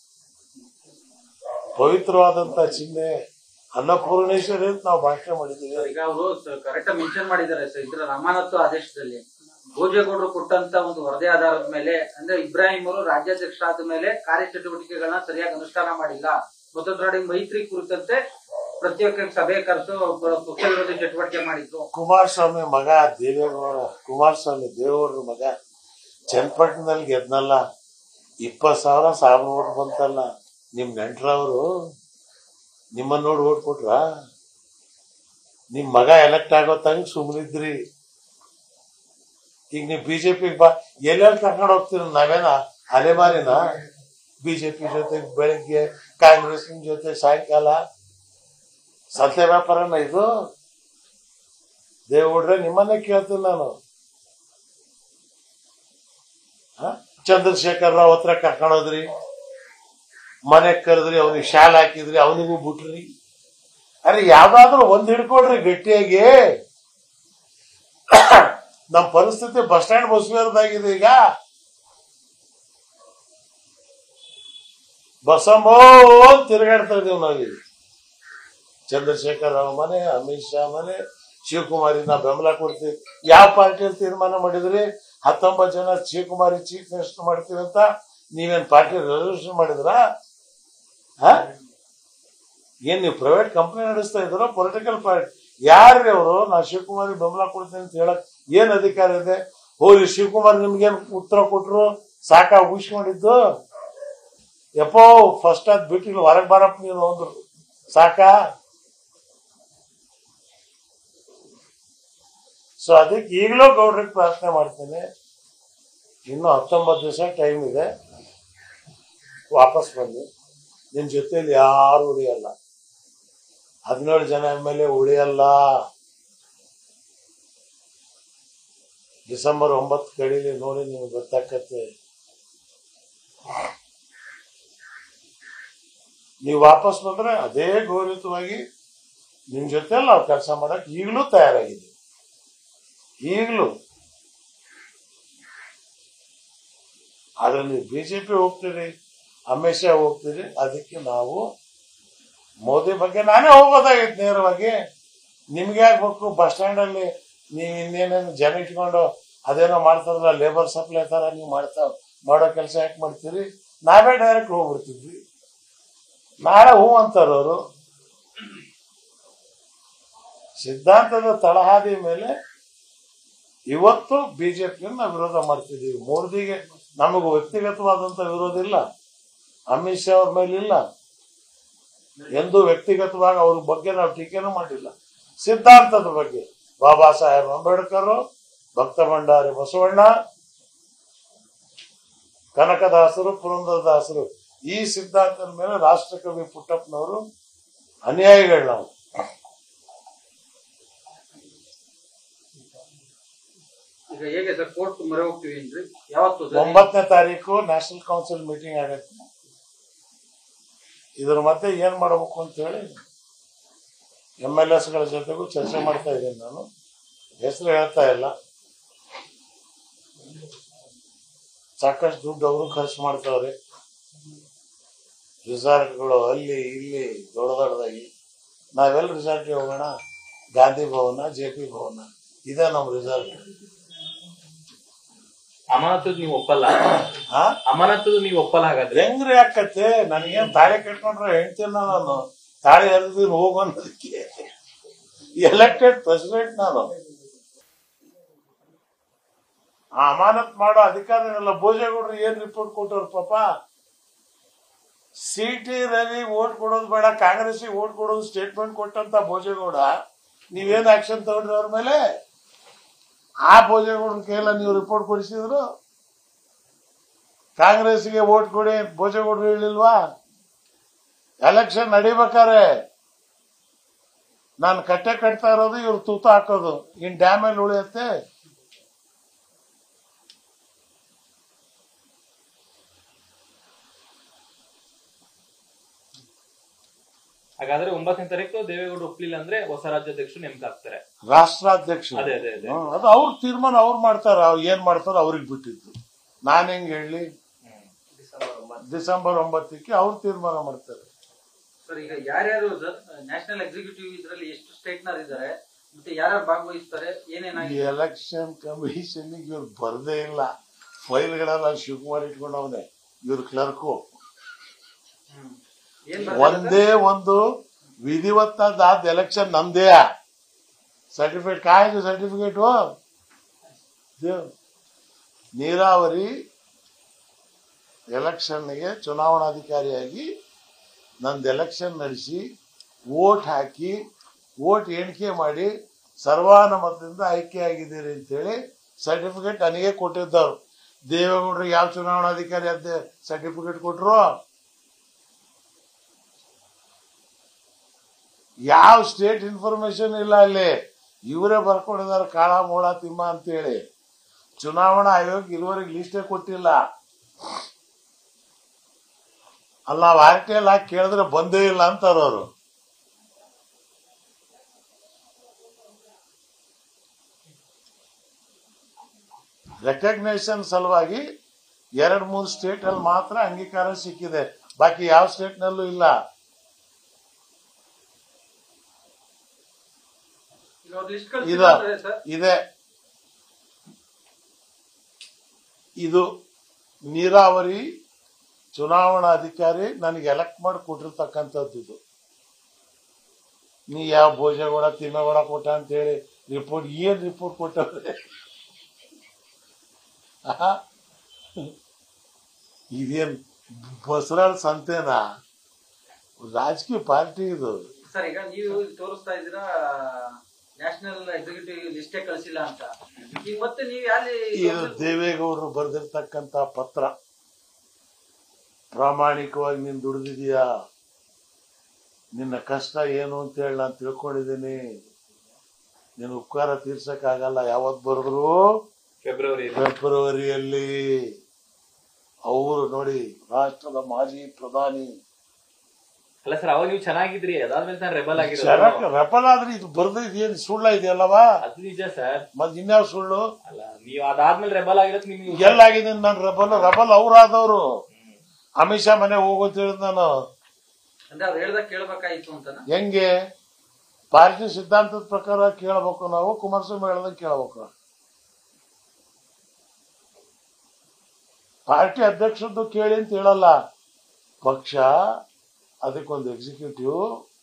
ಪವಿತ್ರವಾದಂತ ಚಿಹ್ನೆ ಅನ್ನಪೂರ್ಣೇಶ್ವರಿ ಅಂತ ನಾವು ಭಾಷಣ ಮಾಡಿದ್ದೀವಿ. ಈಗ ಅವರು ಕರೆಕ್ಟ್ ಮೆನ್ಷನ್ ಮಾಡಿದ್ದಾರೆ ಸರ್, ಇದರ ಅಮಾನತು ಆದೇಶದಲ್ಲಿ ಭೋಜೇಗೌಡರು ಕೊಟ್ಟಂತ ಒಂದು ವರದಿ ಆಧಾರದ ಮೇಲೆ, ಅಂದ್ರೆ ಇಬ್ರಾಹಿಂ ಅವರು ರಾಜ್ಯಾಧ್ಯಕ್ಷ ಆದ ಮೇಲೆ ಕಾರ್ಯಚಟುವಟಿಕೆಗಳನ್ನ ಸರಿಯಾಗಿ ಅನುಷ್ಠಾನ ಮಾಡಿಲ್ಲ, ಮತದಾರರ ಮೈತ್ರಿ ಕುರಿತಂತೆ ಪ್ರತ್ಯೇಕ ಸಭೆ ಕರೆದು ಪಕ್ಷ ವಿರೋಧಿ ಚಟುವಟಿಕೆ ಮಾಡಿದ್ರು. ಕುಮಾರಸ್ವಾಮಿ ಮಗ ದೇವೇಗೌಡ, ಕುಮಾರಸ್ವಾಮಿ ದೇವೇಗೌಡರ ಮಗ ಚನ್ನಪಟ್ಟಣದಲ್ಲಿ ಗೆದ್ನಲ್ಲ, 20,000 ಸಾವಿರ ಓಟ್ ಬಂತಲ್ಲ. ನಿಮ್ ನೆಂಟ್ರವರು ನಿಮ್ಮನ್ನ ನೋಡಿ ಓಟ್ ಕೊಟ್ರ? ನಿಮ್ ಮಗ ಎಲೆಕ್ಟ್ ಆಗೋ ತಂಗ ಸುಮ್ಮನಿದ್ರಿ. ಈಗ ನೀವು ಬಿಜೆಪಿಗೆ ಬಾ, ಎಲ್ಲೆಲ್ಲಿ ಕರ್ಕೊಂಡು ಹೋಗ್ತೀರ? ನಾವೇನ ಅಲೆಮಾರಿನ? ಬಿಜೆಪಿ ಜೊತೆ ಬೆಳಿಗ್ಗೆ, ಕಾಂಗ್ರೆಸ್ ಜೊತೆ ಸಾಯಂಕಾಲ ಸತ್ಯ ವ್ಯಾಪಾರನ ಇದು? ದೇವೇಗೌಡ್ರೆ ನಿಮ್ಮನ್ನೇ ಕೇಳ್ತೀನಿ ನಾನು. ಚಂದ್ರಶೇಖರ್ ರಾವ್ ಹತ್ರ ಕರ್ಕೊಂಡು ಹೋದ್ರಿ, ಮನೆಗ್ ಕರೆದ್ರಿ, ಅವನಿಗೆ ಶಾಲ್ ಹಾಕಿದ್ರಿ, ಅವನಿಗೂ ಬಿಟ್ರಿ. ಅರೆ ಯಾವ್ದಾದ್ರು ಒಂದ್ ಹಿಡ್ಕೊಳ್ರಿ ಗಟ್ಟಿಯಾಗಿ. ನಮ್ ಪರಿಸ್ಥಿತಿ ಬಸ್ ಸ್ಟ್ಯಾಂಡ್ ಬಸವೇರದಾಗಿದೆ. ಈಗ ಬಸಂಬೋ ತಿರುಗಾಡ್ತಾ ಇದೀವಿ ನಾವೀಗ. ಚಂದ್ರಶೇಖರ್ ರಾವ್ ಮನೆ, ಅಮಿತ್ ಶಾ ಮನೆ, ಶಿವಕುಮಾರಿನ ಬೆಂಬಲ ಕೊಡ್ತೀವಿ. ಯಾವ ಪಾರ್ಟಿಯಲ್ಲಿ ತೀರ್ಮಾನ ಮಾಡಿದ್ರಿ? 19 ಜನ ಶಿವಕುಮಾರಿ ಚೀಫ್ ಮಿನಿಸ್ಟರ್ ಮಾಡ್ತೀವಿ ಅಂತ ನೀವೇನ್ ಪಾರ್ಟಿ ರೆಸಲ್ಯೂಷನ್ ಮಾಡಿದ್ರ? ಏನ್ ನೀವು ಪ್ರೈವೇಟ್ ಕಂಪನಿ ನಡೆಸ್ತಾ ಇದ್ರ? ಪೊಲಿಟಿಕಲ್ ಪಾರ್ಟಿ ಯಾರ್ರಿ ಅವರು? ನಾ ಶಿವಕುಮಾರ್ ಬೆಂಬಲ ಕೊಡ್ತೀನಿ ಅಂತ ಹೇಳಕ್ ಏನ್ ಅಧಿಕಾರ ಇದೆ? ಹೋಗ್ಲಿ, ಶಿವಕುಮಾರ್ ನಿಮ್ಗೇನ್ ಉತ್ತರ ಕೊಟ್ರು? ಸಾಕ ಊಹಿಸ್ಕೊಂಡಿದ್ದು? ಎಪ್ಪೋ ಫಸ್ಟ್ ಅದ್ ಬಿಟ್ಟಿಲ್ಲ, ಹೊರಗೆ ಬರಪ್ಪ ನೀನು ಅಂದ್ರು. ಸಾಕ? ಸೊ ಅದಕ್ಕೆ ಈಗಲೂ ಗೌಡ್ರಿಗೆ ಪ್ರಾರ್ಥನೆ ಮಾಡ್ತೇನೆ, ಇನ್ನು 19 ದಿವಸ ಟೈಮ್ ಇದೆ, ವಾಪಸ್ ಬನ್ನಿ. ನಿನ್ ಜೊತೆಲಿ ಯಾರು ಉಳಿಯಲ್ಲ, 17 ಜನ ಮೇಲೆ ಉಳಿಯಲ್ಲ. ಡಿಸೆಂಬರ್ 9 ಕಡೀಲಿ, ನೋಡಿ ನಿಮ್ಗೆ ಗೊತ್ತಾಕತ್ತೆ. ನೀವು ವಾಪಸ್ ಬಂದ್ರೆ ಅದೇ ಗೌರವಯುತವಾಗಿ ನಿಮ್ ಜೊತೆಲಿ ನಾವು ಕೆಲಸ ಮಾಡಕ್ ಈಗಲೂ ತಯಾರಾಗಿದ್ದೀವಿ. ಈಗಲೂ ಆದ್ರೆ ನೀವು ಬಿಜೆಪಿ ಹೋಗ್ತೀರಿ, ಅಮಿತ್ ಶಾ ಹೋಗ್ತೀರಿ, ಅದಕ್ಕೆ ನಾವು ಮೋದಿ ಬಗ್ಗೆ ನಾನೇ ಹೋಗೋದಾಗಿತ್ತು ನೇರವಾಗಿ. ನಿಮ್ಗೆ ಯಾಕೆ ಬಸ್ ಸ್ಟ್ಯಾಂಡ್ ಅಲ್ಲಿ ನೀವು ಇನ್ನೇನೇನು ಜನ ಇಟ್ಕೊಂಡು ಅದೇನೋ ಮಾಡ್ತಾರಲ್ಲ, ಲೇಬರ್ ಸಪ್ಲೈ ತರ ನೀವು ಮಾಡೋ ಕೆಲಸ ಯಾಕೆ ಮಾಡ್ತೀರಿ? ನಾವೇ ಡೈರೆಕ್ಟ್ ಹೋಗ್ಬಿಡ್ತಿದ್ವಿ. ನಾಳೆ ಹೂ ಅಂತಾರವರು. ಸಿದ್ಧಾಂತದ ತಳಹಾದಿ ಮೇಲೆ ಇವತ್ತು ಬಿಜೆಪಿಯನ್ನು ನಾವು ವಿರೋಧ ಮಾಡ್ತಿದ್ದೀವಿ. ಮೋದಿಗೆ ನಮಗೂ ವ್ಯಕ್ತಿಗತವಾದಂತ ವಿರೋಧ ಇಲ್ಲ, ಅಮಿತ್ ಶಾ ಅವ್ರ ಮೇಲೆ ಇಲ್ಲ, ಎಂದು ವ್ಯಕ್ತಿಗತವಾಗಿ ಅವ್ರ ಬಗ್ಗೆ ನಾವು ಟೀಕೆನೂ ಮಾಡಿಲ್ಲ. ಸಿದ್ಧಾಂತದ ಬಗ್ಗೆ ಬಾಬಾ ಸಾಹೇಬ್ ಅಂಬೇಡ್ಕರ್, ಭಕ್ತ ಭಂಡಾರಿ ಬಸವಣ್ಣ, ಕನಕದಾಸರು, ಪುರಂದರದಾಸರು, ಈ ಸಿದ್ಧಾಂತದ ಮೇಲೆ ರಾಷ್ಟ್ರಕವಿ ಪುಟ್ಟಪ್ಪನವರು ಅನುಯಾಯಿಗಳು ನಾವು. ಈಗ ಹೇಗೆ ಸರ್ ಕೋರ್ಟ್ ಮೊರೆ ಹೋಗ್ತೀವಿ ಅಂದ್ರೆ ಯಾವತ್ತು? 9ನೇ ತಾರೀಕು ನ್ಯಾಷನಲ್ ಕೌನ್ಸಿಲ್ ಮೀಟಿಂಗ್ ಆಗತ್ತೆ. ಇದ್ರ ಮಧ್ಯೆ ಏನ್ ಮಾಡಬೇಕು ಅಂತ ಹೇಳಿ MLAs ಗಳ ಜೊತೆಗೂ ಚರ್ಚೆ ಮಾಡ್ತಾ ಇದ್ದೀನಿ. ನಾನು ಹೆಸರು ಹೇಳ್ತಾ ಇಲ್ಲ. ಸಾಕಷ್ಟು ದುಡ್ಡು ಅವರು ಖರ್ಚು ಮಾಡ್ತಾವ್ರೆ. ರಿಸಾರ್ಟ್ಗಳು ಅಲ್ಲಿ ಇಲ್ಲಿ ದೊಡ್ಡದಾಗಿ. ನಾವೆಲ್ಲ ರಿಸಾರ್ಟ್ಗೆ ಹೋಗೋಣ? ಗಾಂಧಿ ಭವನ, JP ಭವನ, ಇದೇ ನಮ್ ರಿಸಾರ್ಟ್. ಅಮಾನತು ನೀವು ಒಪ್ಪಲ್ಲ? ಅಮಾನತು ನೀವು ಒಪ್ಪಲ್ಲ? ಹಾಗಾದ್ರೆ ಹೆಂಗ್ರಿ ಆಕತ್ತೆ? ನನಗೇನ್ ತಾಳಿ ಕಟ್ಕೊಂಡ್ರೆ ಹೇಳ್ತೀನಿ ನಾನು, ತಾಳಿ ಎಲ್ದಿನ ಹೋಗು ಅನ್ನೋದಕ್ಕೆ. ಎಲೆಕ್ಟೆಡ್ ಪ್ರೆಸಿಡೆಂಟ್ ನಾನು. ಆ ಅಮಾನತ್ ಮಾಡೋ ಅಧಿಕಾರ ಇಲ್ಲ. ಭೋಜೇಗೌಡರು ಏನ್ ರಿಪೋರ್ಟ್ ಕೊಟ್ಟವ್ರು ಪಾಪ? CT ರವಿ ಓಟ್ ಕೊಡೋದು ಬೇಡ, ಕಾಂಗ್ರೆಸ್ಗೆ ಓಟ್ ಕೊಡೋದು ಸ್ಟೇಟ್ಮೆಂಟ್ ಕೊಟ್ಟಂತ ಭೋಜೇಗೌಡ ನೀವೇನ್ ಆಕ್ಷನ್ ತಗೊಂಡ್ರಿ ಅವ್ರ ಮೇಲೆ? ಆ ಭೋಜೇಗೌಡರ ಕೈಲ ನೀವು ರಿಪೋರ್ಟ್ ಕೊಡಿಸಿದ್ರು. ಕಾಂಗ್ರೆಸ್ಗೆ ಓಟ್ ಕೊಡಿ ಭೋಜೇಗೌಡರು ಹೇಳಿಲ್ವಾ? ಎಲೆಕ್ಷನ್ ನಡಿಬೇಕಾರೆ ನಾನು ಕಟ್ಟೆ ಕಟ್ತಾ ಇರೋದು, ಇವ್ರು ತೂತು ಹಾಕೋದು, ಇನ್ ಡ್ಯಾಮ್ ಅಲ್ಲಿ ಉಳಿಯತ್ತೆ. ಹಾಗಾದ್ರೆ 9ನೇ ತಾರೀಕು ದೇವೇಗೌಡ ಒಪ್ಲಿಲ್ಲ ಅಂದ್ರೆ ಹೊಸ ರಾಜ್ಯಾಧ್ಯಕ್ಷರು ನೇಮಕ ಆಗ್ತಾರೆ, ರಾಷ್ಟ್ರಾಧ್ಯಕ್ಷರು. ಅದೇ ಅದೇ ಅದೇ ಅದು ಅವ್ರ ತೀರ್ಮಾನ, ಅವ್ರು ಮಾಡ್ತಾರ. ಏನ್ ಮಾಡ್ತಾರ ಅವ್ರಿಗೆ ಬಿಟ್ಟಿದ್ದು. ನಾನ್ ಹೆಂಗ್ ಹೇಳಿ? ಡಿಸೆಂಬರ್ 9ಕ್ಕೆ ಅವ್ರು ತೀರ್ಮಾನ ಮಾಡ್ತಾರೆ. ಸರ್ ಈಗ ಯಾರ್ಯಾರು ನ್ಯಾಷನಲ್ ಎಕ್ಸಿಕ್ಯೂಟಿವ್ ಇದ್ರಲ್ಲಿ ಎಷ್ಟು ಸ್ಟೇಟ್ನರ್ ಇದ್ದಾರೆ, ಮತ್ತೆ ಯಾರ್ಯಾರು ಭಾಗವಹಿಸ್ತಾರೆ, ಏನೇನಾಗಿದೆ? ಎಲೆಕ್ಷನ್ ಕಮಿಷನ್ ಇವ್ರು ಬರ್ದೇ ಇಲ್ಲ. ಫೈಲ್ಗಳೆಲ್ಲ ಶಿವಕುಮಾರ್ ಇಟ್ಕೊಂಡವನೆ, ಇವ್ರ ಕ್ಲರ್ಕು. ಒಂದೇ ಒಂದು ವಿಧಿವತ್ತಾದ ಎಲೆಕ್ಷನ್ ನಮ್ದೇ. ಸರ್ಟಿಫಿಕೇಟ್ ಕಾಯ್ದು ಸರ್ಟಿಫಿಕೇಟು ನೀರಾವರಿ ಎಲೆಕ್ಷನ್ಗೆ ಚುನಾವಣಾಧಿಕಾರಿಯಾಗಿ ನಂದು ಎಲೆಕ್ಷನ್ ನಡೆಸಿ ವೋಟ್ ಹಾಕಿ ವೋಟ್ ಎಣಿಕೆ ಮಾಡಿ ಸರ್ವಾನುಮತದಿಂದ ಆಯ್ಕೆಯಾಗಿದ್ದೀರಿ ಅಂತೇಳಿ ಸರ್ಟಿಫಿಕೇಟ್ ನನಗೆ ಕೊಟ್ಟಿದ್ದವ್ರು. ದೇವೇಗೌಡರಿಗೆ ಯಾವ ಚುನಾವಣಾಧಿಕಾರಿ ಅದೇ ಸರ್ಟಿಫಿಕೇಟ್ ಕೊಟ್ರು? ಯಾವ ಸ್ಟೇಟ್ ಇನ್ಫಾರ್ಮೇಶನ್ ಇಲ್ಲ ಅಲ್ಲಿ. ಇವರೇ ಬರ್ಕೊಂಡಿದ್ದಾರೆ ಕಾಳ ಮೋಳ ತಿಮ್ಮ ಅಂತೇಳಿ. ಚುನಾವಣಾ ಆಯೋಗ ಇದುವರೆಗೆ ಲಿಸ್ಟೇ ಕೊಟ್ಟಿಲ್ಲ. ಅಲ್ಲ, ನಾವು RTL ಹಾಕಿ ಕೇಳಿದ್ರೆ ಬಂದೇ ಇಲ್ಲ ಅಂತಾರ ಅವರು. ರೆಕಗ್ನೇಷನ್ ಸಲುವಾಗಿ 2-3 ಸ್ಟೇಟ್ ಅಲ್ಲಿ ಮಾತ್ರ ಅಂಗೀಕಾರ ಸಿಕ್ಕಿದೆ, ಬಾಕಿ ಯಾವ ಸ್ಟೇಟ್ ನಲ್ಲೂ ಇಲ್ಲ. ಇದೆ ಇದು ನೀರಾವರಿ ಚುನಾವಣಾ ಅಧಿಕಾರಿ ನನಗೆ ಎಲೆಕ್ಟ್ ಮಾಡಿ ಕೊಟ್ಟಿರ್ತಕ್ಕಂಥದ್ದು. ಇದು ನೀ ಯಾವ ಭೋಜಗೌಡ ತಿಮ್ಮೇಗೌಡ ಕೊಟ್ಟ ಅಂತೇಳಿ ರಿಪೋರ್ಟ್ ಏನ್ ರಿಪೋರ್ಟ್ ಕೊಟ್ಟವ್ರೆ? ಇದೇನ್ ಬಸರಾಳ್ ಸಂತೆನಾ? ರಾಜಕೀಯ ಪಾರ್ಟಿ ಇದು. ಸರ್ ಈಗ ನೀವು ತೋರಿಸ್ತಾ ಇದ್ದೀರಾ ನ್ಯಾಷನಲ್ ಎಕ್ಸಿಕ್ಯೂಟಿವ್ ಲಿಸ್ಟೇ ಕಳಿಸಿಲ್ಲ ಅಂತ. ಈಗ ಮತ್ತೆ ನೀವು ಯಾರು ಇದು ದೇವೇಗೌಡರು ಬರೆದಿರ್ತಕ್ಕಂತ ಪತ್ರ. ಪ್ರಾಮಾಣಿಕವಾಗಿ ನೀನ್ ದುಡಿದಿದೀಯಾ, ನಿನ್ನ ಕಷ್ಟ ಏನು ಅಂತ ಹೇಳಿ ನಾನು ತಿಳ್ಕೊಂಡಿದ್ದೀನಿ, ನಿನ್ನ ಉಪಕಾರ ತೀರ್ಸಕ್ ಆಗಲ್ಲ. ಯಾವತ್ ಬರೆದ್ರು? ಫೆಬ್ರವರಿಯಲ್ಲಿ. ಅವರು ನೋಡಿ ರಾಷ್ಟ್ರದ ಮಾಜಿ ಪ್ರಧಾನಿ. ಅಲ್ಲ ಸರ್, ಅವಾಗ ನೀವು ಚೆನ್ನಾಗಿದ್ರಿ, ಅದಾದ್ಮೇಲೆ ನಾನು ರೆಬಲ್ ಆಗಿರೋದು. ರೆಬಲ್ ಆದ್ರೆ ಇದು ಬರ್ದಿದ್ ಏನ್ ಸುಳ್ಳ ಇದೆಯಲ್ಲವಾ? ಅದು ನಿಜ ಸರ್. ಮತ್ ಇನ್ಯಾವ ಸುಳ್ಳು? ಅಲ್ಲ, ನೀವು ಅದಾದ್ಮೇಲೆ ರೆಬಲ್ ಆಗಿರೋದು ನಿಮ್ಗೆ ಎಲ್ಲಾಗಿದ್ದೀನಿ ನಾನು ರೆಬಲ್ ಅವ್ರಾದವ್ರು. ಅಮಿತ್ ಶಾ ಮನೆ ಹೋಗೋದು ಹೇಳಿದ್ ನಾನು. ಅಂದ್ರೆ ಅವ್ರು ಹೇಳ್ದಾಗ ಕೇಳ್ಬೇಕಾಯ್ತು ಅಂತ. ಹೆಂಗೆ? ಪಾರ್ಟಿ ಸಿದ್ಧಾಂತದ ಪ್ರಕಾರ ಕೇಳಬೇಕು ನಾವು, ಕುಮಾರಸ್ವಾಮಿ ಹೇಳ್ದಂಗೆ ಕೇಳಬೇಕು. ಪಾರ್ಟಿ ಅಧ್ಯಕ್ಷರದ್ದು ಕೇಳಿ ಅಂತ ಹೇಳಲ್ಲ. ಪಕ್ಷ ಅದಕ್ಕೊಂದು ಎಕ್ಸಿಕ್ಯೂಟಿವ್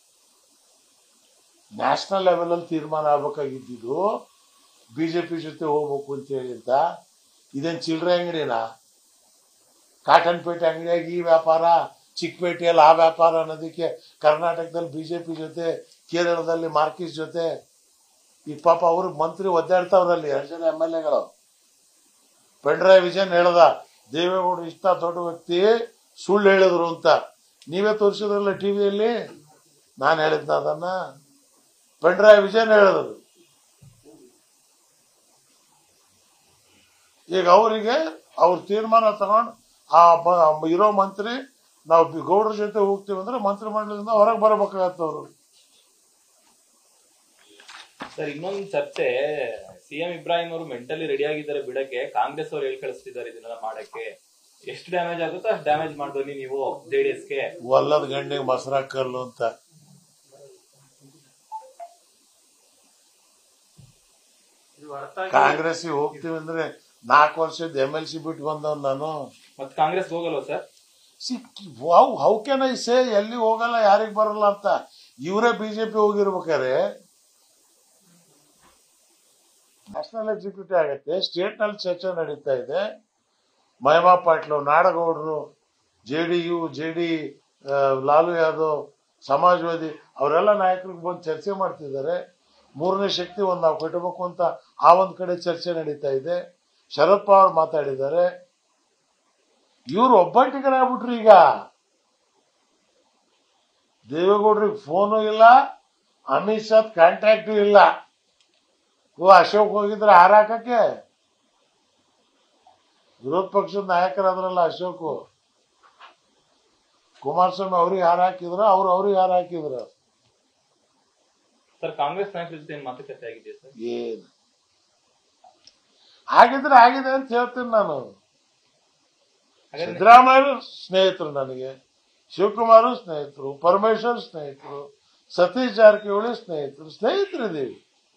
ನ್ಯಾಷನಲ್ ಲೆವೆಲ್ ಅಲ್ಲಿ ತೀರ್ಮಾನ ಆಗ್ಬೇಕಾಗಿದ್ದು ಬಿಜೆಪಿ ಜೊತೆ ಹೋಗ್ಬೇಕು ಅಂತ ಹೇಳಿ ಅಂತ. ಇದೇನ್ ಚಿಲ್ಲರೆ ಅಂಗಡಿನ? ಕಾಟನ್ ಪೇಟೆ ಅಂಗಡಿಯಾಗಿ ಈ ವ್ಯಾಪಾರ, ಚಿಕ್ಕಪೇಟೆಯಲ್ಲಿ ಆ ವ್ಯಾಪಾರ ಅನ್ನೋದಕ್ಕೆ ಕರ್ನಾಟಕದಲ್ಲಿ ಬಿಜೆಪಿ ಜೊತೆ, ಕೇರಳದಲ್ಲಿ ಮಾರ್ಕಿಸ್ ಜೊತೆ. ಈ ಪಾಪ ಅವ್ರ ಮಂತ್ರಿ ಒದ್ದಾಡ್ತಾವ್ರಲ್ಲಿ 2 ಜನ MLAಗಳು. ಪಿಣರಾಯಿ ವಿಜಯನ್ ಹೇಳ್ದ ದೇವೇಗೌಡರು ಇಷ್ಟ ದೊಡ್ಡ ವ್ಯಕ್ತಿ ಸುಳ್ಳು ಹೇಳಿದ್ರು ಅಂತ. ನೀವೇ ತೋರಿಸಿದ್ರಲ್ಲ ಟಿವಿಯಲ್ಲಿ. ನಾನು ಹೇಳಿದ್ನ ಅದನ್ನ? ಪಿಣರಾಯಿ ವಿಜಯನ್ ಹೇಳಿದ್ರು. ಈಗ ಅವರಿಗೆ ಅವ್ರ ತೀರ್ಮಾನ ತಗೊಂಡು ಆ ಇರೋ ಮಂತ್ರಿ ನಾವು ಗೌಡ್ರ ಜೊತೆ ಹೋಗ್ತೀವಿ ಅಂದ್ರೆ ಮಂತ್ರಿ ಮಂಡಲದಿಂದ ಹೊರಗೆ ಬರಬೇಕಾಗತ್ತವ್ರು. ಸರ್, ಇನ್ನೊಂದು ಚರ್ಚೆ, ಸಿಎಂ ಇಬ್ರಾಹಿಂ ಅವರು ಮೆಂಟಲಿ ರೆಡಿ ಆಗಿದ್ದಾರೆ ಬಿಡಕ್ಕೆ, ಕಾಂಗ್ರೆಸ್ ಅವರು ಹೇಳಿ ಕಳಿಸ್ತಿದ್ದಾರೆ ಇದನ್ನೆಲ್ಲ ಮಾಡಕ್ಕೆ. ಎಷ್ಟು ಡ್ಯಾಮೇಜ್ ಆಗುತ್ತೋ ಅಷ್ಟು ಡ್ಯಾಮೇಜ್ ಮಾಡ್ಬನ್ನಿ ನೀವು ಜೆಡಿಎಸ್ಗೆ. ಒಲ್ಲದ ಗಂಡಿಗೆ ಮೊಸರಾಕಲ್ಲು ಅಂತ. ಕಾಂಗ್ರೆಸ್ ಹೋಗ್ತೀವಿ ಅಂದ್ರೆ 4 ವರ್ಷದ MLC ಬಿಟ್ಟು ಬಂದವ್ ನಾನು. ಮತ್ತೆ ಕಾಂಗ್ರೆಸ್ ಹೋಗಲ್ವಾ sir? How can I say ಎಲ್ಲಿ ಹೋಗಲ್ಲ, ಯಾರಿಗ್ ಬರಲ್ಲ ಅಂತ. ಇವರೇ ಬಿಜೆಪಿ ಹೋಗಿರ್ಬೇಕಾರೆ ನ್ಯಾಷನಲ್ ಎಕ್ಸಿಕ್ಯೂಟಿವ್ ಆಗತ್ತೆ. ಸ್ಟೇಟ್ ನಲ್ಲಿ ಚರ್ಚೆ ನಡೀತಾ ಇದೆ. ಮಹಿಮಾ ಪಾಟ್ಲು, ನಾಡಗೌಡರು, JDU, ಲಾಲು ಯಾದವ್, ಸಮಾಜವಾದಿ ಅವರೆಲ್ಲ ನಾಯಕರಿಗೆ ಬಂದು ಚರ್ಚೆ ಮಾಡ್ತಿದ್ದಾರೆ. 3ನೇ ಶಕ್ತಿ ಒಂದು ನಾವು ಕಟ್ಟಬೇಕು ಅಂತ ಆ ಒಂದ್ ಕಡೆ ಚರ್ಚೆ ನಡೀತಾ ಇದೆ. ಶರದ್ ಪವಾರ್ ಮಾತಾಡಿದ್ದಾರೆ. ಇವ್ರು ಒಬ್ಬಂಟಿಗರಾಗ್ಬಿಟ್ರು. ಈಗ ದೇವೇಗೌಡರಿಗೆ ಫೋನು ಇಲ್ಲ, ಅಮಿತ್ ಶಾ ಕಾಂಟ್ಯಾಕ್ಟು ಇಲ್ಲ. ಅಶೋಕ್ ಹೋಗಿದ್ರೆ ಹಾರಾಕಕ್ಕೆ. ವಿರೋಧ ಪಕ್ಷದ ನಾಯಕರಾದ್ರಲ್ಲ ಅಶೋಕ್, ಕುಮಾರಸ್ವಾಮಿ ಅವ್ರಿಗೆ ಹಾರ ಹಾಕಿದ್ರ, ಅವ್ರಿಗೆ ಹಾರ ಹಾಕಿದ್ರ. ಸರ್, ಕಾಂಗ್ರೆಸ್ ನಾಯಕರ ಜೊತೆ ಮಾತುಕತೆ ಆಗಿದೆ ಸರ್? ಏನ್ ಆಗಿದ್ರೆ ಆಗಿದೆ ಅಂತ ಹೇಳ್ತೀನಿ ನಾನು. ಸಿದ್ದರಾಮಯ್ಯ ಸ್ನೇಹಿತರು ನನಗೆ, ಶಿವಕುಮಾರ್ ಸ್ನೇಹಿತರು, ಪರಮೇಶ್ವರ್ ಸ್ನೇಹಿತರು, ಸತೀಶ್ ಜಾರಕಿಹೊಳಿ ಸ್ನೇಹಿತರಿದ್ದೀವಿ.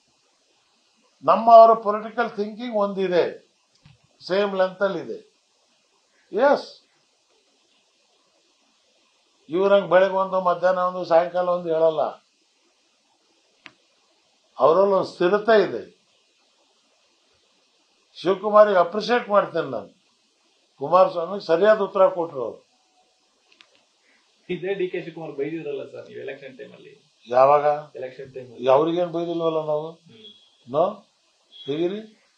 ಅವರ ಪೊಲಿಟಿಕಲ್ ಥಿಂಕಿಂಗ್ ಒಂದಿದೆ, ಸೇಮ್ ಲೆಂತ್ ಅಲ್ಲಿ ಇದೆ. ಎಸ್, ಇವ್ರಂಗ್ ಬೆಳಗ್ಗೆ ಒಂದು, ಮಧ್ಯಾಹ್ನ ಒಂದು, ಸಾಯಂಕಾಲ ಒಂದು ಹೇಳಲ್ಲ. ಅವರಲ್ಲಿ ಒಂದು ಸ್ಥಿರತೆ ಇದೆ. ಶಿವಕುಮಾರಿಗೆ ಅಪ್ರಿಶಿಯೇಟ್ ಮಾಡ್ತೇನೆ ನಾನು. ಕುಮಾರಸ್ವಾಮಿ ಸರಿಯಾದ ಉತ್ತರ ಕೊಟ್ರು ಅವರು. ಇದೇ DK ಶಿವಕುಮಾರ್ ಬೈದಿದ್ರಲ್ಲ ಸರ್ ನೀವು ಎಲೆಕ್ಷನ್ ಟೈಮಲ್ಲಿ? ಯಾವಾಗ? ಎಲೆಕ್ಷನ್ ಟೈಮ್ ಅವ್ರಿಗೇನು ಬೈದಿಲ್ವಲ್ಲ ನಾವು? ನೋ ಹೇಗಿರಿ.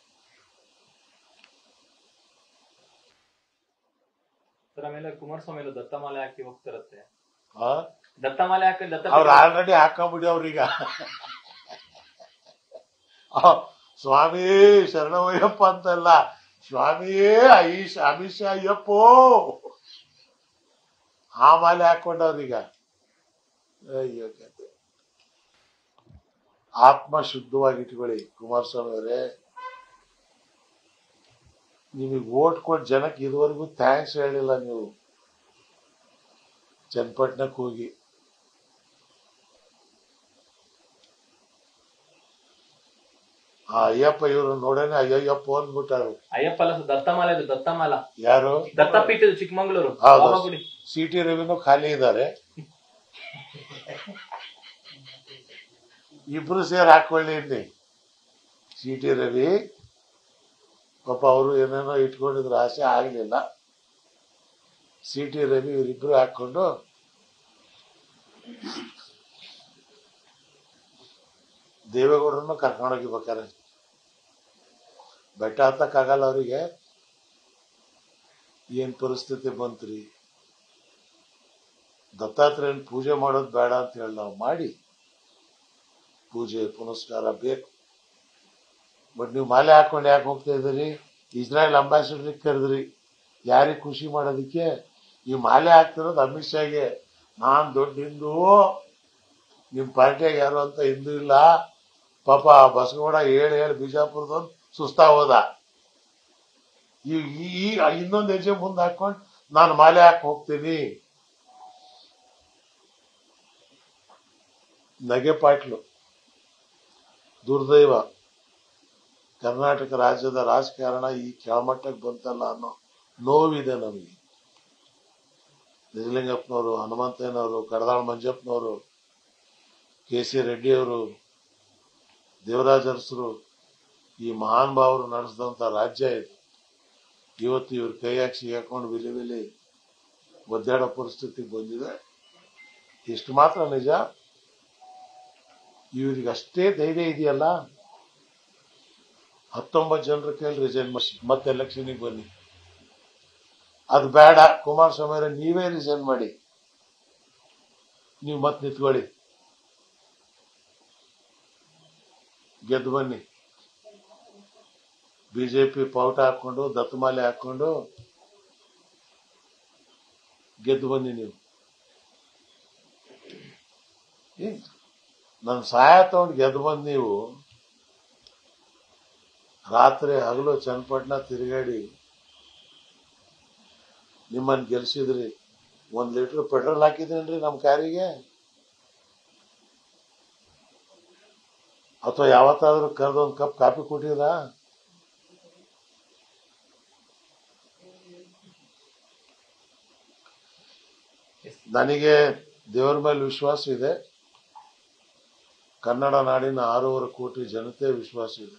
ಸರ್, ಆಮೇಲೆ ಕುಮಾರಸ್ವಾಮಿ ದತ್ತಮಾಲೆ ಹಾಕಿ ಹೋಗ್ತಿರತ್ತೆ. ದತ್ತಮಾಲೆ ಹಾಕಿ ಅವ್ರು ಆಲ್ರೆಡಿ ಹಾಕೊಂಡ್ಬಿಡಿ. ಅವ್ರೀಗ ಸ್ವಾಮಿಯೇ ಶರಣವಯ್ಯಪ್ಪ ಅಂತಲ್ಲ, ಸ್ವಾಮಿಯೇ ಅಮಿತ್ ಶಾ ಅಯ್ಯಪ್ಪೋ ಆ ಮಾಲೆ ಹಾಕೊಂಡವ್ರೀಗ. ಅಯ್ಯೋ ಕತೆ. ಆತ್ಮ ಶುದ್ಧವಾಗಿಟ್ಕೊಳ್ಳಿ ಕುಮಾರಸ್ವಾಮಿ ಅವರೇ. ನಿಮಗೆ ವೋಟ್ ಕೊಟ್ಟು ಜನಕ್ಕೆ ಇದುವರೆಗೂ ಥ್ಯಾಂಕ್ಸ್ ಹೇಳಿಲ್ಲ ನೀವು. ಚನ್ನಪಟ್ಟಣಕ್ಕೆ ಹೋಗಿ ಆ ಅಯ್ಯಪ್ಪ ಇವರು ನೋಡೇನೆ ಅಯ್ಯಪ್ಪ ಅಂದ್ಬಿಟ್ಟಾರು. ಅಯ್ಯಪ್ಪ ಅಲ್ಲ, ದತ್ತಮಾಲೆ. ದತ್ತಮಾಲ ಯಾರು? ದತ್ತಪೀಠ ಚಿಕ್ಕಮಂಗ್ಳೂರು. CT ರವಿನೂ ಖಾಲಿ ಇದ್ದಾರೆ. ಇಬ್ರು ಸೇರಿ ಹಾಕೊಳ್ಳಿ ಇಲ್ಲಿ. ಸಿ ಟಿ ರವಿ ಪಾಪ ಅವರು ಏನೇನೋ ಇಟ್ಕೊಂಡಿದ್ರು, ಆಸೆ ಆಗಲಿಲ್ಲ. ಸಿ ಟಿ ರವಿ ಇವರಿಬ್ರು ಹಾಕೊಂಡು ದೇವೇಗೌಡರನ್ನು ಕರ್ಕೊಂಡೋಗಿಬೇಕಾರೆ ಬೆಟ್ಟ ಹತ್ತಕ್ಕಾಗಲ್ಲ ಅವರಿಗೆ. ಏನ್ ಪರಿಸ್ಥಿತಿ ಬಂತ್ರಿ. ದತ್ತಾತ್ರೇಯನ್ ಪೂಜೆ ಮಾಡೋದು ಬೇಡ ಅಂತ ಹೇಳಿ ನಾವು ಮಾಡಿ, ಪೂಜೆ ಪುನಸ್ಕಾರ ಬೇಕು. ಬಟ್ ನೀವು ಮಾಲೆ ಹಾಕೊಂಡು ಯಾಕೆ ಹೋಗ್ತಾ ಇದ್ದೀರಿ? ಇಸ್ರಾಯೇಲ್ ಅಂಬಾಸಿಡರ್ ಕರೆದ್ರಿ, ಯಾರಿಗೆ ಖುಷಿ ಮಾಡೋದಕ್ಕೆ? ಈ ಮಾಲೆ ಹಾಕ್ತಿರೋದು ಅಮಿತ್ ಶಾಗೆ. ನಾನ್ ದೊಡ್ಡ ಹಿಂದೂ, ನಿಮ್ ಪಾರ್ಟಿಯಾಗ ಯಾರು ಅಂತ ಹಿಂದೂ ಇಲ್ಲ. ಪಾಪ ಬಸಗೌಡ ಹೇಳಿ ಬಿಜಾಪುರದವ್ನು ಸುಸ್ತಾ ಹೋದ. ಈಗ ಇನ್ನೊಂದು ಹೆಜ್ಜೆ ಮುಂದೆ ಹಾಕೊಂಡು ನಾನು ಮಾಲೆ ಹಾಕಿ ಹೋಗ್ತೀನಿ. ನಗೆ ಪಾಟ್ಲು. ದುರ್ದೈವ, ಕರ್ನಾಟಕ ರಾಜ್ಯದ ರಾಜಕಾರಣ ಈ ಕೆಳಮಟ್ಟಕ್ಕೆ ಬಂತಲ್ಲ ಅನ್ನೋ ನೋವಿದೆ ನಮಗೆ. ನಿಜಲಿಂಗಪ್ಪನವರು, ಹನುಮಂತಯ್ಯನವರು, ಕಡದಾಳ್ ಮಂಜಪ್ಪನವರು, ಕೆ ಸಿ ರೆಡ್ಡಿಯವರು, ದೇವರಾಜ ಅರಸರು, ಈ ಮಹಾನ್ ಭಾವರು ನಡೆಸಿದಂತ ರಾಜ್ಯ ಇದು. ಇವತ್ತು ಇವ್ರ ಕೈಯಾಗಿ ಸಿಗಾಕೊಂಡು ವಿಲಿ ಒದ್ದಾಡೋ ಪರಿಸ್ಥಿತಿಗೆ ಬಂದಿದೆ. ಇಷ್ಟು ಮಾತ್ರ ನಿಜ, ಇವ್ರಿಗೆ ಅಷ್ಟೇ ಧೈರ್ಯ ಇದೆಯಲ್ಲ, 19 ಜನರ ಕೈಯಲ್ಲಿ ರಿಸೈನ್ ಮಾಡಿ ಮತ್ತೆ ಎಲೆಕ್ಷನ್ಗೆ ಬನ್ನಿ. ಅದು ಬೇಡ, ಕುಮಾರಸ್ವಾಮಿ ಅವರೇ ನೀವೇ ರಿಸೈನ್ ಮಾಡಿ, ನೀವು ಮತ್ತೆ ನಿಂತ್ಕೊಳ್ಳಿ, ಗೆದ್ದು ಬನ್ನಿ. ಬಿಜೆಪಿ ಪೌಟ ಹಾಕೊಂಡು ದತ್ತಮಾಲೆ ಹಾಕೊಂಡು ಗೆದ್ದು ಬನ್ನಿ ನೀವು. ನನ್ನ ಸಹಾಯ ತಗೊಂಡು ಗೆದ್ದು ಬಂದು ನೀವು ರಾತ್ರಿ ಹಗಲು ಚನ್ನಪಟ್ಟಣ ತಿರುಗಾಡಿ ನಿಮ್ಮನ್ನು ಗೆಲ್ಸಿದ್ರಿ. 1 ಲೀಟರ್ ಪೆಟ್ರೋಲ್ ಹಾಕಿದ್ರೇನ್ರಿ ನಮ್ಮ ಕಾರಿಗೆ? ಅಥವಾ ಯಾವತ್ತಾದ್ರೂ ಕರೆದು 1 ಕಪ್ ಕಾಫಿ ಕೊಟ್ಟಿರಾ? ನನಗೆ ದೇವರ ಮೇಲೆ ವಿಶ್ವಾಸ ಇದೆ, ಕನ್ನಡ ನಾಡಿನ 6.5 ಕೋಟಿ ಜನತೆ ವಿಶ್ವಾಸ ಇದೆ.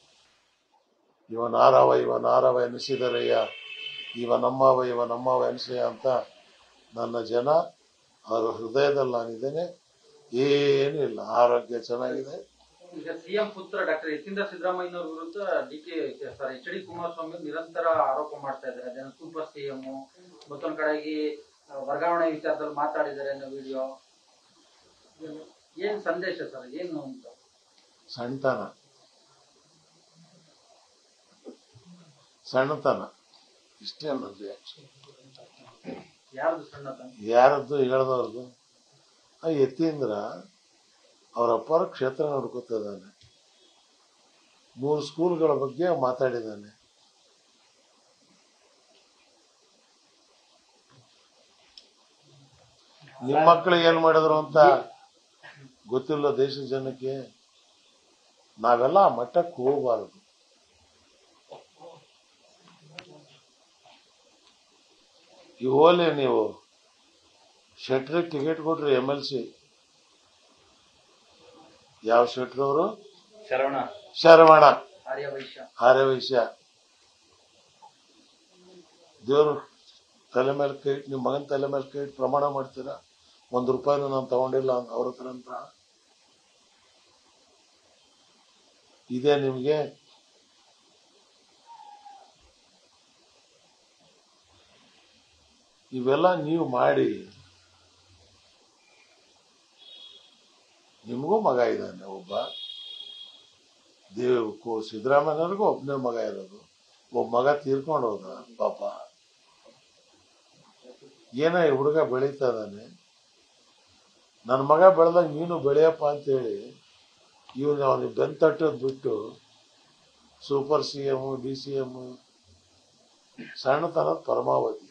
ಇವನಾರವ ಎನಿಸಿದರಯ್ಯ, ಇವನಮ್ಮವ ಎನಿಸಯ್ಯ ಅಂತ ನನ್ನ ಜನ ಅವರ ಹೃದಯದಲ್ಲಿ ನಾನಿದ್ದೇನೆ. ಏನೂ ಇಲ್ಲ, ಆರೋಗ್ಯ ಚೆನ್ನಾಗಿದೆ. ಈಗ ಸಿಎಂ ಪುತ್ರ ಡಾಕ್ಟರ್ ಯತೀಂದ್ರ ಸಿದ್ದರಾಮಯ್ಯನವರ ವಿರುದ್ಧ ಎಚ್ ಡಿ ಕುಮಾರಸ್ವಾಮಿ ನಿರಂತರ ಆರೋಪ ಮಾಡ್ತಾ ಇದ್ದಾರೆ. ಅದೇನು ಸೂಪರ್ ಸಿಎಂ, ಮತ್ತೊಂದ್ ಕಡೆಗೆ ವರ್ಗಾವಣೆ ವಿಚಾರದಲ್ಲಿ ಮಾತಾಡಿದ್ದಾರೆ ಅನ್ನೋ ವಿಡಿಯೋ. ಏನ್ ಸಂದೇಶ ಸರ್, ಏನು ಅಂತ? ಸಣ್ಣತನ ಇಷ್ಟೇ ಅನ್ನೋದು. ಯಾರ್ದು ಸಣ್ಣತನ? ಯಾರದ್ದು ಹೇಳ್ದವ್ರದ್ದು? ಯತೀಂದ್ರ ಅವ್ರ ಅಪ್ಪರ ಕ್ಷೇತ್ರ ನೋಡ್ಕೊತಾ ಇದ್ದಾನೆ, 3 ಸ್ಕೂಲ್ಗಳ ಬಗ್ಗೆ ಮಾತಾಡಿದ್ದಾನೆ. ನಿಮ್ಮ ಮಕ್ಕಳಿಗೆ ಏನ್ ಮಾಡಿದ್ರು ಅಂತ ಗೊತ್ತಿಲ್ಲ ದೇಶದ ಜನಕ್ಕೆ. ನಾವೆಲ್ಲ ಆ ಮಟ್ಟಕ್ಕೆ ಹೋಗಬಾರದು. ಹೋಲಿ ನೀವು ಶೆಟ್ರಿಗೆ ಟಿಕೆಟ್ ಕೊಟ್ರಿ, MLC. ಯಾವ ಶೆಟ್ರು ಅವರು? ಶರವಣ ಆರ್ಯವೈಶ್ಯ. ದೇವ್ರು ತಲೆ ಮೇಲೆ ಕೈ ಇಟ್ಟು, ನಿಮ್ಮ ಮಗನ ತಲೆ ಮೇಲೆ ಕೈ ಇಟ್ಟು ಪ್ರಮಾಣ ಮಾಡ್ತೀರಾ, 1 ರೂಪಾಯಿನೂ ನಾನು ತಗೊಂಡಿಲ್ಲ ಅವ್ರ ಹತ್ರ ಅಂತ ಇದೆ ನಿಮ್ಗೆ? ಇವೆಲ್ಲ ನೀವು ಮಾಡಿ, ನಿಮಗೂ ಮಗ ಇದ್ದಾನೆ ಒಬ್ಬ. ಸಿದ್ದರಾಮಯ್ಯನವ್ರಿಗೂ ಒಬ್ಬನೇ ಮಗ ಇರೋದು, ಒಬ್ಬ ಮಗ ತೀರ್ಕೊಂಡು ಹೋದ ಪಾಪ. ಏನೋ ಈ ಹುಡುಗ ಬೆಳೀತಾ ಇದ್ದಾನೆ, ನನ್ನ ಮಗ ಬೆಳೆದಾಗ ನೀನು ಬೆಳೆಯಪ್ಪ ಅಂತೇಳಿ ಇವನು ಅವನಿಗೆ ಬೆಂತಟ್ಟೋದು ಬಿಟ್ಟು ಸೂಪರ್ CM, DCM, ಸಣ್ಣತನದ ಪರಮಾವಧಿ.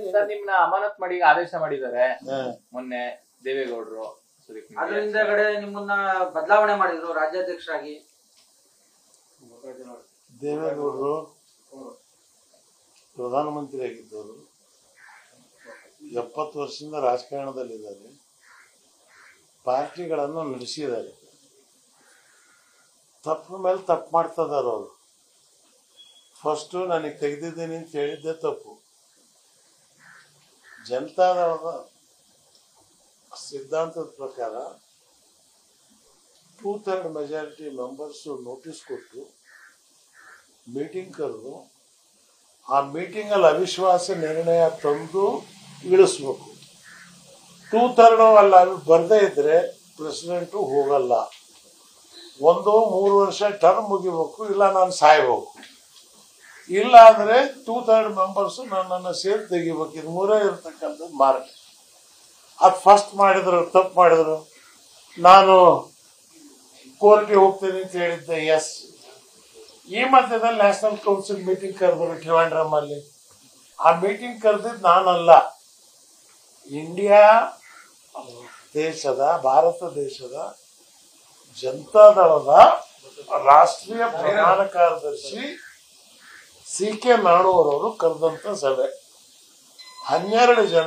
ಸರ್ ನಿಮ್ನ ಅಮಾನತ್ ಮಾಡಿ ಆದೇಶ ಮಾಡಿದ್ದಾರೆ ಮೊನ್ನೆ ದೇವೇಗೌಡರು. ಅದ್ರ ಹಿಂದೆಗಡೆ ನಿಮ್ಮನ್ನ ಬದಲಾವಣೆ ಮಾಡಿದ್ರು ರಾಜ್ಯಾಧ್ಯಕ್ಷರಾಗಿ. ದೇವೇಗೌಡರು ಪ್ರಧಾನಮಂತ್ರಿ ಆಗಿದ್ದವರು, 70 ವರ್ಷದಿಂದ ರಾಜಕಾರಣದಲ್ಲಿದ್ದಾರೆ, ಪಾರ್ಟಿಗಳನ್ನು ನಡೆಸಿದ್ದಾರೆ. ತಪ್ಪು ಮೇಲೆ ತಪ್ಪು ಮಾಡ್ತಿದ್ದಾರೆ ಅವರು. ಫಸ್ಟು ನನಗೆ ತೆಗೆದಿದ್ದೀನಿ ಅಂತ ಹೇಳಿದ್ದೆ ತಪ್ಪು. ಜನತಾದಳದ ಸಿದ್ಧಾಂತದ ಪ್ರಕಾರ 2/3 ಮೆಜಾರಿಟಿ ಮೆಂಬರ್ಸು ನೋಟಿಸ್ ಕೊಟ್ಟು ಮೀಟಿಂಗ್ ಕರೆದು ಆ ಮೀಟಿಂಗಲ್ಲಿ ಅವಿಶ್ವಾಸ ನಿರ್ಣಯ ತಂದು ಇಳಿಸ್ಬೇಕು. 2/3 ಅಲ್ಲ ಬರದೇ ಇದ್ರೆ ಪ್ರೆಸಿಡೆಂಟು ಹೋಗಲ್ಲ. 3 ವರ್ಷ ಟರ್ಮ್ ಮುಗಿಬೇಕು, ಇಲ್ಲ ನಾನು ಸಾಯ್ಬೇಕು. ಇಲ್ಲ ಅಂದ್ರೆ 2/3 ಮೆಂಬರ್ಸ್ ನನ್ನನ್ನು ಸೇರಿ ತೆಗಿಬೇಕು. ಇದು ಮೂರೇ ಇರ್ತಕ್ಕಂಥದ್ದು ಮಾರ್ಗ. ಅದು ಫಸ್ಟ್ ಮಾಡಿದ್ರು, ತಪ್ಪು ಮಾಡಿದ್ರು. ನಾನು ಕೋರ್ಟ್ಗೆ ಹೋಗ್ತೀನಿ ಅಂತ ಹೇಳಿದ್ದೆ, ಎಸ್. ಈ ಮಧ್ಯದಲ್ಲಿ ನ್ಯಾಷನಲ್ ಕೌನ್ಸಿಲ್ ಮೀಟಿಂಗ್ ಕರೆದ್ರು ಟ್ರಿವಾಂಡ್ರಮ್ ಅಲ್ಲಿ. ಆ ಮೀಟಿಂಗ್ ಕರೆದಿದ್ದು ನಾನಲ್ಲ, ಇಂಡಿಯಾ ದೇಶದ, ಭಾರತ ದೇಶದ ಜನತಾದಳದ ರಾಷ್ಟ್ರೀಯ ಪ್ರಧಾನ ಕಾರ್ಯದರ್ಶಿ CK ನಾಡೋರವರು ಕರೆದಂತ ಸಭೆ. 12 ಜನ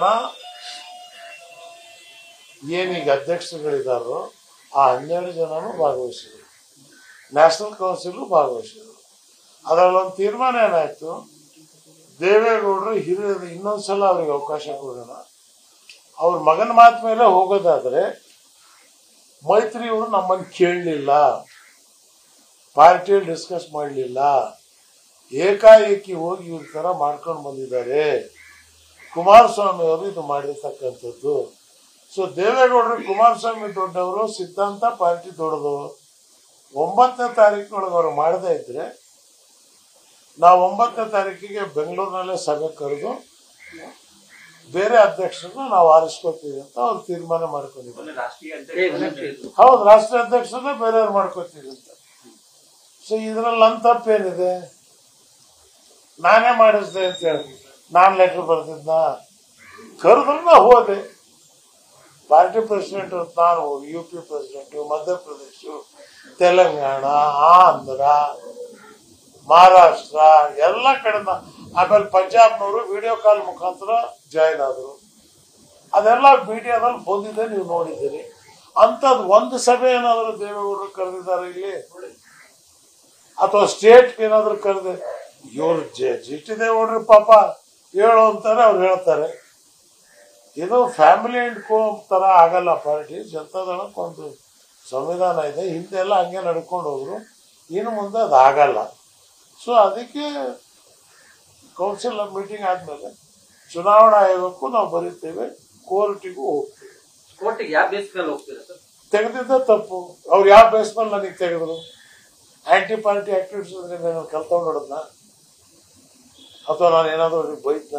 ಏನೀಗ ಅಧ್ಯಕ್ಷರುಗಳಿದಾರೋ ಆ 12 ಜನನು ಭಾಗವಹಿಸಿದ್ರು, ನ್ಯಾಷನಲ್ ಕೌನ್ಸಿಲ್ ಭಾಗವಹಿಸಿದ್ರು. ಅದರಲ್ಲಿ ಒಂದು ತೀರ್ಮಾನ ಏನಾಯ್ತು, ದೇವೇಗೌಡರು ಹಿರಿಯರು ಇನ್ನೊಂದ್ಸಲ ಅವ್ರಿಗೆ ಅವಕಾಶ ಕೊಡೋಣ, ಅವ್ರ ಮಗನ ಮಾತು ಮೇಲೆ ಹೋಗೋದಾದ್ರೆ ಮೈತ್ರಿ ಅವರು ನಮ್ಮನ್ನು ಕೇಳಲಿಲ್ಲ, ಪಾರ್ಟಿಯಲ್ಲಿ ಡಿಸ್ಕಸ್ ಮಾಡಲಿಲ್ಲ, ಏಕಾಏಕಿ ಹೋಗಿ ಇವ್ರ ತರ ಮಾಡ್ಕೊಂಡು ಬಂದಿದ್ದಾರೆ. ಕುಮಾರಸ್ವಾಮಿ ಅವರು ಇದು ಮಾಡಿರ್ತಕ್ಕಂಥದ್ದು. ಸೊ ದೇವೇಗೌಡರು ಕುಮಾರಸ್ವಾಮಿ ದೊಡ್ಡವರು, ಸಿದ್ಧಾಂತ ಪಾರ್ಟಿ ದೊಡ್ಡದವರು. 9ನೇ ತಾರೀಕಿನೊಳಗೆ ಅವರು ಮಾಡದೇ ಇದ್ರೆ ನಾವು 9ನೇ ತಾರೀಕಿಗೆ ಬೆಂಗಳೂರಿನಲ್ಲೇ ಸಭೆ ಕರೆದು ಬೇರೆ ಅಧ್ಯಕ್ಷರನ್ನ ನಾವು ಆರಿಸ್ಕೊತೀವಿ ಅಂತ ಅವ್ರು ತೀರ್ಮಾನ ಮಾಡ್ಕೊಂಡಿದ್ದಾರೆ. ಹೌದು, ರಾಷ್ಟ್ರೀಯ ಅಧ್ಯಕ್ಷರನ್ನ ಬೇರೆಯವ್ರು ಮಾಡ್ಕೊತೀವಿ ಅಂತ. ಸೊ ಇದ್ರಲ್ಲಿ ನನ್ನ ತಪ್ಪೇನಿದೆ? ನಾನೇ ಮಾಡಿಸ್ದೆ ಅಂತ ಹೇಳಿ ನಾನ್ ಲೆಟರ್ ಬರ್ತಿದ್ನ? ಕರೆದ್ರು ನಾ ಹೋದೆ. ಪಾರ್ಟಿ ಪ್ರೆಸಿಡೆಂಟ್ ನಾನು ಹೋಗಿ, UP ಪ್ರೆಸಿಡೆಂಟ್, ಮಧ್ಯಪ್ರದೇಶ, ತೆಲಂಗಾಣ, ಆಂಧ್ರ, ಮಹಾರಾಷ್ಟ್ರ ಎಲ್ಲ ಕಡೆ. ಆಮೇಲೆ ಪಂಜಾಬ್ನವರು ವಿಡಿಯೋ ಕಾಲ್ ಮುಖಾಂತರ ಜಾಯಿನ್ ಆದ್ರು. ಅದೆಲ್ಲ ಮೀಡಿಯಾದಲ್ಲಿ ಬಂದಿದೆ, ನೀವು ನೋಡಿದ್ದೀರಿ. ಅಂತದ್ ಒಂದು ಸಭೆ ಏನಾದ್ರು ದೇವೇಗೌಡರು ಕರೆದಿದ್ದಾರೆ ಇಲ್ಲಿ, ಅಥವಾ ಸ್ಟೇಟ್ ಏನಾದ್ರು ಕರೆದೆ? ಇವ್ರು GT ದೇವೇಗೌಡರು ಪಾಪ ಹೇಳು ಅಂತಾರೆ, ಅವ್ರು ಹೇಳ್ತಾರೆ. ಇದು ಫ್ಯಾಮಿಲಿ ಅಂಡ್ ಕೋ ತರ ಆಗಲ್ಲ ಪಾರ್ಟಿ. ಜನತಾದಳಕ್ಕೆ ಒಂದು ಸಂವಿಧಾನ ಇದೆ, ಹಿಂದೆ ಎಲ್ಲ ಹಂಗೆ ನಡ್ಕೊಂಡು ಹೋದ್ರು, ಇನ್ನು ಮುಂದೆ ಅದು ಆಗಲ್ಲ. ಸೊ ಅದಕ್ಕೆ ಕೌನ್ಸಿಲ್ ಮೀಟಿಂಗ್ ಆದ್ಮೇಲೆ ಚುನಾವಣಾ ಆಯೋಗಕ್ಕೂ ನಾವು ಬರೀತೇವೆ, ಕೋರ್ಟಿಗೂ ಹೋಗ್ತೇವೆ. ಕೋರ್ಟಿಗೆ ಯಾವ ಬೇಸ್ ಮೇಲೆ ಹೋಗ್ತೀರಾ ಸರ್? ತೆಗೆದಿದ್ದ ತಪ್ಪು. ಅವ್ರು ಯಾವ ಬೇಸ್ ಮೇಲೆ ನನಗೆ ತೆಗೆದ್ರು? ಆಂಟಿ ಪಾರ್ಟಿ ಆಕ್ಟಿವಿಟೀಸ್ ಅಂದ್ರೆ ನಾನು ಕಲ್ತ್ಕೊಂಡು ನೋಡದ್ನ, ಅಥವಾ ನಾನು ಏನಾದ್ರು ಅವ್ರಿಗೆ ಬೈದ್ನ?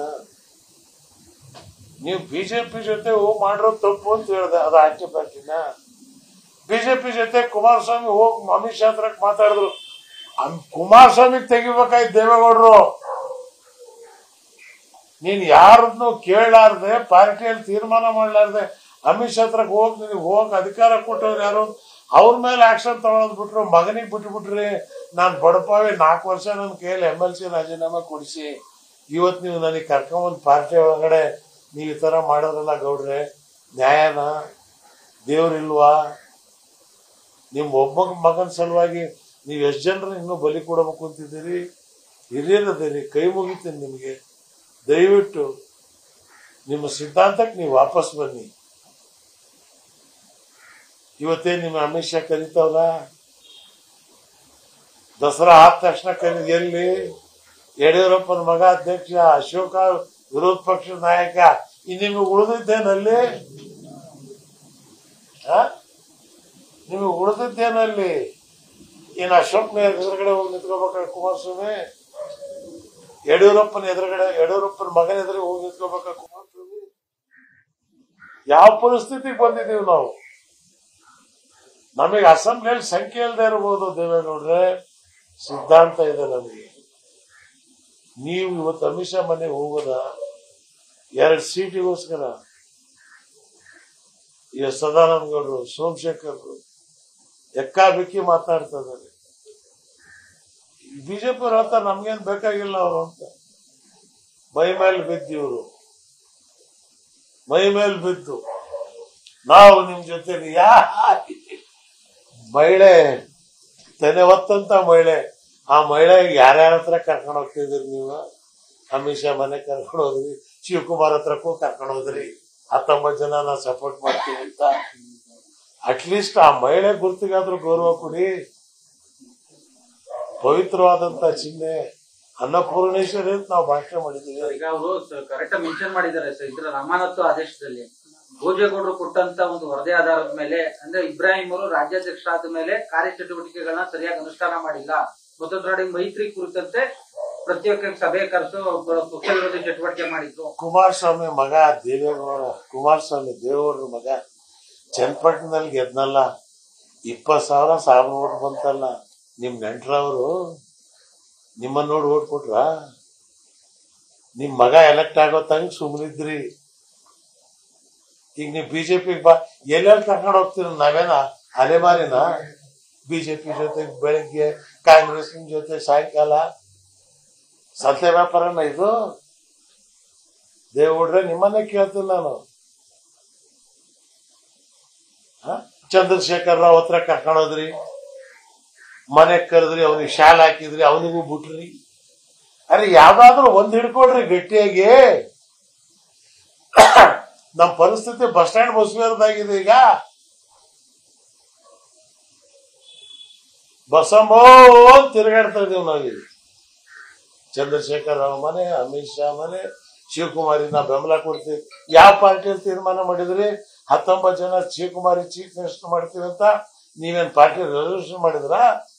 ನೀವು ಬಿಜೆಪಿ ಜೊತೆ ಮಾಡಿರೋ ತಪ್ಪು ಅಂತ ಹೇಳಿದೆ, ಅದು ಆಂಟಿ ಪಾರ್ಟಿನ? ಬಿಜೆಪಿ ಜೊತೆ ಕುಮಾರಸ್ವಾಮಿ ಹೋಗಿ ಅಮಿತ್ ಶಾ ಹತ್ರ ಮಾತಾಡಿದ್ರು. ಕುಮಾರಸ್ವಾಮಿ ತೆಗಿಬೇಕಾಯ್ತು ದೇವೇಗೌಡರು. ನೀನ್ ಯಾರನ್ನು ಕೇಳಲಾರ್ದೆ, ಪಾರ್ಟಿಯಲ್ಲಿ ತೀರ್ಮಾನ ಮಾಡಲಾರ್ದೆ ಅಮಿತ್ ಶಾ ಹತ್ರಕ್ಕೆ ಹೋಗಿ ನಿನಗೆ ಹೋಗಕ್ ಅಧಿಕಾರ ಕೊಟ್ಟವ್ರು ಯಾರು? ಅವ್ರ ಮೇಲೆ ಆಕ್ಷನ್ ತಗೊಳೋದ್ ಬಿಟ್ರು, ಮಗನಿಗೆ ಬಿಟ್ಬಿಟ್ರಿ. ನಾನ್ ಬಡಪಾವಿ 4 ವರ್ಷ ನನ್ನ ಕೈಯಲ್ಲಿ MLC ರಾಜೀನಾಮೆ ಕೊಡಿಸಿ ಇವತ್ತು ನೀವು ನನಗೆ ಕರ್ಕೊಂಬಂದ್ ಪಾರ್ಟಿ ಒಳಗಡೆ ನೀವು ಈ ತರ ಮಾಡೋದ್ರಲ್ಲ ಗೌಡ್ರೆ, ನ್ಯಾಯನ? ದೇವ್ರಿಲ್ವಾ? ನಿಮ್ ಒಬ್ಬ ಮಗನ ಸಲುವಾಗಿ ನೀವು ಎಷ್ಟು ಜನರು ಇನ್ನೂ ಬಲಿ ಕೊಡಬೇಕು ಅಂತಿದ್ದೀರಿ? ಹಿರಿಯರದಿರಿ, ಕೈ ಮುಗಿತೀನಿ ನಿಮಗೆ. ದಯವಿಟ್ಟು ನಿಮ್ಮ ಸಿದ್ಧಾಂತಕ್ಕೆ ನೀವು ವಾಪಸ್ ಬನ್ನಿ. ಇವತ್ತೇ ನಿಮ್ಮ ಅಮಿತ್ ಶಾ ಕರೀತಾವಲ್ಲ, ದಸರಾ ಆದ ತಕ್ಷಣ ಎಲ್ಲಿ ಯಡಿಯೂರಪ್ಪನ ಮಗ ಅಧ್ಯಕ್ಷ, ಅಶೋಕ ವಿರೋಧ ಪಕ್ಷದ ನಾಯಕ, ನಿಮಗೆ ಉಳಿದಿದ್ದೇನಲ್ಲಿ? ನಿಮಗೆ ಉಳಿದಿದ್ದೇನಲ್ಲಿ? ಇನ್ನು ಅಶೋಕ್ನ ಎದುರುಗಡೆ ಹೋಗಿ ನಿಂತ್ಕೋಬೇಕ ಕುಮಾರಸ್ವಾಮಿ? ಯಡಿಯೂರಪ್ಪನ ಎದುರುಗಡೆ, ಯಡಿಯೂರಪ್ಪನ ಮಗನ ಎದುರು ಹೋಗಿ ನಿಂತ್ಕೋಬೇಕ ಕುಮಾರಸ್ವಾಮಿ? ಯಾವ ಪರಿಸ್ಥಿತಿಗೆ ಬಂದಿದ್ದೀವಿ ನಾವು? ನಮಗೆ ಅಸೆಂಬ್ಲಿಯಲ್ಲಿ ಸಂಖ್ಯೆ ಇಲ್ಲದೆ ಇರಬಹುದು ದೇವೇಗೌಡ್ರೆ, ಸಿದ್ಧಾಂತ ಇದೆ ನಮಗೆ. ನೀವು ಇವತ್ತು ಅಮಿತ್ ಶಾ ಮನೆಗೆ ಹೋಗೋದ? 2 ಸೀಟಿಗೋಸ್ಕರ ಈಗ ಸದಾನಂದ ಗೌಡರು, ಸೋಮಶೇಖರ್ ಎಕ್ಕಾಬಿಕ್ಕಿ ಮಾತನಾಡ್ತಾ ಇದ್ದಾರೆ. ಬಿಜೆಪಿ ಅವ್ರು ಹೇಳ್ತಾರೆ ನಮ್ಗೇನ್ ಬೇಕಾಗಿಲ್ಲ ಅವರು ಅಂತ. ಮೈ ಮೇಲೆ ಬಿದ್ದು ಇವರು ಮೈ ಮೇಲೆ ಬಿದ್ದು ನಾವು ನಿಮ್ ಜೊತೆ ಮಹಿಳೆ ತೆನೆ ಹೊತ್ತಂತ ಮಹಿಳೆ, ಆ ಮಹಿಳೆಗೆ ಯಾರ್ಯಾರ ಹತ್ರ ಕರ್ಕೊಂಡು ಹೋಗ್ತಿದ್ರಿ ನೀವು? ಅಮಿತ್ ಶಾ ಮನೆ ಕರ್ಕೊಂಡು ಹೋದ್ರಿ, ಶಿವಕುಮಾರ್ ಹತ್ರಕ್ಕೂ ಕರ್ಕೊಂಡು ಹೋದ್ರಿ, 19 ಜನ ನಾ ಸಪೋರ್ಟ್ ಮಾಡ್ತೀವಿ ಅಂತ. ಅಟ್ಲೀಸ್ಟ್ ಆ ಮಹಿಳೆ ಗುರ್ತಿಗಾದ್ರೂ ಗೌರವ ಕೊಡಿ. ಪವಿತ್ರವಾದಂತ ಚಿಹ್ನೆ ಅನ್ನಪೂರ್ಣೇಶ್ವರಿ ಅಂತ ನಾವು ಭಾಷಣ ಮಾಡಿದ್ದೀವಿ. ಈಗ ಅವರು ಕರೆಕ್ಟ್ ಮೆನ್ಷನ್ ಮಾಡಿದ್ದಾರೆ ಸರ್ ಇದರ ಅಮಾನತು ಆದೇಶದಲ್ಲಿ ಭೋಜೇಗೌಡರು ಕೊಟ್ಟಂತ ಒಂದು ವರದಿ ಆಧಾರದ ಮೇಲೆ, ಅಂದ್ರೆ ಇಬ್ರಾಹಿಂ ಅವರು ರಾಜ್ಯಾಧ್ಯಕ್ಷರಾದ ಮೇಲೆ ಕಾರ್ಯಚಟುವಟಿಕೆಗಳನ್ನ ಸರಿಯಾಗಿ ಅನುಷ್ಠಾನ ಮಾಡಿಲ್ಲ, ಮತ್ತೊಂದೆಡೆ ಮೈತ್ರಿ ಕುರಿತಂತೆ ಪ್ರತ್ಯೇಕ ಸಭೆ ಕರೆದು ಪಕ್ಷ ವಿರೋಧಿ ಚಟುವಟಿಕೆ ಮಾಡಿದ್ರು. ಕುಮಾರಸ್ವಾಮಿ ಮಗ ದೇವೇಗೌಡ, ಕುಮಾರಸ್ವಾಮಿ ದೇವೇಗೌಡರ ಮಗ ಚನ್ನಪಟ್ಟಣದಲ್ಲಿ ಗೆದ್ನಲ್ಲ, 20,000 ಸಾವಿರ ಓಟ್ ಬಂತಲ್ಲ. ನಿಮ್ ನೆಂಟ್ರವರು ನಿಮ್ಮನ್ನ ನೋಡಿ ಓಟ್ ಕೊಟ್ರ? ನಿಮ್ ಮಗ ಎಲೆಕ್ಟ್ ಆಗೋ ತಂಗ ಸುಮ್ಮನಿದ್ರಿ. ಈಗ ನೀವು ಬಿಜೆಪಿಗೆ ಬಾ, ಎಲ್ಲೆಲ್ಲಿ ಕರ್ಕೊಂಡು ಹೋಗ್ತೀರ? ನಾವೇನ ಅಲೆಮಾರಿನ? ಬಿಜೆಪಿ ಜೊತೆ ಬೆಳಿಗ್ಗೆ, ಕಾಂಗ್ರೆಸ್ನ ಜೊತೆ ಸಾಯಂಕಾಲ ಸತ್ಯ ವ್ಯಾಪಾರನ ಇದು? ದೇವಗೌಡ್ರೆ ನಿಮ್ಮನ್ನೇ ಕೇಳ್ತೀನಿ ನಾನು. ಚಂದ್ರಶೇಖರ್ ರಾವ್ ಹತ್ರ ಕರ್ಕೊಂಡೋದ್ರಿ, ಮನೆಗ್ ಕರೆದ್ರಿ, ಅವನಿಗೆ ಶಾಲೆ ಹಾಕಿದ್ರಿ, ಅವನಿಗೂ ಬಿಟ್ರಿ. ಅರೆ ಯಾವ್ದಾದ್ರು ಒಂದ್ ಹಿಡ್ಕೊಳ್ರಿ ಗಟ್ಟಿಯಾಗಿ. ನಮ್ ಪರಿಸ್ಥಿತಿ ಬಸ್ ಸ್ಟ್ಯಾಂಡ್ ಬಸವೇರದಾಗಿದೆ. ಈಗ ಬಸಂಬೋ ತಿರುಗಾಡ್ತಾ ಇದೀವಿ ನಾವೀಗ. ಚಂದ್ರಶೇಖರ್ ರಾವ್ ಮನೆ, ಅಮಿತ್ ಶಾ ಮನೆ, ಶಿವಕುಮಾರಿನ ಬೆಂಬಲ ಕೊಡ್ತೀವಿ. ಯಾವ ಪಾರ್ಟಿಯಲ್ಲಿ ತೀರ್ಮಾನ ಮಾಡಿದ್ರಿ? 19 ಜನ ಶಿವಕುಮಾರಿ ಚೀಫ್ ಮಿನಿಸ್ಟರ್ ಮಾಡ್ತೀವಿ ಅಂತ ನೀವೇನ್ ಪಾರ್ಟಿ ರೆಸಲ್ಯೂಷನ್ ಮಾಡಿದ್ರ?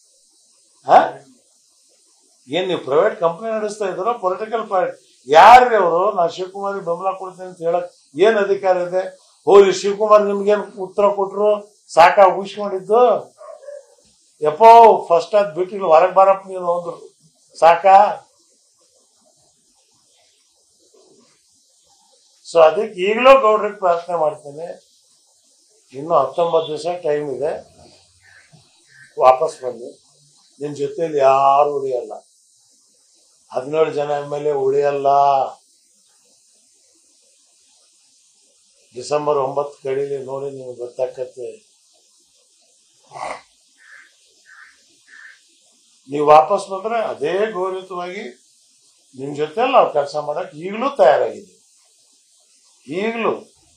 ಏನ್ ನೀವು ಪ್ರೈವೇಟ್ ಕಂಪನಿ ನಡೆಸ್ತಾ ಇದ್ರ? ಪೊಲಿಟಿಕಲ್ ಪಾರ್ಟಿ ಯಾರ್ರಿ ಅವರು? ನಾ ಶಿವಕುಮಾರಿ ಬೆಂಬಲ ಕೊಡ್ತೀನಿ ಅಂತ ಹೇಳಕ್ ಏನ್ ಅಧಿಕಾರ ಇದೆ? ಹೋಗಿ ಶಿವಕುಮಾರ್ ನಿಮ್ಗೇನ್ ಉತ್ತರ ಕೊಟ್ರು? ಸಾಕ ಉಗಿಸ್ಕೊಂಡಿದ್ದು? ಎಪ್ಪೋ ಫಸ್ಟ್ ಅದ್ ಬಿಟ್ಟಿಲ್ಲ, ಹೊರಗೆ ಬರಪ್ಪ ನೀನು ಅಂದ್ರು. ಸಾಕ? ಸೊ ಅದಕ್ಕೆ ಈಗಲೂ ಗೌಡ್ರಿಗೆ ಪ್ರಾರ್ಥನೆ ಮಾಡ್ತೇನೆ, ಇನ್ನು 19 ದಿವಸ ಟೈಮ್ ಇದೆ, ವಾಪಸ್ ಬನ್ನಿ. ನಿಮ್ ಜೊತೆಯಲ್ಲಿ ಯಾರು ಉಳಿಯಲ್ಲ, 17 ಜನ MLA ಉಳಿಯಲ್ಲ. ಡಿಸೆಂಬರ್ 9 ಕಡೀಲಿ, ನೋಡಿ ನಿಮ್ಗೆ ಗೊತ್ತಾಗತ್ತೆ. ನೀವು ವಾಪಸ್ ಬಂದ್ರೆ ಅದೇ ಗೌರವಯುತವಾಗಿ ನಿಮ್ ಜೊತೆಯಲ್ಲಿ ನಾವು ಕೆಲಸ ಮಾಡಕ್ ಈಗಲೂ ತಯಾರಾಗಿದ್ದೀವಿ. ಈಗಲೂ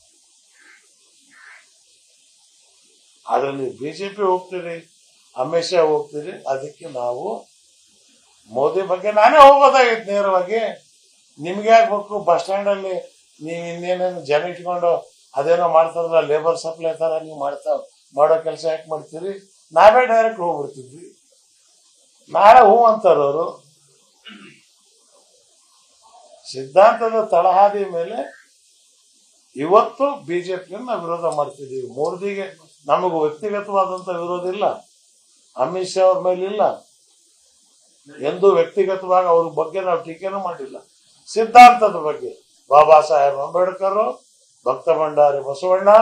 ಅದರಲ್ಲಿ ಬಿಜೆಪಿ ಹೋಗ್ತೀರಿ, ಅಮಿತ್ ಶಾ ಹೋಗ್ತೀರಿ. ಅದಕ್ಕೆ ನಾವು ಮೋದಿ ಬಗ್ಗೆ ನಾನೇ ಹೋಗೋದಾಗಿತ್ತು ನೇರವಾಗಿ. ನಿಮ್ಗೆ ಆಗ್ಬೇಕು ಬಸ್ ಸ್ಟ್ಯಾಂಡ್ ಅಲ್ಲಿ ನೀವು ಇನ್ನೇನೇನು ಜನ ಇಟ್ಕೊಂಡು ಅದೇನೋ ಮಾಡ್ತಾರಲ್ಲ, ಲೇಬರ್ ಸಪ್ಲೈ ತರ ನೀವು ಮಾಡೋ ಕೆಲಸ ಯಾಕೆ ಮಾಡ್ತೀರಿ? ನಾವೇ ಡೈರೆಕ್ಟ್ ಹೋಗ್ಬಿಡ್ತಿದ್ವಿ. ನಾಳೆ ಹೂ ಅಂತಾರವರು. ಸಿದ್ಧಾಂತದ ತಳಹಾದಿ ಮೇಲೆ ಇವತ್ತು ಬಿಜೆಪಿಯನ್ನ ವಿರೋಧ ಮಾಡ್ತಿದ್ದೀವಿ. ಮೋದಿಗೆ ನಮಗೂ ವ್ಯಕ್ತಿಗತವಾದಂತ ವಿರೋಧ ಇಲ್ಲ, ಅಮಿತ್ ಶಾ ಅವ್ರ ಮೇಲೆ ಇಲ್ಲ. ಎಂದು ವ್ಯಕ್ತಿಗತವಾಗಿ ಅವ್ರ ಬಗ್ಗೆ ನಾವು ಟೀಕೆನೂ ಮಾಡಿಲ್ಲ. ಸಿದ್ಧಾಂತದ ಬಗ್ಗೆ ಬಾಬಾ ಸಾಹೇಬ್ ಅಂಬೇಡ್ಕರ್, ಭಕ್ತ ಭಂಡಾರಿ ಬಸವಣ್ಣ,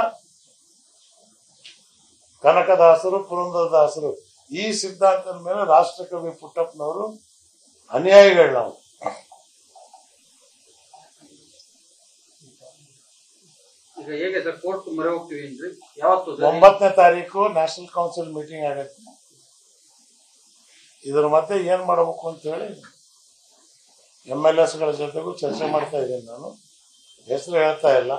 ಕನಕದಾಸರು, ಪುರಂದರದಾಸರು, ಈ ಸಿದ್ಧಾಂತದ ಮೇಲೆ ರಾಷ್ಟ್ರಕವಿ ಪುಟ್ಟಪ್ಪನವರು ಅನುಯಾಯಿಗಳು ನಾವು. ಈಗ ಹೇಗೆ ಸರ್ ಕೋರ್ಟ್ ಮೊರೆ ಹೋಗ್ತೀವಿ ಅಂದ್ರೆ ಯಾವತ್ತು? 9ನೇ ತಾರೀಕು ನ್ಯಾಷನಲ್ ಕೌನ್ಸಿಲ್ ಮೀಟಿಂಗ್ ಆಗತ್ತೆ. ಇದ್ರ ಮಧ್ಯೆ ಏನ್ ಮಾಡಬೇಕು ಅಂತ ಹೇಳಿ MLAs ಗಳ ಜೊತೆಗೂ ಚರ್ಚೆ ಮಾಡ್ತಾ ಇದ್ದೀನಿ. ನಾನು ಹೆಸರು ಹೇಳ್ತಾ ಇಲ್ಲ.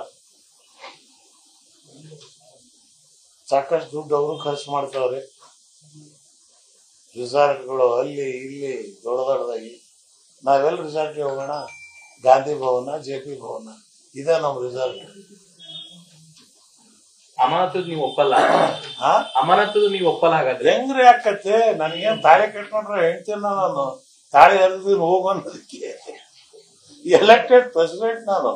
ಸಾಕಷ್ಟು ದುಡ್ಡು ಅವರು ಖರ್ಚು ಮಾಡ್ತಾವ್ರೆ. ರಿಸಾರ್ಟ್ಗಳು ಅಲ್ಲಿ ಇಲ್ಲಿ ದೊಡ್ಡದಾಗಿ. ನಾವೆಲ್ಲ ರಿಸಾರ್ಟ್ಗೆ ಹೋಗೋಣ? ಗಾಂಧಿ ಭವನ, JP ಭವನ, ಇದೇ ನಮ್ ರಿಸಾರ್ಟ್. ಅಮಾನತು ನೀವು ಒಪ್ಪಲ್ಲ? ಅಮಾನತು ನೀವು ಒಪ್ಪಲ್ಲ? ಹಾಗಾದ್ರೆ ಹೆಂಗ್ರಿ ಆಕತ್ತೆ? ನನಗೇನ್ ತಾಳಿ ಕಟ್ಕೊಂಡ್ರೆ ಹೇಳ್ತೀನಿ ನಾನು, ತಾಳಿ ಹರಿದಿನ ಹೋಗೋದಕ್ಕೆ. ಎಲೆಕ್ಟೆಡ್ ಪ್ರೆಸಿಡೆಂಟ್ ನಾನು.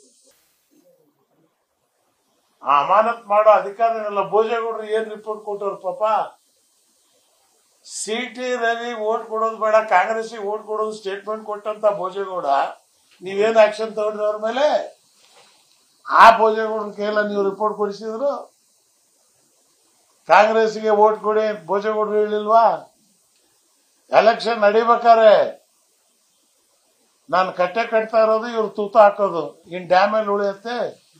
ಆ ಅಮಾನತ್ ಮಾಡೋ ಅಧಿಕಾರ ಇಲ್ಲ. ಭೋಜೇಗೌಡರು ಏನ್ ರಿಪೋರ್ಟ್ ಕೊಟ್ಟವ್ರು ಪಾಪ? CT ರವಿ ಓಟ್ ಕೊಡೋದು ಬೇಡ, ಕಾಂಗ್ರೆಸ್ಗೆ ಓಟ್ ಕೊಡೋದು ಸ್ಟೇಟ್ಮೆಂಟ್ ಕೊಟ್ಟಂತ ಭೋಜೇಗೌಡ ನೀವೇನ್ ಆಕ್ಷನ್ ತಗೊಂಡ್ರಿ ಅವ್ರ ಮೇಲೆ? ಆ ಭೋಜೇಗೌಡರ ಕೈಯೆಲ್ಲ ನೀವು ರಿಪೋರ್ಟ್ ಕೊಡಿಸಿದ್ರು. ಕಾಂಗ್ರೆಸ್ಗೆ ವೋಟ್ ಕೊಡಿ ಭೋಜೇಗೌಡರು ಹೇಳಿಲ್ವಾ? ಎಲೆಕ್ಷನ್ ನಡಿಬೇಕಾರೆ ನಾನು ಕಟ್ಟೆ ಕಟ್ತಾ ಇರೋದು, ಇವ್ರು ತೂತು ಹಾಕೋದು, ಇನ್ ಡ್ಯಾಮೇಜ್ ಉಳಿಯುತ್ತೆ.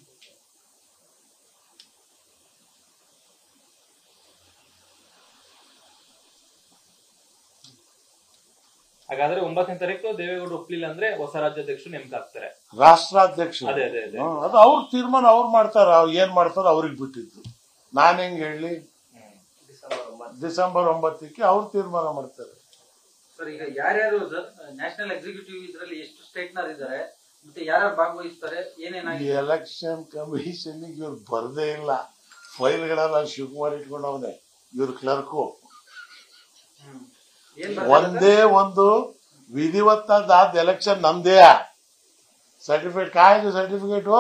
ಹಾಗಾದ್ರೆ 9ನೇ ತಾರೀಕು ದೇವೇಗೌಡರು ಒಪ್ಲಿಲ್ಲ ಅಂದ್ರೆ ಹೊಸ ರಾಜ್ಯಾಧ್ಯಕ್ಷರು ನೇಮಕ ಆಗ್ತಾರೆ, ರಾಷ್ಟ್ರಾಧ್ಯಕ್ಷ. ಅದೇ ಅದೇ ಅದೇ ಅದು ಅವ್ರ ತೀರ್ಮಾನ ಅವ್ರು ಮಾಡ್ತಾರ, ಏನ್ ಮಾಡ್ತಾರ ಅವ್ರಿಗೆ ಬಿಟ್ಟಿದ್ದು. ನಾನ್ ಹೆಂಗ್ ಹೇಳಿ? ಡಿಸೆಂಬರ್ 9ಕ್ಕೆ ಅವ್ರು ತೀರ್ಮಾನ ಮಾಡ್ತಾರೆ. ಸರ್, ಈಗ ಯಾರ್ಯಾರು ನ್ಯಾಷನಲ್ ಎಕ್ಸಿಕ್ಯೂಟಿವ್ ಇದರಲ್ಲಿ ಎಷ್ಟು ಸ್ಟೇಟ್ನರ್ ಇದ್ದಾರೆ, ಮತ್ತೆ ಯಾರ್ಯಾರು ಭಾಗವಹಿಸ್ತಾರೆ, ಏನೇನಾಗಿದೆ? ಎಲೆಕ್ಷನ್ ಕಮಿಷನ್ ಇವ್ರು ಬರ್ದೇ ಇಲ್ಲ. ಫೈಲ್ಗಳೆಲ್ಲ ಶಿವಕುಮಾರ್ ಇಟ್ಕೊಂಡವನೆ, ಇವ್ರ ಕ್ಲರ್ಕು. ಒಂದೇ ಒಂದು ವಿಧಿವತ್ತಾದ ಎಲೆಕ್ಷನ್ ನಮ್ದೇ. ಸರ್ಟಿಫಿಕೇಟ್ ಕಾಯ್ದು ಸರ್ಟಿಫಿಕೇಟು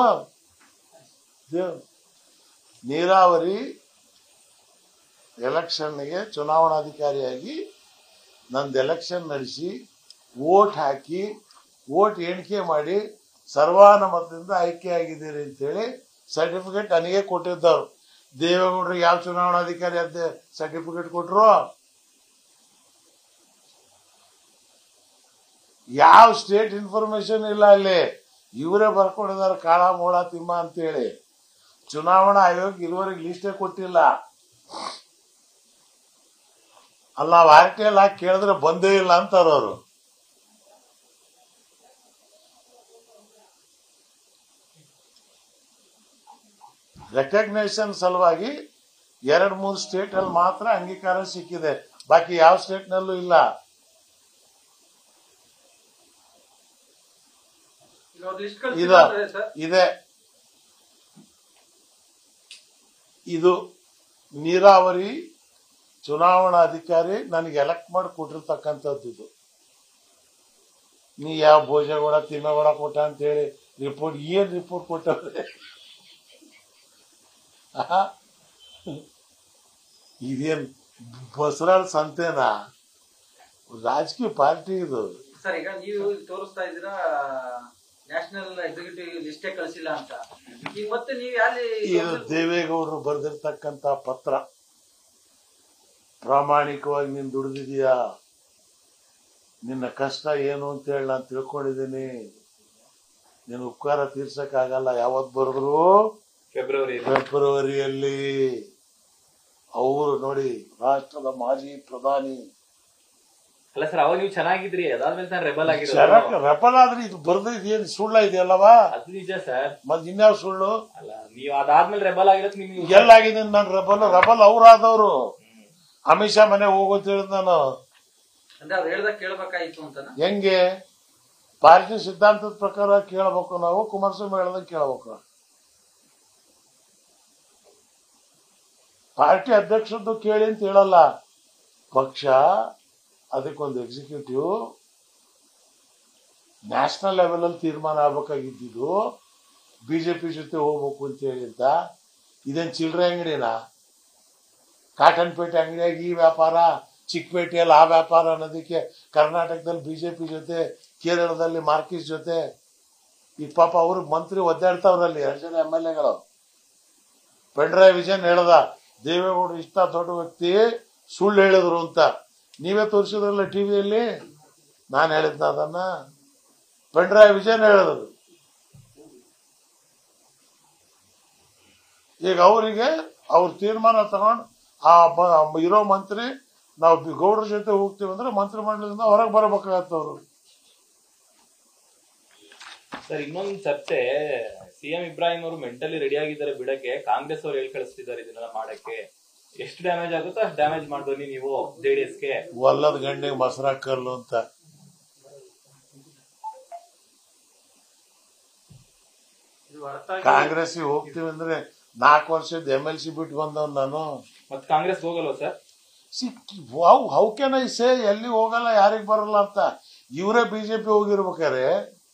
ನೀರಾವರಿ ಎಲೆಕ್ಷನ್ಗೆ ಚುನಾವಣಾಧಿಕಾರಿಯಾಗಿ ನಂದು ಎಲೆಕ್ಷನ್ ನಡೆಸಿ ವೋಟ್ ಹಾಕಿ ವೋಟ್ ಎಣಿಕೆ ಮಾಡಿ ಸರ್ವಾನುಮತದಿಂದ ಆಯ್ಕೆಯಾಗಿದ್ದೀರಿ ಅಂತೇಳಿ ಸರ್ಟಿಫಿಕೇಟ್ ನನಗೆ ಕೊಟ್ಟಿದ್ದವ್ರು. ದೇವೇಗೌಡರಿಗೆ ಯಾವ ಚುನಾವಣಾಧಿಕಾರಿ ಅದೇ ಸರ್ಟಿಫಿಕೇಟ್ ಕೊಟ್ರು? ಯಾವ ಸ್ಟೇಟ್ ಇನ್ಫಾರ್ಮೇಶನ್ ಇಲ್ಲ ಅಲ್ಲಿ. ಇವರೇ ಬರ್ಕೊಂಡಿದ್ದಾರೆ ಕಾಳ ಮೋಳ ತಿಮ್ಮ ಅಂತೇಳಿ. ಚುನಾವಣಾ ಆಯೋಗ ಇದುವರೆಗೆ ಲಿಸ್ಟೇ ಕೊಟ್ಟಿಲ್ಲ. ಅಲ್ಲ, ನಾವು ಆರ್ಟಿಎಲ್ ಹಾಕಿ ಕೇಳಿದ್ರೆ ಬಂದೇ ಇಲ್ಲ ಅಂತಾರ ಅವರು. ರೆಕಗ್ನೇಷನ್ ಸಲುವಾಗಿ 2-3 ಸ್ಟೇಟ್ ಅಲ್ಲಿ ಮಾತ್ರ ಅಂಗೀಕಾರ ಸಿಕ್ಕಿದೆ, ಬಾಕಿ ಯಾವ ಸ್ಟೇಟ್ ನಲ್ಲೂ ಇಲ್ಲ. ಇದೆ ಇದು ನೀರಾವರಿ ಚುನಾವಣಾಧಿಕಾರಿ ನನಗೆ ಎಲೆಕ್ಟ್ ಮಾಡಿ ಕೊಟ್ಟಿರ್ತಕ್ಕಂಥದ್ದು. ಇದು ನೀ ಯಾವ ಭೋಜೇಗೌಡ ತಿಮ್ಮೇಗೌಡ ಕೊಟ್ಟ ಅಂತ ಹೇಳಿ ರಿಪೋರ್ಟ್, ಏನ್ ರಿಪೋರ್ಟ್ ಕೊಟ್ಟವ್ರೆ? ಇದೇನ್ ಬಸರಾಳ್ ಸಂತೆನಾ? ರಾಜಕೀಯ ಪಾರ್ಟಿ ಇದು. ಸರ್, ಈಗ ನೀವು ತೋರಿಸ್ತಾ ಇದ್ದೀರಾ ನ್ಯಾಷನಲ್ ಎಕ್ಸಿಕ್ಯೂಟಿವ್ ಲಿಸ್ಟೇ ಕಳಿಸಿಲ್ಲ ಅಂತ. ಈಗ ಮತ್ತೆ ನೀವು ಇದು ದೇವೇಗೌಡರು ಬರೆದಿರ್ತಕ್ಕಂತ ಪತ್ರ. ಪ್ರಾಮಾಣಿಕವಾಗಿ ನೀನ್ ದುಡಿದಿದೀಯಾ, ನಿನ್ನ ಕಷ್ಟ ಏನು ಅಂತ ಹೇಳಿ ನಾನು ತಿಳ್ಕೊಂಡಿದ್ದೀನಿ, ನಿನ್ನ ಉಪಕಾರ ತೀರ್ಸಕ್ಕಾಗಲ್ಲ. ಯಾವತ್ ಬರೆದ್ರು? ಫೆಬ್ರವರಿಯಲ್ಲಿ. ಅವರು ನೋಡಿ, ರಾಷ್ಟ್ರದ ಮಾಜಿ ಪ್ರಧಾನಿ. ಅಲ್ಲ ಸರ್, ಅವಾಗ ನೀವು ಚೆನ್ನಾಗಿದ್ರಿ, ಅದಾದ್ಮೇಲೆ ನಾನು ರೆಬಲ್ ರೆಬಲ್ ಆದ್ರೆ ಇದು ಬರ್ದಿದ್ ಏನ್ ಸುಳ್ಳ ಇದೆಯಲ್ಲವಾ? ಅದು ನಿಜ ಸರ್. ಮತ್ ಇನ್ಯಾವ ಸುಳ್ಳು? ಅಲ್ಲ, ನೀವು ಅದಾದ್ಮೇಲೆ ರೆಬಲ್ ಆಗಿರತ್ ನಿಮ್ಗೆ ಎಲ್ಲಾಗಿದ್ದೀನಿ ನಾನು ರೆಬಲ್ ಅವ್ರಾದವ್ರು. ಅಮಿತ್ ಶಾ ಮನೆ ಹೋಗೋದು ಹೇಳಿದ್ ನಾನು. ಕೇಳಬೇಕಾಯ್ತು ಅಂತ ಹೆಂಗೆ? ಪಾರ್ಟಿ ಸಿದ್ಧಾಂತದ ಪ್ರಕಾರ ಕೇಳಬೇಕು ನಾವು, ಕುಮಾರಸ್ವಾಮಿ ಹೇಳ್ದಂಗೆ ಕೇಳಬೇಕು. ಪಾರ್ಟಿ ಅಧ್ಯಕ್ಷರದ್ದು ಕೇಳಿ ಅಂತ ಹೇಳಲ್ಲ. ಪಕ್ಷ ಅದಕ್ಕೊಂದು ಎಕ್ಸಿಕ್ಯೂಟಿವ್ ನ್ಯಾಷನಲ್ ಲೆವೆಲ್ ಅಲ್ಲಿ ತೀರ್ಮಾನ ಆಗ್ಬೇಕಾಗಿದ್ದು ಬಿಜೆಪಿ ಜೊತೆ ಹೋಗ್ಬೇಕು ಅಂತ ಹೇಳಿದ್ದ. ಇದೇನ್ ಚಿಲ್ಲರೆ ಅಂಗಡಿನಾ? ಕಾಟನ್ ಪೇಟೆ ಅಂಗಡಿಯಾಗಿ ಈ ವ್ಯಾಪಾರ, ಚಿಕ್ಕಪೇಟೆಯಲ್ಲಿ ಆ ವ್ಯಾಪಾರ ಅನ್ನೋದಕ್ಕೆ ಕರ್ನಾಟಕದಲ್ಲಿ ಬಿಜೆಪಿ ಜೊತೆ, ಕೇರಳದಲ್ಲಿ ಮಾರ್ಕಿಸ್ ಜೊತೆ. ಈ ಪಾಪ ಅವ್ರಿಗೆ ಮಂತ್ರಿ ಒದ್ದಾಡ್ತಾವ್ರಲ್ಲಿ 2 ಜನ MLAಗಳು. ಪಿಣರಾಯಿ ವಿಜಯನ್ ಹೇಳ್ದ, ದೇವೇಗೌಡರು ಇಷ್ಟ ದೊಡ್ಡ ವ್ಯಕ್ತಿ ಸುಳ್ಳು ಹೇಳಿದ್ರು ಅಂತ. ನೀವೇ ತೋರಿಸಿದ್ರಲ್ಲ ಟಿವಿಯಲ್ಲಿ. ನಾನು ಹೇಳಿದ್ನ ಅದನ್ನ? ಪಿಣರಾಯಿ ವಿಜಯನ್ ಹೇಳಿದ್ರು. ಈಗ ಅವರಿಗೆ ಅವ್ರ ತೀರ್ಮಾನ ತಗೊಂಡು ಇರೋ ಮಂತ್ರಿ, ನಾವು ಗೌಡ್ರ ಜೊತೆ ಹೋಗ್ತೀವಿ ಅಂದ್ರೆ ಮಂತ್ರಿ ಮಂಡಲದಿಂದ ಹೊರಗೆ ಬರಬೇಕಾಗತ್ತವ್ರು. ಸರ್, ಇನ್ನೊಂದು ಚರ್ಚೆ, ಸಿಎಂ ಇಬ್ರಾಹಿಂ ಅವರು ಮೆಂಟಲಿ ರೆಡಿ ಆಗಿದ್ದಾರೆ ಬಿಡಕ್ಕೆ, ಕಾಂಗ್ರೆಸ್ ಅವರು ಹೇಳಿ ಕಳಿಸ್ತಿದ್ದಾರೆ ಇದನ್ನೆಲ್ಲ ಮಾಡಕ್ಕೆ. ಎಷ್ಟು ಡ್ಯಾಮೇಜ್ ಆಗುತ್ತೋ ಅಷ್ಟು ಡ್ಯಾಮೇಜ್ ಮಾಡ್ಬನ್ನಿ ನೀವು ಜೆಡಿಎಸ್ಗೆ. ಒಲ್ಲದ ಗಂಡಿಗೆ ಮೊಸರಾಕಲ್ಲು ಅಂತ. ಕಾಂಗ್ರೆಸ್ಗೆ ಹೋಗ್ತೀವಿ ಅಂದ್ರೆ 4 ವರ್ಷದ MLC ಬಿಟ್ಟು ಬಂದವ್ ನಾನು. ಮತ್ತೆ ಕಾಂಗ್ರೆಸ್ ಹೋಗಲ್ವ sir? How can I say ಎಲ್ಲಿ ಹೋಗಲ್ಲ, ಯಾರಿಗ್ ಬರಲ್ಲ ಅಂತ. ಇವರೇ ಬಿಜೆಪಿ ಹೋಗಿರ್ಬೇಕಾರೆ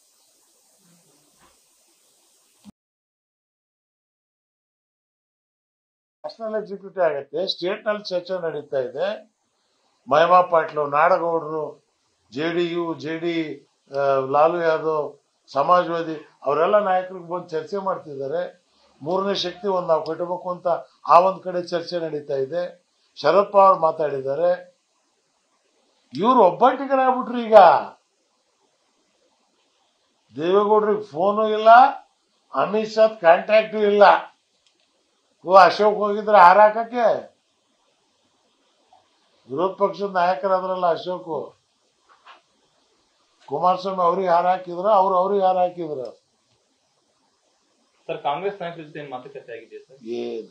ನ್ಯಾಷನಲ್ ಎಕ್ಸಿಕ್ಯೂಟಿವ್ ಆಗತ್ತೆ. ಸ್ಟೇಟ್ ನಲ್ಲಿ ಚರ್ಚೆ ನಡೀತಾ ಇದೆ. ಮಹಿಮಾ ಪಾಟ್ಲು, ನಾಡಗೌಡರು, JDU, JD, ಲಾಲು ಯಾದವ್, ಸಮಾಜವಾದಿ ಅವರೆಲ್ಲ ನಾಯಕರಿಗೆ ಬಂದು ಚರ್ಚೆ ಮಾಡ್ತಿದ್ದಾರೆ. ಮೂರನೇ ಶಕ್ತಿ ಒಂದು ನಾವು ಕಟ್ಟಬೇಕು ಅಂತ ಆ ಒಂದ್ ಕಡೆ ಚರ್ಚೆ ನಡೀತಾ ಇದೆ. ಶರದ್ ಪವಾರ್ ಮಾತಾಡಿದ್ದಾರೆ. ಇವ್ರು ಒಬ್ಬಂಟಿಗರಾಗ್ಬಿಟ್ರು. ಈಗ ದೇವೇಗೌಡರಿಗೆ ಫೋನು ಇಲ್ಲ, ಅಮಿತ್ ಶಾ ಕಾಂಟ್ಯಾಕ್ಟು ಇಲ್ಲ. ಅಶೋಕ್ ಹೋಗಿದ್ರೆ ಹಾರಾಕಕ್ಕೆ ವಿರೋಧ ಪಕ್ಷದ ನಾಯಕರಾದ್ರಲ್ಲ ಅಶೋಕ್, ಕುಮಾರಸ್ವಾಮಿ ಅವ್ರಿಗೆ ಹಾರ ಹಾಕಿದ್ರ, ಅವ್ರಿಗೆ ಹಾರ ಹಾಕಿದ್ರ. ಸರ್ ಕಾಂಗ್ರೆಸ್ ನಾಯಕರ ಜೊತೆ ಏನ್ ಮಾತುಕತೆ ಆಗಿದೆ ಸರ್? ಏನ್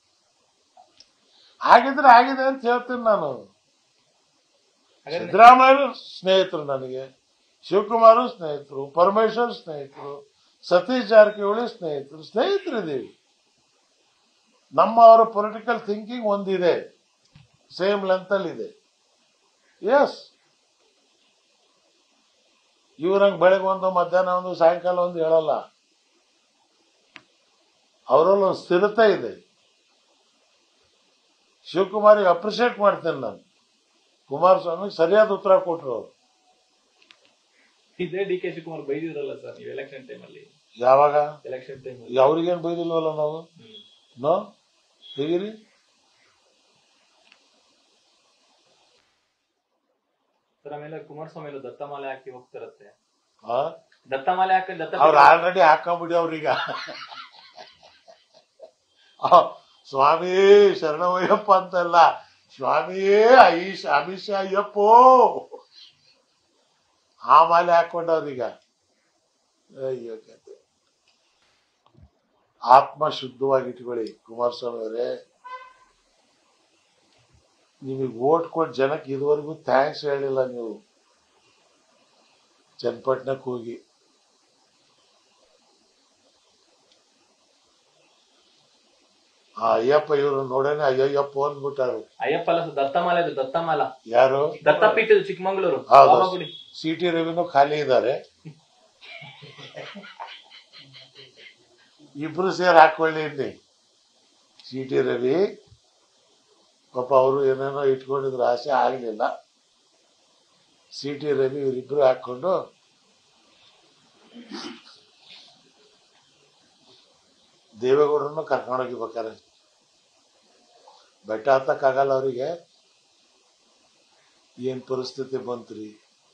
ಆಗಿದ್ರೆ ಆಗಿದೆ ಅಂತ ಹೇಳ್ತೀನಿ ನಾನು. ಸಿದ್ದರಾಮಯ್ಯ ಸ್ನೇಹಿತರು, ನನಗೆ ಶಿವಕುಮಾರ್ ಸ್ನೇಹಿತರು, ಪರಮೇಶ್ವರ್ ಸ್ನೇಹಿತರು, ಸತೀಶ್ ಜಾರಕಿಹೊಳಿ ಸ್ನೇಹಿತರಿದ್ದೀವಿ. ಅವರ ಪೊಲಿಟಿಕಲ್ ಥಿಂಕಿಂಗ್ ಒಂದಿದೆ, ಸೇಮ್ ಲೆಂತ್ ಅಲ್ಲಿ ಇದೆ. ಎಸ್, ಇವ್ರಂಗ್ ಬೆಳಗ್ಗೆ ಒಂದು, ಮಧ್ಯಾಹ್ನ ಒಂದು, ಸಾಯಂಕಾಲ ಒಂದು ಹೇಳಲ್ಲ. ಅವರಲ್ಲಿ ಒಂದು ಸ್ಥಿರತೆ ಇದೆ. ಶಿವಕುಮಾರಿಗೆ ಅಪ್ರಿಶಿಯೇಟ್ ಮಾಡ್ತೇನೆ ನಾನು. ಕುಮಾರಸ್ವಾಮಿ ಸರಿಯಾದ ಉತ್ತರ ಕೊಟ್ರು ಅವರು. ಇದೇ ಡಿ ಕೆ ಶಿವಕುಮಾರ್ ಬೈದಿದ್ರಲ್ಲ ಸರ್ ನೀವು ಎಲೆಕ್ಷನ್ ಟೈಮ್ ಅಲ್ಲಿ? ಯಾವಾಗ? ಎಲೆಕ್ಷನ್ ಟೈಮ್ ಅವ್ರಿಗೇನು ಬೈದಿಲ್ವಲ್ಲ ನಾವು. ನೋ ಹೇಗಿರಿ ಸರ್. ಆಮೇಲೆ ಕುಮಾರಸ್ವಾಮಿ ದತ್ತಮಾಲೆ ಹಾಕಿ ಹೋಗ್ತಿರತ್ತೆ. ಹಾ, ದತ್ತಮಾಲೆ ಹಾಕಿ ಅವ್ರು ಆಲ್ರೆಡಿ ಹಾಕೊಂಬಿಡಿ ಅವ್ರೀಗ. ಸ್ವಾಮಿಯೇ ಶರಣವಯ್ಯಪ್ಪ ಅಂತಲ್ಲ, ಸ್ವಾಮಿಯೇ ಅಮಿತ್ ಶಾ ಅಯ್ಯಪ್ಪೋ ಆ ಮಾಲೆ ಹಾಕೊಂಡವ್ರೀಗ. ಅಯ್ಯೋ ಕತೆ. ಆತ್ಮ ಶುದ್ಧವಾಗಿ ಇಟ್ಕೊಳ್ಳಿ ಕುಮಾರಸ್ವಾಮಿ ಅವರೇ. ನಿಮಗೆ ವೋಟ್ ಕೊಟ್ಟು ಜನಕ್ಕೆ ಇದುವರೆಗೂ ಥ್ಯಾಂಕ್ಸ್ ಹೇಳಿಲ್ಲ ನೀವು. ಚನ್ನಪಟ್ಟಣಕ್ಕೆ ಹೋಗಿ ಆ ಅಯ್ಯಪ್ಪ ಇವರು ನೋಡೇನೆ ಅಯ್ಯಪ್ಪ ಅಂದ್ಬಿಟ್ಟಾರು. ಅಯ್ಯಪ್ಪ ಅಲ್ಲ ಸರ್, ದತ್ತಮಾಲೆ. ದತ್ತಮಾಲ ಯಾರು? ದತ್ತಪೀಠ ಚಿಕ್ಕಮಂಗ್ಳೂರು. ಸಿ ಟಿ ರವಿನೂ ಖಾಲಿ ಇದ್ದಾರೆ. ಇಬ್ರು ಸೇರ್ ಹಾಕೊಳ್ಳಿ ಇಲ್ಲಿ. ಸಿ ಟಿ ರವಿ ಪಾಪ ಅವರು ಏನೇನೋ ಇಟ್ಕೊಂಡಿದ್ರು, ಆಸೆ ಆಗ್ಲಿಲ್ಲ. ಸಿ ಟಿ ರವಿ ಇವರಿಬ್ರು ಹಾಕೊಂಡು ದೇವೇಗೌಡರನ್ನು ಕರ್ಕೊಂಡೋಗಿಬೇಕಾರೆ ಬೆಟ್ಟ ಹತ್ತಕ್ಕಾಗಲ್ಲ ಅವರಿಗೆ. ಏನ್ ಪರಿಸ್ಥಿತಿ ಬಂತ್ರಿ.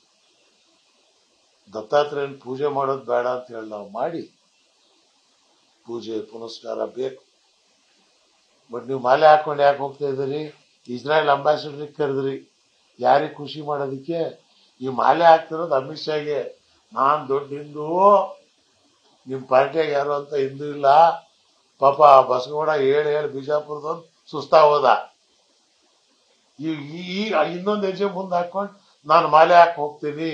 ದತ್ತಾತ್ರೇಯನ್ ಪೂಜೆ ಮಾಡೋದು ಬೇಡ ಅಂತ ಹೇಳಿ ನಾವು ಮಾಡಿ, ಪೂಜೆ ಪುನಸ್ಕಾರ ಬೇಕು. ಬಟ್ ನೀವು ಮಾಲೆ ಹಾಕೊಂಡು ಯಾಕೆ ಹೋಗ್ತಾ ಇದ್ದೀರಿ? ಇಸ್ರಾಯೇಲ್ ಅಂಬಾಸಿಡರ್ಗೆ ಕರೆದ್ರಿ, ಯಾರಿಗೆ ಖುಷಿ ಮಾಡೋದಕ್ಕೆ? ಈ ಮಾಲೆ ಹಾಕ್ತಿರೋದು ಅಮಿತ್ ಶಾಗೆ. ನಾನ್ ದೊಡ್ಡ ಹಿಂದೂ, ನಿಮ್ ಪಾರ್ಟಿಯಾಗ ಯಾರು ಅಂತ ಹಿಂದೂ ಇಲ್ಲ. ಪಾಪ ಬಸಗೌಡ ಹೇಳಿ ಬಿಜಾಪುರದೊಂದು ಸುಸ್ತಾ ಹೋದ. ಈಗ ಇನ್ನೊಂದು ಹೆಜ್ಜೆ ಮುಂದೆ ಹಾಕೊಂಡು ನಾನು ಮಾಲೆ ಹಾಕಿ ಹೋಗ್ತೀನಿ.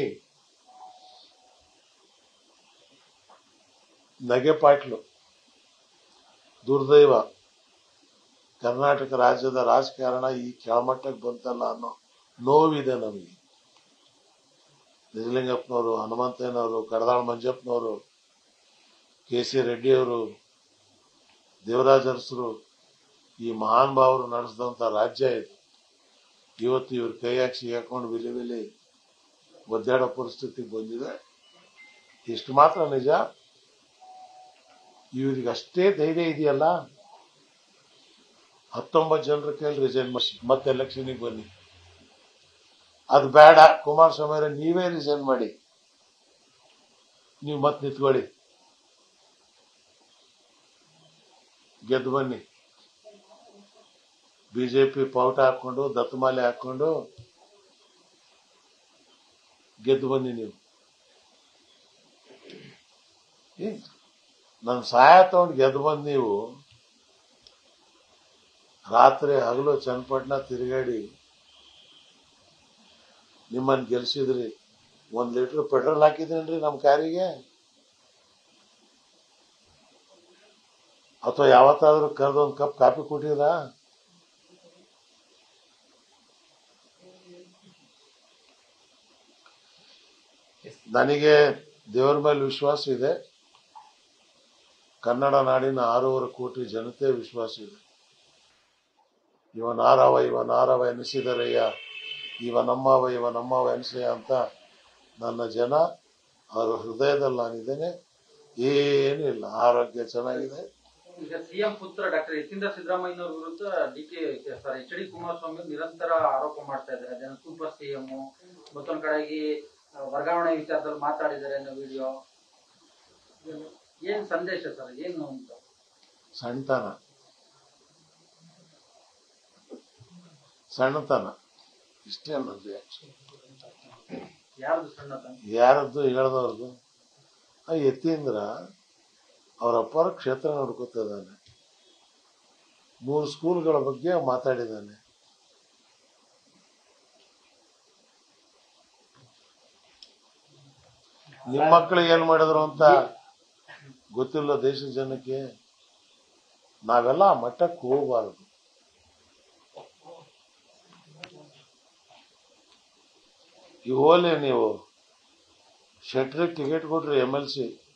ನಗೆ ಪಾಟ್ಲು. ದುರ್ದೈವ, ಕರ್ನಾಟಕ ರಾಜ್ಯದ ರಾಜಕಾರಣ ಈ ಕೆಳಮಟ್ಟಕ್ಕೆ ಬಂತಲ್ಲ ಅನ್ನೋ ನೋವಿದೆ ನಮಗೆ. ನಿಜಲಿಂಗಪ್ಪನವರು, ಹನುಮಂತಯ್ಯನವರು, ಕಡದಾಳ್ ಮಂಜಪ್ಪನವರು, ಕೆ.ಸಿ. ರೆಡ್ಡಿಯವರು, ದೇವರಾಜ ಅರಸರು, ಈ ಮಹಾನ್ ಭಾವರು ನಡೆಸಿದಂತ ರಾಜ್ಯ ಇದು. ಇವತ್ತು ಇವ್ರ ಕೈಯಾಗಿ ಸಿಗಾಕೊಂಡು ವಿಲಿ ಒದ್ದಾಡೋ ಪರಿಸ್ಥಿತಿಗೆ ಬಂದಿದೆ. ಇಷ್ಟು ಮಾತ್ರ ನಿಜ. ಇವ್ರಿಗೆ ಅಷ್ಟೇ ಧೈರ್ಯ ಇದೆಯಲ್ಲ, 19 ಜನರ ಕೈಯಲ್ಲಿ ರಿಸೈನ್ ಮಾಡಿ ಮತ್ತೆ ಎಲೆಕ್ಷನ್ಗೆ ಬನ್ನಿ. ಅದು ಬೇಡ ಕುಮಾರಸ್ವಾಮಿ ಅವರೇ, ನೀವೇ ರಿಸೈನ್ ಮಾಡಿ, ನೀವು ಮತ್ತೆ ನಿಂತ್ಕೊಳ್ಳಿ, ಗೆದ್ದು ಬನ್ನಿ. ಬಿಜೆಪಿ ಪೌಟ ಹಾಕೊಂಡು ದತ್ತಮಾಲೆ ಹಾಕೊಂಡು ಗೆದ್ದು ಬನ್ನಿ ನೀವು. ನನ್ನ ಸಹಾಯ ತಗೊಂಡು ಗೆದ್ದು ಬಂದು ನೀವು ರಾತ್ರಿ ಹಗಲು ಚನ್ನಪಟ್ಟಣ ತಿರುಗಾಡಿ ನಿಮ್ಮನ್ನು ಗೆಲ್ಸಿದ್ರಿ. 1 ಲೀಟರ್ ಪೆಟ್ರೋಲ್ ಹಾಕಿದ್ರೇನ್ರಿ ನಮ್ಮ ಕಾರಿಗೆ? ಅಥವಾ ಯಾವತ್ತಾದ್ರೂ ಕರೆದು 1 ಕಪ್ ಕಾಫಿ ಕೊಟ್ಟಿರಾ? ನನಗೆ ದೇವರ ಮೇಲೆ ವಿಶ್ವಾಸ ಇದೆ, ಕನ್ನಡ ನಾಡಿನ 6.5 ಕೋಟಿ ಜನತೆ ವಿಶ್ವಾಸ ಇದೆ. ಇವನಾರವ ಎನಿಸಿದರಯ್ಯ, ಇವ ನಮ್ಮವ ಎನಿಸಯ್ಯ ಅಂತ ನನ್ನ ಜನ ಅವ್ರ ಹೃದಯದಲ್ಲಿ ನಾನಿದ್ದೇನೆ. ಏನೂ ಇಲ್ಲ, ಆರೋಗ್ಯ ಚೆನ್ನಾಗಿದೆ. ಈಗ ಸಿಎಂ ಪುತ್ರ ಡಾಕ್ಟರ್ ಯತೀಂದ್ರ ಸಿದ್ದರಾಮಯ್ಯನವರ ವಿರುದ್ಧ ಎಚ್ ಡಿ ಕುಮಾರಸ್ವಾಮಿ ನಿರಂತರ ಆರೋಪ ಮಾಡ್ತಾ ಇದ್ದಾರೆ. ಅದೇನು ಸೂಪರ್ ಸಿಎಂ, ಮತ್ತೊಂದ್ ಕಡೆಗೆ ವರ್ಗಾವಣೆ ವಿಚಾರದಲ್ಲಿ ಮಾತಾಡಿದ್ದಾರೆ ಅನ್ನೋ ವಿಡಿಯೋ. ಏನ್ ಸಂದೇಶ ಸರ್, ಏನು ಅಂತ? ಸಣ್ಣತನ ಇಷ್ಟೇ ಅನ್ನೋದು. ಯಾರ್ದು ಸಣ್ಣತನ? ಯಾರದ್ದು ಹೇಳ್ದವ್ರದ್ದು? ಯತೀಂದ್ರ ಅವ್ರ ಅಪ್ಪರ ಕ್ಷೇತ್ರ ನೋಡ್ಕೊತಾ ಇದ್ದಾನೆ, 3 ಸ್ಕೂಲ್ಗಳ ಬಗ್ಗೆ ಮಾತಾಡಿದ್ದಾನೆ. ನಿಮ್ಮ ಮಕ್ಕಳಿಗೆ ಏನ್ ಮಾಡಿದ್ರು ಅಂತ ಗೊತ್ತಿಲ್ಲ ದೇಶದ ಜನಕ್ಕೆ. ನಾವೆಲ್ಲ ಆ ಮಟ್ಟಕ್ಕೆ ಹೋಗಬಾರದು. ಹೋಲಿ ನೀವು ಶೆಟ್ರಿಗೆ ಟಿಕೆಟ್ ಕೊಟ್ರಿ MLC.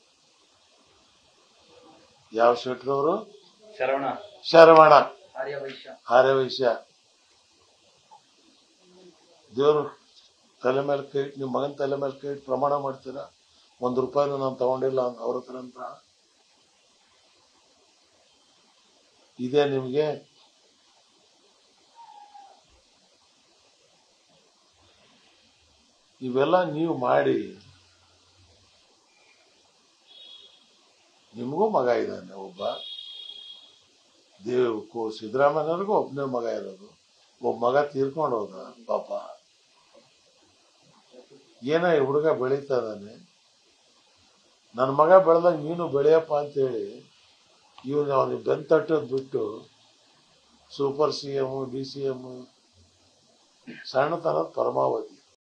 ಯಾವ ಶೆಟ್ರ್ ಅವರು? ಶರವಣ ಆರ್ಯವೈಶ್ಯ. ದೇವ್ರು ತಲೆ ಮೇಲೆ ಕೈ ಇಟ್ಟು, ನಿಮ್ಮ ಮಗನ ತಲೆ ಮೇಲೆ ಕೈ ಇಟ್ಟು ಪ್ರಮಾಣ ಮಾಡ್ತೀರಾ ₹1 ನಾನು ತಗೊಂಡಿಲ್ಲ ಅವ್ರ ಹತ್ರ ಅಂತ? ಇದೇ ನಿಮ್ಗೆ? ಇವೆಲ್ಲ ನೀವು ಮಾಡಿ, ನಿಮಗೂ ಮಗ ಇದ್ದಾನೆ ಒಬ್ಬ. ಸಿದ್ದರಾಮಯ್ಯನವ್ರಿಗೂ ಒಬ್ಬನೇ ಮಗ ಇರೋದು. ಒಬ್ಬ ಮಗ ತೀರ್ಕೊಂಡು ಹೋದ ಪಾಪ. ಏನೋ ಈ ಹುಡುಗ ಬೆಳೀತಾ ಇದ್ದಾನೆ. ನನ್ನ ಮಗ ಬೆಳೆದಾಗ ನೀನು ಬೆಳೆಯಪ್ಪ ಅಂತೇಳಿ ಇವನು ಅವನಿಗೆ ಬೆಂತಟ್ಟೋದು ಬಿಟ್ಟು ಸೂಪರ್ CM, DCM ಸಣ್ಣತನದ ಪರಮಾವಧಿ.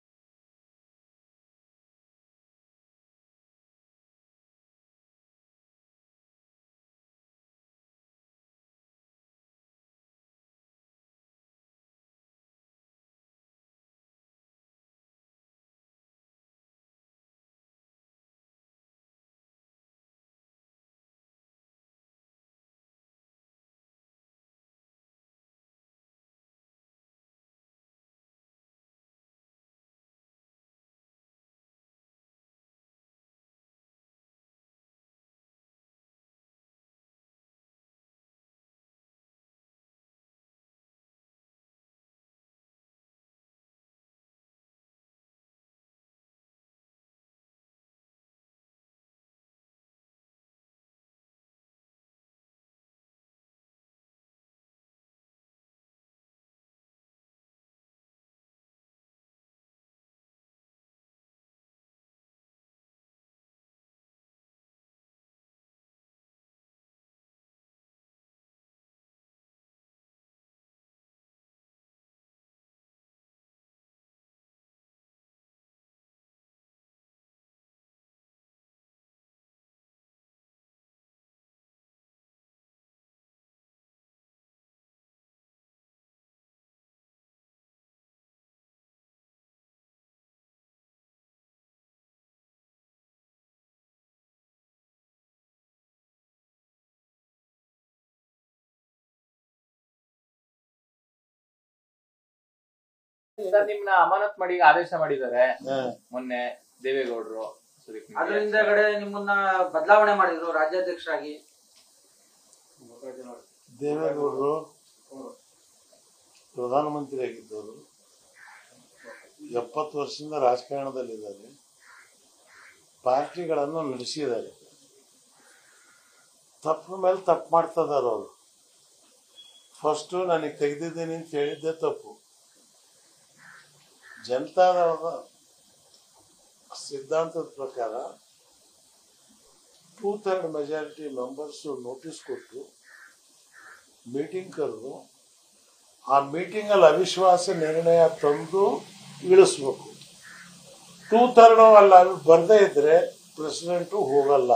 ನಿಮ್ನ ಅಮಾನತ್ ಮಾಡಿ ಆದೇಶ ಮಾಡಿದ್ದಾರೆ ಮೊನ್ನೆ ದೇವೇಗೌಡರು. ಅದ್ರ ಹಿಂದೆಗಡೆ ನಿಮ್ಮನ್ನ ಬದಲಾವಣೆ ಮಾಡಿದ್ರು ರಾಜ್ಯಾಧ್ಯಕ್ಷರಾಗಿ. ದೇವೇಗೌಡರು ಪ್ರಧಾನಮಂತ್ರಿ ಆಗಿದ್ದವರು, 70 ವರ್ಷದಿಂದ ರಾಜಕಾರಣದಲ್ಲಿದ್ದಾರೆ, ಪಾರ್ಟಿಗಳನ್ನು ನಡೆಸಿದ್ದಾರೆ. ತಪ್ಪು ಮೇಲೆ ತಪ್ಪು ಮಾಡ್ತಾ ಇದಾರೆ ಅವರು. ಫಸ್ಟು ನನಗೆ ತೆಗೆದಿದ್ದೀನಿ ಅಂತ ಹೇಳಿದ್ದೆ ತಪ್ಪು. ಜನತಾದಳದ ಸಿದ್ಧಾಂತದ ಪ್ರಕಾರ 2/3 ಮೆಜಾರಿಟಿ ಮೆಂಬರ್ಸ್ ನೋಟಿಸ್ ಕೊಟ್ಟು ಮೀಟಿಂಗ್ ಕರೆದು ಆ ಮೀಟಿಂಗಲ್ಲಿ ಅವಿಶ್ವಾಸ ನಿರ್ಣಯ ತಂದು ಇಳಿಸ್ಬೇಕು. 2/3 ಅಲ್ಲ ಬರದೇ ಇದ್ರೆ ಪ್ರೆಸಿಡೆಂಟು ಹೋಗಲ್ಲ.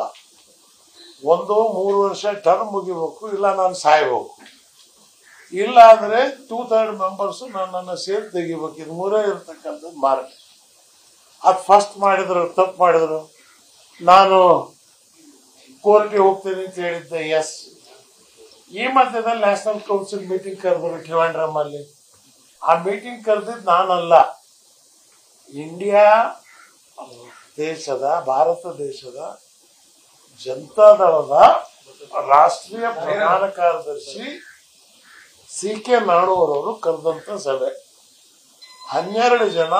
3 ವರ್ಷ ಟರ್ಮ್ ಮುಗಿಬೇಕು, ಇಲ್ಲ ನಾನು ಸಾಯ್ಬೇಕು. ಇಲ್ಲ ಅಂದ್ರೆ 2/3 ಮೆಂಬರ್ಸ್ ನನ್ನನ್ನು ಸೇರಿ ತೆಗಿಬೇಕು. ಇದು 3 ಇರ್ತಕ್ಕಂಥದ್ದು ಮಾರ್ಗ. ಅದು ಫಸ್ಟ್ ಮಾಡಿದ್ರು, ತಪ್ಪು ಮಾಡಿದ್ರು. ನಾನು ಕೋರ್ಟ್ಗೆ ಹೋಗ್ತೀನಿ ಅಂತ ಹೇಳಿದ್ದೆ, ಎಸ್. ಈ ಮಧ್ಯದಲ್ಲಿ ನ್ಯಾಷನಲ್ ಕೌನ್ಸಿಲ್ ಮೀಟಿಂಗ್ ಕರೆದ್ರು ಟ್ರಿವಾಂಡ್ರಮಲ್ಲಿ. ಆ ಮೀಟಿಂಗ್ ಕರೆದಿದ್ದು ನಾನಲ್ಲ, ಇಂಡಿಯಾ ಭಾರತ ದೇಶದ ಜನತಾದಳದ ರಾಷ್ಟ್ರೀಯ ಪ್ರಧಾನ ಕಾರ್ಯದರ್ಶಿ CK ನಾಣೂರ್ ಅವರು ಕರೆದಂತ ಸಭೆ. 12 ಜನ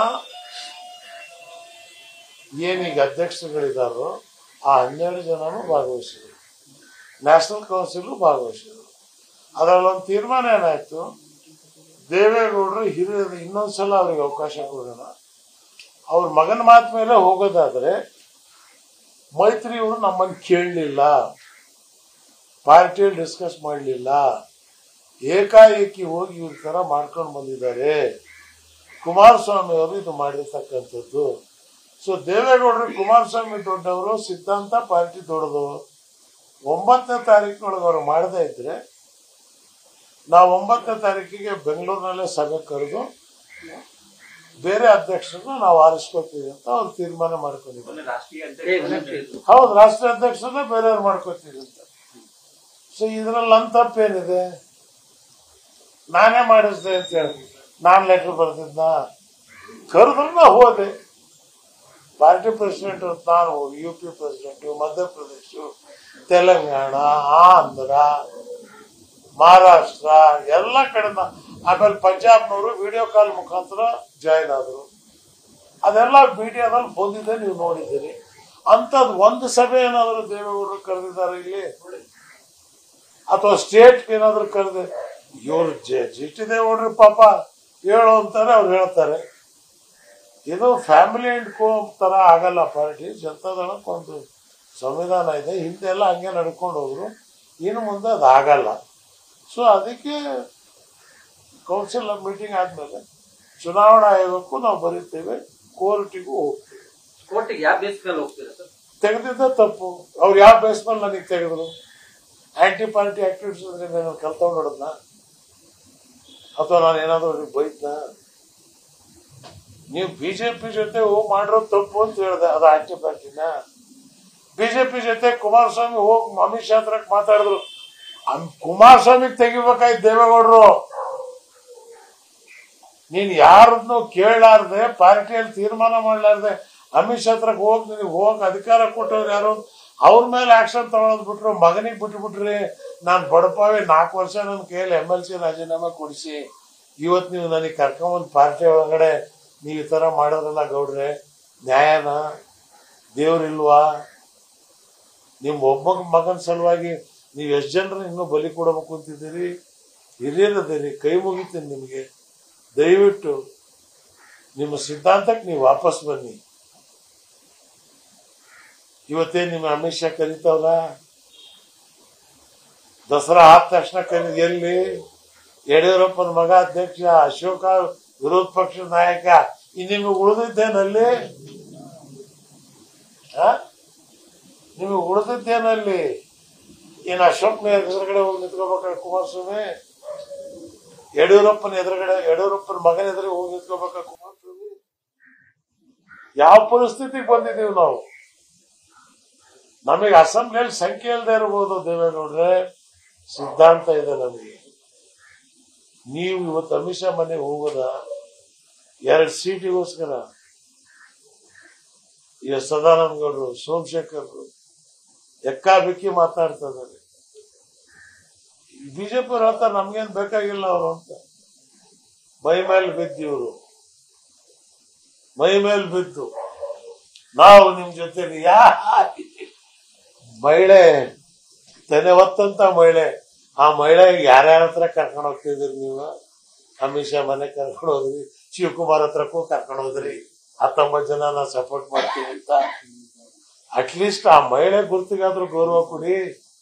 ಏನೀಗ ಅಧ್ಯಕ್ಷರುಗಳಿದಾರೋ ಆ 12 ಜನನು ಭಾಗವಹಿಸಿದರು. ನ್ಯಾಷನಲ್ ಕೌನ್ಸಿಲ್ ಭಾಗವಹಿಸಿದರು. ಅದರಲ್ಲೊಂದು ತೀರ್ಮಾನ ಏನಾಯ್ತು, ದೇವೇಗೌಡರು ಹಿರಿಯರು ಇನ್ನೊಂದ್ಸಲ ಅವ್ರಿಗೆ ಅವಕಾಶ ಕೊಡೋಣ, ಅವ್ರ ಮಗನ ಮಾತು ಮೇಲೆ ಹೋಗೋದಾದ್ರೆ ಮೈತ್ರಿಯವರು ನಮ್ಮನ್ನು ಕೇಳಲಿಲ್ಲ, ಪಾರ್ಟಿಯಲ್ಲಿ ಡಿಸ್ಕಸ್ ಮಾಡಲಿಲ್ಲ, ಏಕಾಏಕಿ ಹೋಗಿ ಇವ್ರ ತರ ಮಾಡ್ಕೊಂಡು ಬಂದಿದ್ದಾರೆ. ಕುಮಾರಸ್ವಾಮಿ ಅವರು ಇದು ಮಾಡಿರ್ತಕ್ಕಂಥದ್ದು. ಸೊ ದೇವೇಗೌಡರು ಕುಮಾರಸ್ವಾಮಿ ದೊಡ್ಡವರು, ಸಿದ್ಧಾಂತ ಪಾರ್ಟಿ ದೊಡ್ಡದು. 9ನೇ ತಾರೀಕಿನೊಳಗೆ ಅವರು ಮಾಡದೇ ಇದ್ರೆ ನಾವು 9ನೇ ತಾರೀಕಿಗೆ ಬೆಂಗಳೂರಿನಲ್ಲೇ ಸಭೆ ಕರೆದು ಬೇರೆ ಅಧ್ಯಕ್ಷರನ್ನ ನಾವು ಆರಿಸ್ಕೋತೀವಿ ಅಂತ ಅವ್ರು ತೀರ್ಮಾನ ಮಾಡ್ಕೊಂಡಿದ್ದಾರೆ. ಹೌದು, ರಾಷ್ಟ್ರೀಯ ಅಧ್ಯಕ್ಷರನ್ನ ಬೇರೆಯವ್ರು ಮಾಡ್ಕೋತೀವಿ ಅಂತ. ಸೊ ಇದ್ರಲ್ಲಿ ನನ್ನ ತಪ್ಪೇನಿದೆ? ನಾನೇ ಮಾಡಿಸ್ದೆ ಅಂತ ಹೇಳಿ ನಾನ್ ಲೆಟರ್ ಬರ್ತಿದ್ನ, ಕರೆದ್ರು ನಾ ಹೋದೆ. ಪಾರ್ಟಿ ಪ್ರೆಸಿಡೆಂಟ್ ನಾನು ಹೋಗಿ UP ಪ್ರೆಸಿಡೆಂಟ್, ಮಧ್ಯಪ್ರದೇಶ, ತೆಲಂಗಾಣ, ಆಂಧ್ರ, ಮಹಾರಾಷ್ಟ್ರ ಎಲ್ಲ ಕಡೆ, ಆಮೇಲೆ ಪಂಜಾಬ್ನವರು ವಿಡಿಯೋ ಕಾಲ್ ಮುಖಾಂತರ ಜಾಯಿನ್ ಆದ್ರು. ಅದೆಲ್ಲ ಮೀಡಿಯಾದಲ್ಲಿ ಬಂದಿದೆ, ನೀವು ನೋಡಿದ್ದೀರಿ. ಅಂತದ್ ಒಂದು ಸಭೆ ಏನಾದ್ರು ದೇವೇಗೌಡರು ಕರೆದಿದ್ದಾರೆ ಇಲ್ಲಿ, ಅಥವಾ ಸ್ಟೇಟ್ ಏನಾದ್ರು ಕರೆದ? ಇವ್ರು GT ದೇವೇಗೌಡರು ಪಾಪ ಹೇಳು ಅಂತಾರೆ, ಅವ್ರು ಹೇಳ್ತಾರೆ. ಇದು ಫ್ಯಾಮಿಲಿ ಅಂಡ್ ಕೋ ತರ ಆಗಲ್ಲ ಪಾರ್ಟಿ. ಜನತಾದಳಕ್ಕೊಂದು ಸಂವಿಧಾನ ಇದೆ, ಹಿಂದೆಲ್ಲ ಹಂಗೆ ನಡ್ಕೊಂಡು ಹೋದ್ರು, ಇನ್ನು ಮುಂದೆ ಅದು ಆಗಲ್ಲ. ಸೊ ಅದಕ್ಕೆ ಕೌನ್ಸಿಲ್ ಮೀಟಿಂಗ್ ಆದ್ಮೇಲೆ ಚುನಾವಣಾ ಆಯೋಗಕ್ಕೂ ನಾವು ಬರೀತೇವೆ, ಕೋರ್ಟಿಗೂ ಹೋಗ್ತೇವೆ. ಕೋರ್ಟಿಗೆ ಯಾವ ಬೇಸ್ ಮೇಲೆ ಹೋಗ್ತೀರಾ ಸರ್? ತೆಗೆದಿದ್ದ ತಪ್ಪು. ಅವ್ರು ಯಾವ ಬೇಸ್ ಮೇಲೆ ನನಗೆ ತೆಗೆದ್ರು? ಆಂಟಿ ಪಾರ್ಟಿ ಆಕ್ಟಿವಿಟೀಸ್ ಅಂದ್ರೆ ನಾನು ಕಲ್ತ್ಕೊಂಡು ನೋಡದ್ನ, ಅಥವಾ ನಾನು ಏನಾದ್ರು ಬೈದ್ನ? ನೀವು BJP ಜೊತೆ ಹೋಗಿ ಮಾಡಿರೋ ತಪ್ಪು ಅಂತ ಹೇಳ್ದೆ, ಅದು ಆಂಟಿ ಪಾರ್ಟಿನ? BJP ಜೊತೆ ಕುಮಾರಸ್ವಾಮಿ ಹೋಗಿ ಅಮಿತ್ ಶಾ ಹತ್ರ ಮಾತಾಡಿದ್ರು, ಕುಮಾರಸ್ವಾಮಿ ತೆಗಿಬೇಕಾಯ್ತು ದೇವೇಗೌಡರು. ನೀನ್ ಯಾರನ್ನು ಕೇಳಲಾರ್ದೆ, ಪಾರ್ಟಿಯಲ್ಲಿ ತೀರ್ಮಾನ ಮಾಡಲಾರ್ದೆ ಅಮಿತ್ ಶಾ ಹತ್ರಕ್ಕೆ ಹೋಗಿ ನಿನಗೆ ಹೋಗಕ್ ಅಧಿಕಾರ ಕೊಟ್ಟವ್ರು ಯಾರು? ಅವ್ರ ಮೇಲೆ ಆಕ್ಷನ್ ತಗೊಳೋದ್ ಬಿಟ್ರು, ಮಗನಿಗೆ ಬಿಟ್ಬಿಟ್ರಿ. ನಾನ್ ಬಡಪಾವಿ 4 ವರ್ಷ ನನ್ನ ಕೈಯಲ್ಲಿ MLC ರಾಜೀನಾಮೆ ಕೊಡಿಸಿ ಇವತ್ತು ನೀವು ನನಗೆ ಕರ್ಕೊಂಬಂದ್ ಪಾರ್ಟಿ ಒಳಗಡೆ ನೀವು ಈ ತರ ಮಾಡೋದಲ್ಲ ಗೌಡ್ರೆ, ನ್ಯಾಯನ? ದೇವ್ರಿಲ್ವಾ? ನಿಮ್ ಒಬ್ಬ ಮಗನ ಸಲುವಾಗಿ ನೀವು ಎಷ್ಟು ಜನರು ಇನ್ನೂ ಬಲಿ ಕೊಡಬೇಕು ಅಂತಿದ್ದೀರಿ? ಹಿರಿಯರದಿರಿ, ಕೈ ಮುಗಿತೀನಿ ನಿಮ್ಗೆ. ದಯವಿಟ್ಟು ನಿಮ್ಮ ಸಿದ್ಧಾಂತಕ್ಕೆ ನೀವು ವಾಪಸ್ ಬನ್ನಿ. ಇವತ್ತೇ ನಿಮ್ಮ ಅಮಿತ್ ಶಾ ಕರೀತಾವ್ರ, ದಸರಾ ಆದ ತಕ್ಷಣ ಎಲ್ಲಿ ಯಡಿಯೂರಪ್ಪನ ಮಗ ಅಧ್ಯಕ್ಷ, ಅಶೋಕ ವಿರೋಧ ಪಕ್ಷದ ನಾಯಕ, ನಿಮಗೆ ಉಳಿದಿದ್ದೇನಲ್ಲಿ? ನಿಮಗೆ ಉಳಿದಿದ್ದೇನಲ್ಲಿ? ಏನ್ ಅಶೋಕ್ನ ಎದುರುಗಡೆ ಹೋಗಿ ನಿಂತ್ಕೋಬೇಕ ಕುಮಾರಸ್ವಾಮಿ? ಯಡಿಯೂರಪ್ಪನ ಎದುರುಗಡೆ, ಯಡಿಯೂರಪ್ಪನ ಮಗನ ಎದುರಿಗೆ ಹೋಗಿ ನಿಂತ್ಕೋಬೇಕ ಕುಮಾರಸ್ವಾಮಿ? ಯಾವ ಪರಿಸ್ಥಿತಿಗೆ ಬಂದಿದ್ದೀವಿ ನಾವು? ನಮಗೆ ಅಸೆಂಬ್ಲಿಯಲ್ಲಿ ಸಂಖ್ಯೆ ಇಲ್ಲದೆ ಇರಬಹುದು ದೇವೇಗೌಡ್ರೆ, ಸಿದ್ಧಾಂತ ಇದೆ ನಮಗೆ. ನೀವು ಇವತ್ತು ಅಮಿತ್ ಶಾ ಮನೆಗೆ ಹೋಗೋದ 2 ಸೀಟಿಗೋಸ್ಕರ? ಈಗ ಸದಾನಂದ ಗೌಡರು, ಸೋಮಶೇಖರ್ ಎಕ್ಕಾಬಿಕ್ಕಿ ಮಾತಾಡ್ತಾ ಇದ್ದಾರೆ. BJP ಅವ್ರು ಹೇಳ್ತಾರೆ ನಮ್ಗೇನ್ ಬೇಕಾಗಿಲ್ಲ ಅವರು ಅಂತ. ಮೈ ಮೇಲೆ ಬಿದ್ದಿವ್ರು, ಮೈ ಮೇಲೆ ಬಿದ್ದು ನಾವು ನಿಮ್ ಜೊತೆಲಿ ಮಹಿಳೆ ತೆನೆ ಹೊತ್ತಂತ ಮಹಿಳೆ, ಆ ಮಹಿಳೆಗೆ ಯಾರ್ಯಾರ ಹತ್ರ ಕರ್ಕೊಂಡು ಹೋಗ್ತಿದ್ರಿ ನೀವು? ಅಮಿತ್ ಶಾ ಮನೆ ಕರ್ಕೊಂಡು ಹೋದ್ರಿ, ಶಿವಕುಮಾರ್ ಹತ್ರಕ್ಕೂ ಕರ್ಕೊಂಡು ಹೋದ್ರಿ, 19 ಜನ ನಾ ಸಪೋರ್ಟ್ ಮಾಡ್ತೀವಿ ಅಂತ. ಅಟ್ಲೀಸ್ಟ್ ಆ ಮಹಿಳೆ ಗುರುತಿಗಾದ್ರೂ ಗೌರವ ಕೊಡಿ.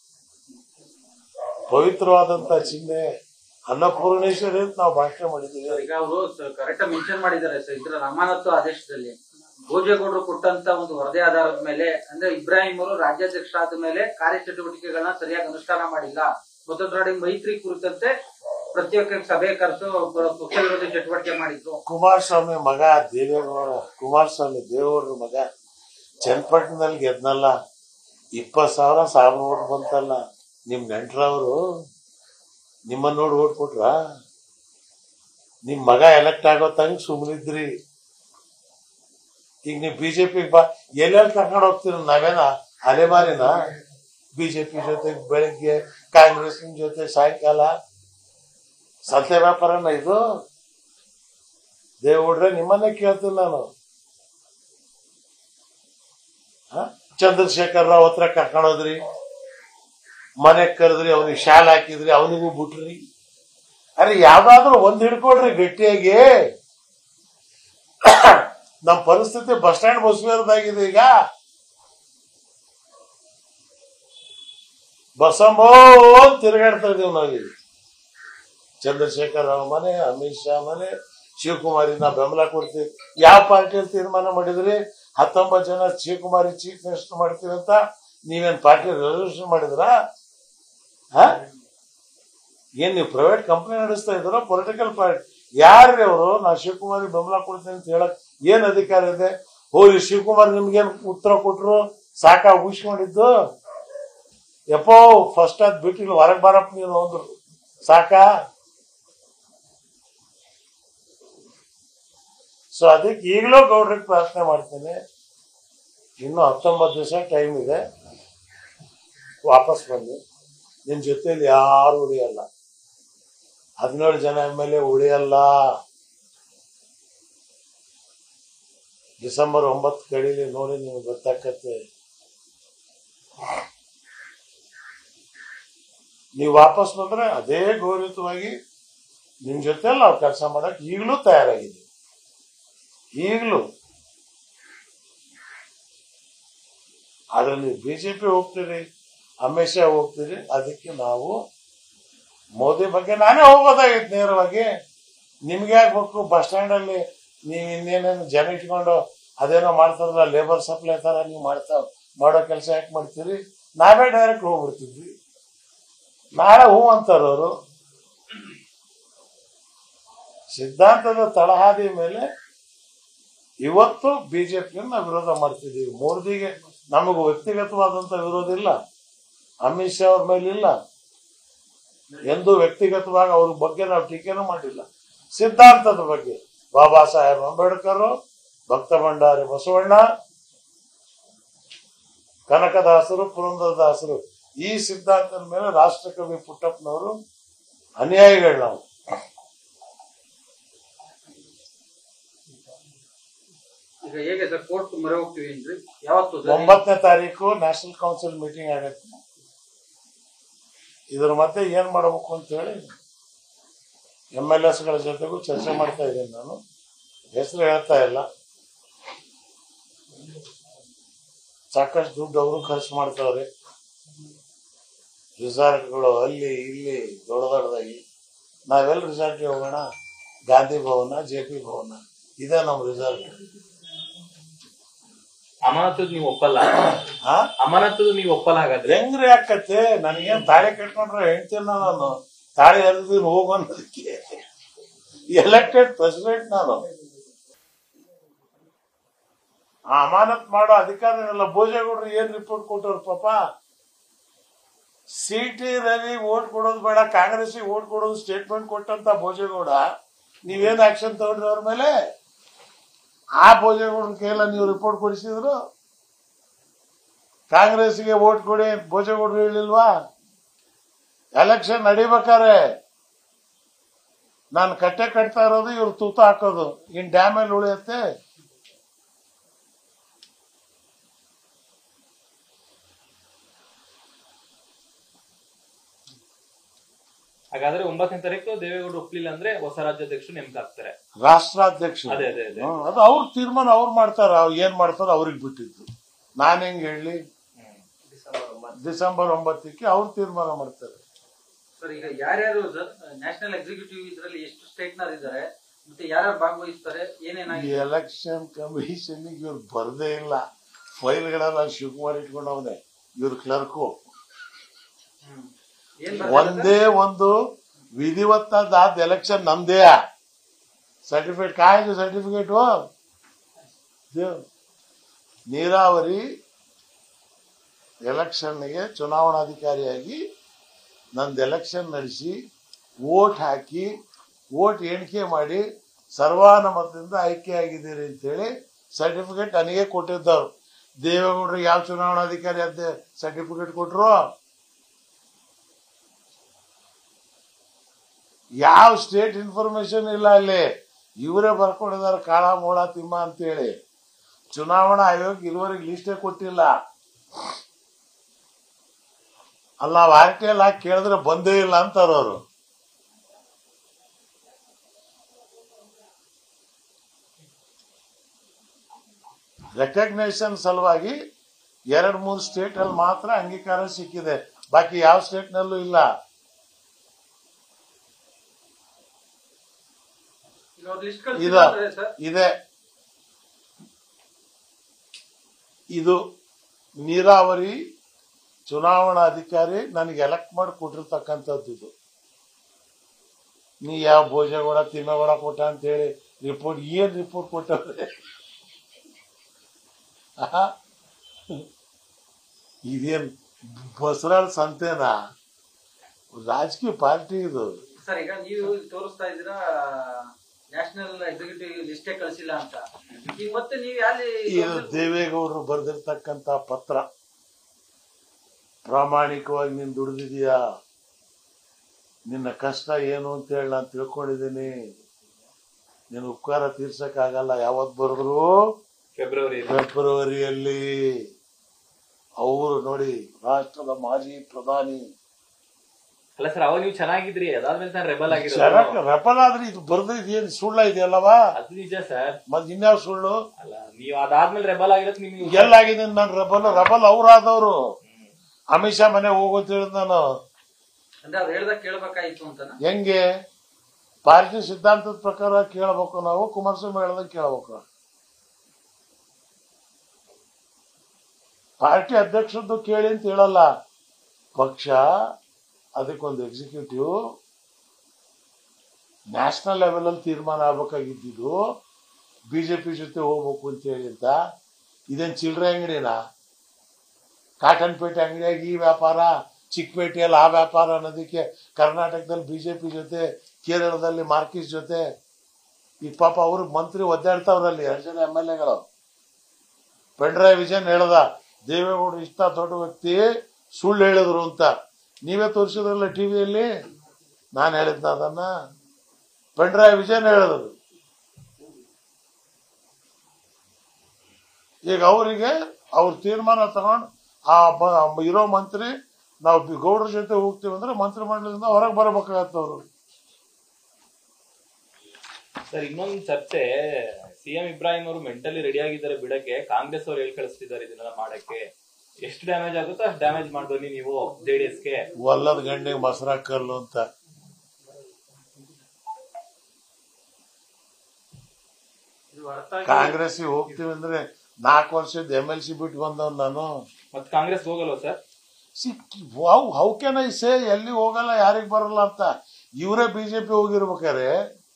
ಪವಿತ್ರವಾದಂತ ಚಿಹ್ನೆ ಅನ್ನಪೂರ್ಣೇಶ್ವರಿ ಅಂತ ನಾವು ಭಾಷಣ ಮಾಡಿದ್ದೀವಿ. ಈಗ ಅವರು ಕರೆಕ್ಟ್ ಮೆನ್ಷನ್ ಮಾಡಿದ್ದಾರೆ ಸರ್, ಇದರ ಅಮಾನತು ಆದೇಶದಲ್ಲಿ ಭೋಜೇಗೌಡರು ಕೊಟ್ಟಂತ ಒಂದು ವರದಿ ಆಧಾರದ ಮೇಲೆ, ಅಂದ್ರೆ ಇಬ್ರಾಹಿಂ ಅವರು ರಾಜ್ಯಾಧ್ಯಕ್ಷ ಆದ ಮೇಲೆ ಕಾರ್ಯಚಟುವಟಿಕೆಗಳನ್ನ ಸರಿಯಾಗಿ ಅನುಷ್ಠಾನ ಮಾಡಿಲ್ಲ, ಮೊದಲ ಮೈತ್ರಿ ಕುರಿತಂತೆ ಪ್ರತ್ಯೇಕ ಸಭೆ ಕರೆದು ಪಕ್ಷ ವಿರೋಧಿ ಚಟುವಟಿಕೆ ಮಾಡಿದ್ರು. ಕುಮಾರಸ್ವಾಮಿ ಮಗ ದೇವೇಗೌಡ, ಕುಮಾರಸ್ವಾಮಿ ದೇವೇಗೌಡರ ಮಗ ಚನ್ನಪಟ್ಟಣದಲ್ಲಿ ಗೆದ್ನಲ್ಲ, 20,000 ಸಾವಿರ ಓಟ್ ಬಂತಲ್ಲ. ನಿಮ್ ನೆಂಟ್ರವರು ನಿಮ್ಮನ್ನ ನೋಡಿ ಓಟ್ ಕೊಟ್ರ? ನಿಮ್ ಮಗ ಎಲೆಕ್ಟ್ ಆಗೋ ತಂಗ ಸುಮ್ಮನಿದ್ರಿ. ಈಗ ನೀವು ಬಿಜೆಪಿಗೆ ಬಾ ಎಲ್ಲೆಲ್ಲಿ ಕರ್ಕೊಂಡು ಹೋಗ್ತೀರ? ನಾವೇನ ಅಲೆಮಾರಿನ? ಬಿಜೆಪಿ ಜೊತೆ ಬೆಳಿಗ್ಗೆ, ಕಾಂಗ್ರೆಸ್ನ ಜೊತೆ ಸಾಯಂಕಾಲ ಸತ್ಯ ವ್ಯಾಪಾರನ ಇದು? ದೇವ್ರೆ ನಿಮ್ಮನ್ನೇ ಕೇಳ್ತೀನಿ ನಾನು. ಚಂದ್ರಶೇಖರ್ ರಾವ್ ಹತ್ರ ಕರ್ಕೊಂಡೋದ್ರಿ, ಮನೆಗ್ ಕರೆದ್ರಿ, ಅವ್ನಿಗೆ ಶಾಲ್ ಹಾಕಿದ್ರಿ, ಅವನಿಗೂ ಬಿಟ್ರಿ. ಅರೆ ಯಾವ್ದಾದ್ರು ಒಂದ್ ಹಿಡ್ಕೊಳ್ರಿ ಗಟ್ಟಿಯಾಗಿ. ನಮ್ ಪರಿಸ್ಥಿತಿ ಬಸ್ ಸ್ಟ್ಯಾಂಡ್ ಬಸವೇರದಾಗಿದೆ. ಈಗ ಬಸಂಬೋ ತಿರುಗಾಡ್ತಾ ಇದೀವಿ ನಾವೀಗ. ಚಂದ್ರಶೇಖರ್ ರಾವ್ ಮನೆ, ಅಮಿತ್ ಶಾ ಮನೆ, ಶಿವಕುಮಾರಿ ನಾ ಬೆಂಬಲ ಕೊಡ್ತೀವಿ. ಯಾವ ಪಾರ್ಟಿಯಲ್ಲಿ ತೀರ್ಮಾನ ಮಾಡಿದ್ರಿ? 19 ಜನ ಶಿವಕುಮಾರಿ ಚೀಫ್ ಮಿನಿಸ್ಟರ್ ಮಾಡ್ತೀವಿ ಅಂತ ನೀವೇನ್ ಪಾರ್ಟಿ ರೆಸಲ್ಯೂಷನ್ ಮಾಡಿದ್ರ? ಏನ್ ನೀವು ಪ್ರೈವೇಟ್ ಕಂಪನಿ ನಡೆಸ್ತಾ ಇದ್ರ? ಪೊಲಿಟಿಕಲ್ ಪಾರ್ಟಿ ಯಾರ್ರಿ ಅವರು? ನಾ ಶಿವಕುಮಾರಿ ಬೆಂಬಲ ಕೊಡ್ತೀನಿ ಅಂತ ಹೇಳಕ್ ಏನ್ ಅಧಿಕಾರ ಇದೆ? ಹೋಗಿ ಶಿವಕುಮಾರ್ ನಿಮ್ಗೇನ್ ಉತ್ತರ ಕೊಟ್ರು? ಸಾಕ ಊಹಿಸ್ಕೊಂಡಿದ್ದು? ಎಪ್ಪೋ ಫಸ್ಟ್ ಅದ್ ಬಿಟ್ಟಿಲ್ಲ, ಹೊರಗೆ ಬರಪ್ಪ ನೀನು ಅಂದ್ರು. ಸಾಕ? ಸೊ ಅದಕ್ಕೆ ಈಗಲೂ ಗೌಡ್ರಿಗೆ ಪ್ರಾರ್ಥನೆ ಮಾಡ್ತೇನೆ, ಇನ್ನು 19 ದಿವಸ ಟೈಮ್ ಇದೆ, ವಾಪಸ್ ಬನ್ನಿ. ನಿನ್ ಜೊತೆಲಿ ಯಾರು ಉಳಿಯಲ್ಲ. 17 ಜನ ಮೇಲೆ ಉಳಿಯಲ್ಲ. ಡಿಸೆಂಬರ್ 9 ಕಡೀಲಿ ನೋಡಿ, ನಿಮ್ಗೆ ಗೊತ್ತಾಗತ್ತೆ. ನೀವು ವಾಪಸ್ ಬಂದ್ರೆ ಅದೇ ಗೌರವಯುತವಾಗಿ ನಿಮ್ ಜೊತೆ ನಾವು ಕೆಲಸ ಮಾಡಕ್ ಈಗಲೂ ತಯಾರಾಗಿದ್ದೀವಿ. ಈಗಲೂ ಆದ್ರೆ ನೀವು ಬಿಜೆಪಿ ಹೋಗ್ತೀರಿ, ಅಮಿತ್ ಶಾ ಹೋಗ್ತೀರಿ. ಅದಕ್ಕೆ ನಾವು ಮೋದಿ ಬಗ್ಗೆ ನಾನೇ ಹೋಗೋದಾಗಿತ್ತು ನೇರವಾಗಿ. ನಿಮ್ಗೆ ಆಗ್ಬೇಕು ಬಸ್ ಸ್ಟ್ಯಾಂಡ್ ಅಲ್ಲಿ ನೀವು ಇನ್ನೇನೇನು ಜನ ಇಟ್ಕೊಂಡು ಅದೇನೋ ಮಾಡ್ತಾರಲ್ಲ, ಲೇಬರ್ ಸಪ್ಲೈ ತರ ನೀವು ಮಾಡೋ ಕೆಲಸ ಯಾಕೆ ಮಾಡ್ತೀರಿ? ನಾವೇ ಡೈರೆಕ್ಟ್ ಹೋಗ್ಬಿಡ್ತಿದ್ವಿ. ನಾಳೆ ಹೂ ಅಂತಾರವರು. ಸಿದ್ಧಾಂತದ ತಳಹಾದಿ ಮೇಲೆ ಇವತ್ತು ಬಿಜೆಪಿಯನ್ನು ನಾವು ವಿರೋಧ ಮಾಡ್ತಿದ್ದೀವಿ. ಮೋದಿಗೆ ನಮಗೂ ವ್ಯಕ್ತಿಗತವಾದಂತ ವಿರೋಧ ಇಲ್ಲ, ಅಮಿತ್ ಶಾ ಅವ್ರ ಮೇಲೆ ಇಲ್ಲ. ಎಂದು ವ್ಯಕ್ತಿಗತವಾಗಿ ಅವ್ರ ಬಗ್ಗೆ ನಾವು ಟೀಕೆನೂ ಮಾಡಿಲ್ಲ. ಸಿದ್ಧಾಂತದ ಬಗ್ಗೆ ಬಾಬಾ ಸಾಹೇಬ್ ಅಂಬೇಡ್ಕರ್, ಭಕ್ತ ಭಂಡಾರಿ ಬಸವಣ್ಣ, ಕನಕದಾಸರು, ಪುರಂದರದಾಸರು, ಈ ಸಿದ್ಧಾಂತದ ಮೇಲೆ ರಾಷ್ಟ್ರಕವಿ ಪುಟ್ಟಪ್ಪನವರು ಅನುಯಾಯಿಗಳು ನಾವು. ಈಗ ಹೇಗೆ ಸರ್ ಕೋರ್ಟ್ ಮೊರೆ ಹೋಗ್ತೀವಿ ಅಂದ್ರೆ ಯಾವತ್ತು? 9ನೇ ತಾರೀಕು ನ್ಯಾಷನಲ್ ಕೌನ್ಸಿಲ್ ಮೀಟಿಂಗ್ ಆಗತ್ತೆ. ಇದ್ರ ಮಧ್ಯೆ ಏನ್ ಮಾಡಬೇಕು ಅಂತ ಹೇಳಿ MLAs ಗಳ ಜೊತೆಗೂ ಚರ್ಚೆ ಮಾಡ್ತಾ ಇದ್ದೀನಿ. ನಾನು ಹೆಸರು ಹೇಳ್ತಾ ಇಲ್ಲ. ಸಾಕಷ್ಟು ದುಡ್ಡು ಅವರು ಖರ್ಚು ಮಾಡ್ತಾವ್ರೆ. ರಿಸಾರ್ಟ್ಗಳು ಅಲ್ಲಿ ಇಲ್ಲಿ ದೊಡ್ಡದಾಗಿ. ನಾವೆಲ್ಲ ರಿಸಾರ್ಟ್ಗೆ ಹೋಗೋಣ? ಗಾಂಧಿ ಭವನ, JP ಭವನ, ಇದೇ ನಮ್ ರಿಸಾರ್ಟ್. ಅಮಾನತು ನೀವು ಒಪ್ಪಲ್ಲ? ಅಮಾನತು ನೀವು ಒಪ್ಪಲ್ಲ? ಹಾಗಾದ್ರೆ ಹೆಂಗ್ರಿ ಆಕತ್ತೆ? ನನಗೇನ್ ತಾಳಿ ಕಟ್ಕೊಂಡ್ರೆ ಹೇಳ್ತೀನಿ ನಾನು, ತಾಳಿ ಹರಿದಿನ ಹೋಗೋದಕ್ಕೆ. ಎಲೆಕ್ಟೆಡ್ ಪ್ರೆಸಿಡೆಂಟ್ ನಾನು. ಅಮಾನತ್ ಮಾಡೋ ಅಧಿಕಾರ ಇಲ್ಲ. ಭೋಜೇಗೌಡರು ಏನ್ ರಿಪೋರ್ಟ್ ಕೊಟ್ಟವ್ರು ಪಾಪ? CT ರವಿ ಓಟ್ ಕೊಡೋದು ಬೇಡ, ಕಾಂಗ್ರೆಸ್ಗೆ ಓಟ್ ಕೊಡೋದು ಸ್ಟೇಟ್ಮೆಂಟ್ ಕೊಟ್ಟಂತ ಭೋಜೇಗೌಡ ನೀವೇನ್ ಆಕ್ಷನ್ ತಗೊಂಡ್ರಿ ಅವ್ರ ಮೇಲೆ? ಆ ಭೋಜೇಗೌಡನ ಕೈಲ ನೀವು ರಿಪೋರ್ಟ್ ಕೊಡಿಸಿದ್ರು. ಕಾಂಗ್ರೆಸ್ಗೆ ಓಟ್ ಕೊಡಿ ಭೋಜೇಗೌಡರು ಹೇಳಿಲ್ವಾ? ಎಲೆಕ್ಷನ್ ನಡಿಬೇಕಾರೆ ನಾನು ಕಟ್ಟೆ ಕಟ್ತಾ ಇರೋದು, ಇವ್ರು ತೂತು ಹಾಕೋದು. ಇನ್ ಡ್ಯಾಮ್ ಅಲ್ಲಿ ಉಳಿಯತ್ತೆ. ಹಾಗಾದ್ರೆ 9ನೇ ತಾರೀಕು ದೇವೇಗೌಡರು ಒಪ್ಲಿಲ್ಲ ಅಂದ್ರೆ ಹೊಸ ರಾಜ್ಯಾಧ್ಯಕ್ಷರು ನೇಮಕ ಆಗ್ತಾರೆ, ರಾಷ್ಟ್ರಾಧ್ಯಕ್ಷರು. ಅದೇ ಅದೇ ಅದೇ ಅದು ಅವ್ರ ತೀರ್ಮಾನ ಅವ್ರು ಮಾಡ್ತಾರ. ಏನ್ ಮಾಡ್ತಾರ ಅವ್ರಿಗೆ ಬಿಟ್ಟಿದ್ದು. ನಾನ್ ಹೆಂಗ್ ಹೇಳಿ? ಡಿಸೆಂಬರ್ 9ಕ್ಕೆ ಅವ್ರು ತೀರ್ಮಾನ ಮಾಡ್ತಾರೆ. ಸರ್ ಈಗ ಯಾರ್ಯಾರು ಸರ್ ನ್ಯಾಷನಲ್ ಎಕ್ಸಿಕ್ಯೂಟಿವ್ ಇದ್ರಲ್ಲಿ ಎಷ್ಟು ಸ್ಟೇಟ್ನರ್ ಇದ್ದಾರೆ, ಮತ್ತೆ ಯಾರ್ಯಾರು ಭಾಗವಹಿಸ್ತಾರೆ, ಏನೇನಾಗಿದೆ? ಎಲೆಕ್ಷನ್ ಕಮಿಷನ್ ಇವ್ರು ಬರ್ದೇ ಇಲ್ಲ. ಫೈಲ್ಗಳೆಲ್ಲ ಶಿವಕುಮಾರ್ ಇಟ್ಕೊಂಡವನೆ, ಇವ್ರ ಕ್ಲರ್ಕು. ಒಂದೇ ಒಂದು ವಿಧಿವತ್ತಾದ ಎಲೆಕ್ಷನ್ ನಮ್ದೇ. ಸರ್ಟಿಫಿಕೇಟ್ ಕಾಯ್ದು ಸರ್ಟಿಫಿಕೇಟ್ ನೀರಾವರಿ ಎಲೆಕ್ಷನ್ಗೆ ಚುನಾವಣಾಧಿಕಾರಿಯಾಗಿ ನಂದು ಎಲೆಕ್ಷನ್ ನಡೆಸಿ ವೋಟ್ ಹಾಕಿ ವೋಟ್ ಎಣಿಕೆ ಮಾಡಿ ಸರ್ವಾನುಮತದಿಂದ ಆಯ್ಕೆಯಾಗಿದ್ದೀರಿ ಅಂತೇಳಿ ಸರ್ಟಿಫಿಕೇಟ್ ನನಗೆ ಕೊಟ್ಟಿದ್ದವ್ರು. ದೇವೇಗೌಡರಿಗೆ ಯಾವ ಚುನಾವಣಾಧಿಕಾರಿ ಅಂತ ಸರ್ಟಿಫಿಕೇಟ್ ಕೊಟ್ರು? ಯಾವ ಸ್ಟೇಟ್ ಇನ್ಫಾರ್ಮೇಶನ್ ಇಲ್ಲ ಅಲ್ಲಿ. ಇವರೇ ಬರ್ಕೊಂಡಿದ್ದಾರೆ ಕಾಳ ಮೂಳ ತಿಮ್ಮ ಅಂತೇಳಿ. ಚುನಾವಣಾ ಆಯೋಗ ಇರುವರೆಗೆ ಲಿಸ್ಟೇ ಕೊಟ್ಟಿಲ್ಲ. ಅಲ್ಲ, ನಾವು RTL ಹಾಕಿ ಕೇಳಿದ್ರೆ ಬಂದೇ ಇಲ್ಲ ಅಂತಾರ ಅವರು. ರೆಕಗ್ನೇಷನ್ ಸಲುವಾಗಿ 2-3 ಸ್ಟೇಟ್ ಅಲ್ಲಿ ಮಾತ್ರ ಅಂಗೀಕಾರ ಸಿಕ್ಕಿದೆ, ಬಾಕಿ ಯಾವ ಸ್ಟೇಟ್ ನಲ್ಲೂ ಇಲ್ಲ. ಇದೆ ಇದು ನೀರಾವರಿ ಚುನಾವಣಾಧಿಕಾರಿ ನನಗೆ ಎಲೆಕ್ಟ್ ಮಾಡಿ ಕೊಟ್ಟಿರ್ತಕ್ಕಂಥದ್ದು. ಇದು ನೀ ಯಾವ ಭೋಜೇಗೌಡ ತಿಮ್ಮೇಗೌಡ ಕೊಟ್ಟ ಅಂತ ಹೇಳಿ ರಿಪೋರ್ಟ್, ಏನ್ ರಿಪೋರ್ಟ್ ಕೊಟ್ಟವ್ರೆ? ಇದೇನ್ ಬಸರಾಳ್ ಸಂತೆನಾ? ರಾಜಕೀಯ ಪಾರ್ಟಿ ಇದು. ಸರ್, ಈಗ ನೀವು ತೋರಿಸ್ತಾ ಇದ್ದೀರಾ ನ್ಯಾಷನಲ್ ಎಕ್ಸಿಕ್ಯೂಟಿವ್ ಲಿಸ್ಟೇ ಕಳಿಸಿಲ್ಲ ಅಂತ. ಈಗ ಮತ್ತೆ ನೀವು ಇದು ದೇವೇಗೌಡರು ಬರೆದಿರ್ತಕ್ಕಂತ ಪತ್ರ. ಪ್ರಾಮಾಣಿಕವಾಗಿ ನೀನ್ ದುಡಿದಿದೀಯಾ, ನಿನ್ನ ಕಷ್ಟ ಏನು ಅಂತ ಹೇಳಿ ನಾನು ತಿಳ್ಕೊಂಡಿದ್ದೀನಿ, ನಿನ್ನ ಉಪಕಾರ ತೀರ್ಸಕ್ ಆಗಲ್ಲ. ಯಾವತ್ ಬರೆದ್ರು? ಫೆಬ್ರವರಿಯಲ್ಲಿ. ಅವರು ನೋಡಿ, ರಾಷ್ಟ್ರದ ಮಾಜಿ ಪ್ರಧಾನಿ. ಅಲ್ಲ ಸರ್, ಅವಾಗ ನೀವು ಚೆನ್ನಾಗಿದ್ರಿ, ಅದಾದ್ಮೇಲೆ ನಾನು ರೆಬಲ್ ಆಗಿರೋದು. ರೆಬಲ್ ಆದ್ರೆ ಇದು ಬರ್ದಿದ್ ಏನ್ ಸುಳ್ಳ ಇದೆಯಲ್ಲವಾ? ಅದು ನಿಜ ಸರ್. ಮತ್ ಇನ್ಯಾವ ಸುಳ್ಳು? ಅಲ್ಲ, ನೀವು ಅದಾದ್ಮೇಲೆ ರೆಬಲ್ ಆಗಿರೋದು ನಿಮ್ಗೆ ಎಲ್ಲಾಗಿದ್ದೀನಿ ನಾನು. ರೆಬಲ್ ಅವ್ರಾದವ್ರು. ಅಮಿತ್ ಶಾ ಮನೆ ಹೋಗೋಂತ ಹೇಳಿದ್ ನಾನು. ಅಂದ್ರೆ ಅವ್ರು ಹೇಳ್ದಾಗ ಕೇಳ್ಬೇಕಾಯ್ತು ಅಂತ. ಹೆಂಗೆ? ಪಾರ್ಟಿ ಸಿದ್ಧಾಂತದ ಪ್ರಕಾರ ಕೇಳಬೇಕು ನಾವು, ಕುಮಾರಸ್ವಾಮಿ ಹೇಳ್ದಂಗೆ ಕೇಳಬೇಕು. ಪಾರ್ಟಿ ಅಧ್ಯಕ್ಷದ್ದು ಕೇಳಿ ಅಂತ ಹೇಳಲ್ಲ. ಪಕ್ಷ ಅದಕ್ಕೊಂದು ಎಕ್ಸಿಕ್ಯೂಟಿವ್ ನ್ಯಾಷನಲ್ ಲೆವೆಲ್ ಅಲ್ಲಿ ತೀರ್ಮಾನ ಆಗ್ಬೇಕಾಗಿದ್ದು ಬಿಜೆಪಿ ಜೊತೆ ಹೋಗ್ಬೇಕು ಅಂತ ಹೇಳಿ ಅಂತ. ಇದೇನ್ ಚಿಲ್ಲರೆ ಅಂಗಡಿನಾ? ಕಾಟನ್ ಪೇಟೆ ಅಂಗಡಿಯಾಗಿ ಈ ವ್ಯಾಪಾರ, ಚಿಕ್ಕಪೇಟೆಯಲ್ಲಿ ಆ ವ್ಯಾಪಾರ ಅನ್ನೋದಕ್ಕೆ ಕರ್ನಾಟಕದಲ್ಲಿ ಬಿಜೆಪಿ ಜೊತೆ, ಕೇರಳದಲ್ಲಿ ಮಾರ್ಕಿಸ್ ಜೊತೆ. ಈಗ ಪಾಪ ಅವ್ರ ಮಂತ್ರಿ ಒದ್ದಾಡ್ತಾವ್ರಲ್ಲಿ 2 ಜನ MLAಗಳು. ಪಿಣರಾಯಿ ವಿಜಯನ್ ಹೇಳ್ದ, ದೇವೇಗೌಡರು ಇಷ್ಟ ದೊಡ್ಡ ವ್ಯಕ್ತಿ ಸುಳ್ಳು ಹೇಳಿದ್ರು ಅಂತ. ನೀವೇ ತೋರಿಸಿದ್ರಲ್ಲ ಟಿವಿಯಲ್ಲಿ. ನಾನು ಹೇಳಿದ್ನ ಅದನ್ನ? ಪಿಣರಾಯಿ ವಿಜಯನ್ ಹೇಳಿದ್ರು. ಈಗ ಅವರಿಗೆ ಅವ್ರ ತೀರ್ಮಾನ ತಗೊಂಡು ಆ ಇರೋ ಮಂತ್ರಿ, ನಾವು ಗೌಡ್ರ ಜೊತೆ ಹೋಗ್ತೀವಿ ಅಂದ್ರೆ ಮಂತ್ರಿ ಮಂಡಲದಿಂದ ಹೊರಗೆ ಬರಬೇಕಾಗತ್ತವ್ರು. ಸರ್, ಇನ್ನೊಂದು ಚರ್ಚೆ, CM ಇಬ್ರಾಹಿಂ ಅವರು ಮೆಂಟಲಿ ರೆಡಿ ಆಗಿದ್ದಾರೆ ಬಿಡಕ್ಕೆ, ಕಾಂಗ್ರೆಸ್ ಅವರು ಹೇಳಿ ಕಳಿಸ್ತಿದ್ದಾರೆ ಇದನ್ನೆಲ್ಲ ಮಾಡಕ್ಕೆ. ಎಷ್ಟು ಡ್ಯಾಮೇಜ್ ಆಗುತ್ತೋ ಅಷ್ಟು ಡ್ಯಾಮೇಜ್ ಮಾಡ್ಬನ್ನಿ ನೀವು JDSಗೆ. ಒಲ್ಲದ ಗಂಡಿಗೆ ಮೊಸರಾಕಲ್ಲು ಅಂತ. ಕಾಂಗ್ರೆಸ್ ಹೋಗ್ತೀವಿ ಅಂದ್ರೆ 4 ವರ್ಷದ MLC ಬಿಟ್ಟು ಬಂದವ್ ನಾನು. ಮತ್ತೆ ಕಾಂಗ್ರೆಸ್ ಹೋಗಲ್ವ sir? How can I say ಎಲ್ಲಿ ಹೋಗಲ್ಲ, ಯಾರಿಗ್ ಬರಲ್ಲ ಅಂತ? ಇವರೇ ಬಿಜೆಪಿ ಹೋಗಿರ್ಬೇಕಾರೆ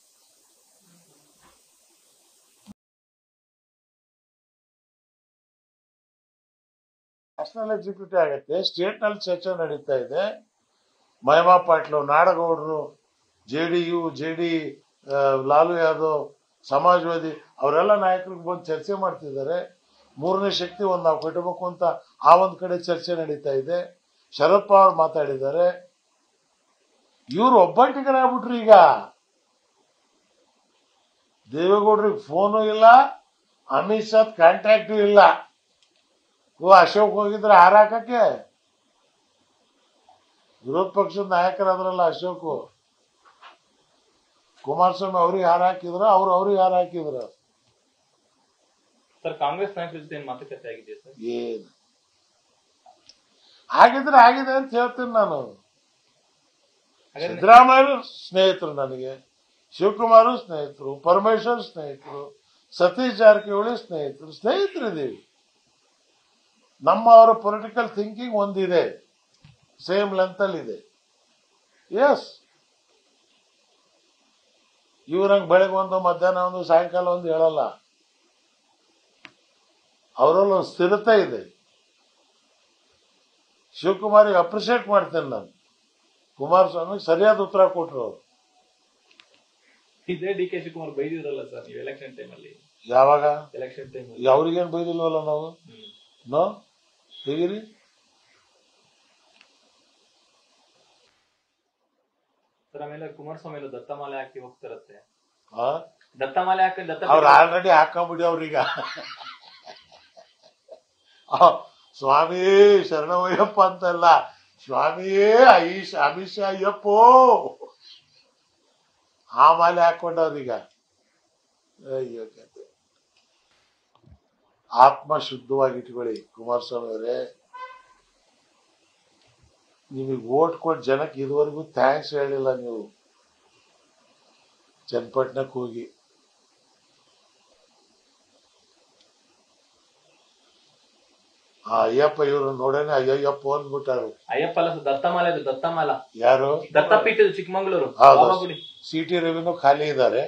ನ್ಯಾಷನಲ್ ಎಕ್ಸಿಕ್ಯೂಟಿವ್ ಆಗತ್ತೆ. ಸ್ಟೇಟ್ ನಲ್ಲಿ ಚರ್ಚೆ ನಡೀತಾ ಇದೆ. ಮಹಿಮಾ ಪಾಟ್ಲು, ನಾಡಗೌಡರು, JDU, ಲಾಲು ಯಾದವ್, ಸಮಾಜವಾದಿ ಅವರೆಲ್ಲ ನಾಯಕರಿಗೆ ಬಂದು ಚರ್ಚೆ ಮಾಡ್ತಿದ್ದಾರೆ. 3ನೇ ಶಕ್ತಿ ಒಂದು ನಾವು ಕಟ್ಟಬೇಕು ಅಂತ ಆ ಒಂದ್ ಕಡೆ ಚರ್ಚೆ ನಡೀತಾ ಇದೆ. ಶರದ್ ಪವಾರ್ ಮಾತಾಡಿದ್ದಾರೆ. ಇವ್ರು ಒಬ್ಬಂಟಿಗರಾಗ್ಬಿಟ್ರು. ಈಗ ದೇವೇಗೌಡರಿಗೆ ಫೋನು ಇಲ್ಲ, ಅಮಿತ್ ಶಾ ಕಾಂಟ್ಯಾಕ್ಟು ಇಲ್ಲ. ಅಶೋಕ್ ಹೋಗಿದ್ರೆ ಹಾರಾಕಕ್ಕೆ. ವಿರೋಧ ಪಕ್ಷದ ನಾಯಕರಾದ್ರಲ್ಲ ಅಶೋಕ್, ಕುಮಾರಸ್ವಾಮಿ ಅವ್ರಿಗೆ ಹಾರ ಹಾಕಿದ್ರ, ಅವ್ರಿಗೆ ಹಾರ ಹಾಕಿದ್ರ. ಸರ್, ಕಾಂಗ್ರೆಸ್ ನಾಯಕರ ಜೊತೆ ಮಾತುಕತೆ ಆಗಿದೆ ಸರ್? ಏನು ಆಗಿದ್ರೆ ಆಗಿದೆ ಅಂತ ಹೇಳ್ತೀನಿ ನಾನು. ಸಿದ್ದರಾಮಯ್ಯ ಸ್ನೇಹಿತರು ನನಗೆ, ಶಿವಕುಮಾರ್ ಸ್ನೇಹಿತರು, ಪರಮೇಶ್ವರ್ ಸ್ನೇಹಿತರು, ಸತೀಶ್ ಜಾರಕಿಹೊಳಿ ಸ್ನೇಹಿತರಿದ್ದೀವಿ. ಅವರ ಪೊಲಿಟಿಕಲ್ ಥಿಂಕಿಂಗ್ ಒಂದಿದೆ, ಸೇಮ್ ಲೆಂತ್ ಅಲ್ಲಿ ಇದೆ. ಎಸ್, ಇವ್ರಂಗ್ ಬೆಳಗ್ಗೆ ಒಂದು, ಮಧ್ಯಾಹ್ನ ಒಂದು, ಸಾಯಂಕಾಲ ಒಂದು ಹೇಳಲ್ಲ. ಅವರಲ್ಲಿ ಒಂದು ಸ್ಥಿರತೆ ಇದೆ. ಶಿವಕುಮಾರಿಗೆ ಅಪ್ರಿಶಿಯೇಟ್ ಮಾಡ್ತೇನೆ ನಾನು. ಕುಮಾರಸ್ವಾಮಿ ಸರಿಯಾದ ಉತ್ತರ ಕೊಟ್ರು ಅವರು. ಇದೇ DK ಶಿವಕುಮಾರ್ ಬೈದಿದ್ರಲ್ಲ ಸರ್ ನೀವು ಎಲೆಕ್ಷನ್ ಟೈಮಲ್ಲಿ? ಯಾವಾಗ ಎಲೆಕ್ಷನ್ ಟೈಮ್ ಅವ್ರಿಗೇನು ಬೈದಿಲ್ವಲ್ಲ ನಾವು ನೋ ಹೇಗಿರಿ ಸರ್ ಆಮೇಲೆ ಕುಮಾರಸ್ವಾಮಿ ಎಲ್ಲ ದತ್ತಮಾಲೆ ಹಾಕಿ ಹೋಗ್ತಿರತ್ತೆ ಆ? ದತ್ತಮಾಲೆ ಹಾಕಿ ಅವ್ರು ಆಲ್ರೆಡಿ ಹಾಕೊಂಬಿಡಿ ಅವ್ರೀಗ ಸ್ವಾಮಿಯೇ ಶರಣವಯ್ಯಪ್ಪ ಅಂತಲ್ಲ ಸ್ವಾಮಿಯೇ ಅಮಿತ್ ಶಾ ಅಯ್ಯಪ್ಪೋ ಆ ಮಾಲೆ ಹಾಕೊಂಡವ್ರೀಗ ಅಯ್ಯೋ ಕತೆ. ಆತ್ಮ ಶುದ್ಧವಾಗಿ ಇಟ್ಕೊಳ್ಳಿ ಕುಮಾರಸ್ವಾಮಿ ಅವರೇ. ನಿಮಗೆ ವೋಟ್ ಕೊಟ್ಟು ಜನಕ್ಕೆ ಇದುವರೆಗೂ ಥ್ಯಾಂಕ್ಸ್ ಹೇಳಿಲ್ಲ ನೀವು. ಚನ್ನಪಟ್ಟಣಕ್ಕೆ ಹೋಗಿ ಆ ಅಯ್ಯಪ್ಪ ಇವರು ನೋಡೇನೆ ಅಯ್ಯಪ್ಪ ಅಂದ್ಬಿಟ್ಟಾರು. ಅಯ್ಯಪ್ಪ ಅಲ್ಲ ಸರ್, ದತ್ತಮಾಲೆ ಅದು ದತ್ತಮಾಲ. ಯಾರು ದತ್ತಪೀಠ ಚಿಕ್ಕಮಂಗ್ಳೂರು ಹೌದು. ಬಾಬಾಗುಡಿ. ಸಿಟಿ ರವಿನೂ ಖಾಲಿ ಇದ್ದಾರೆ.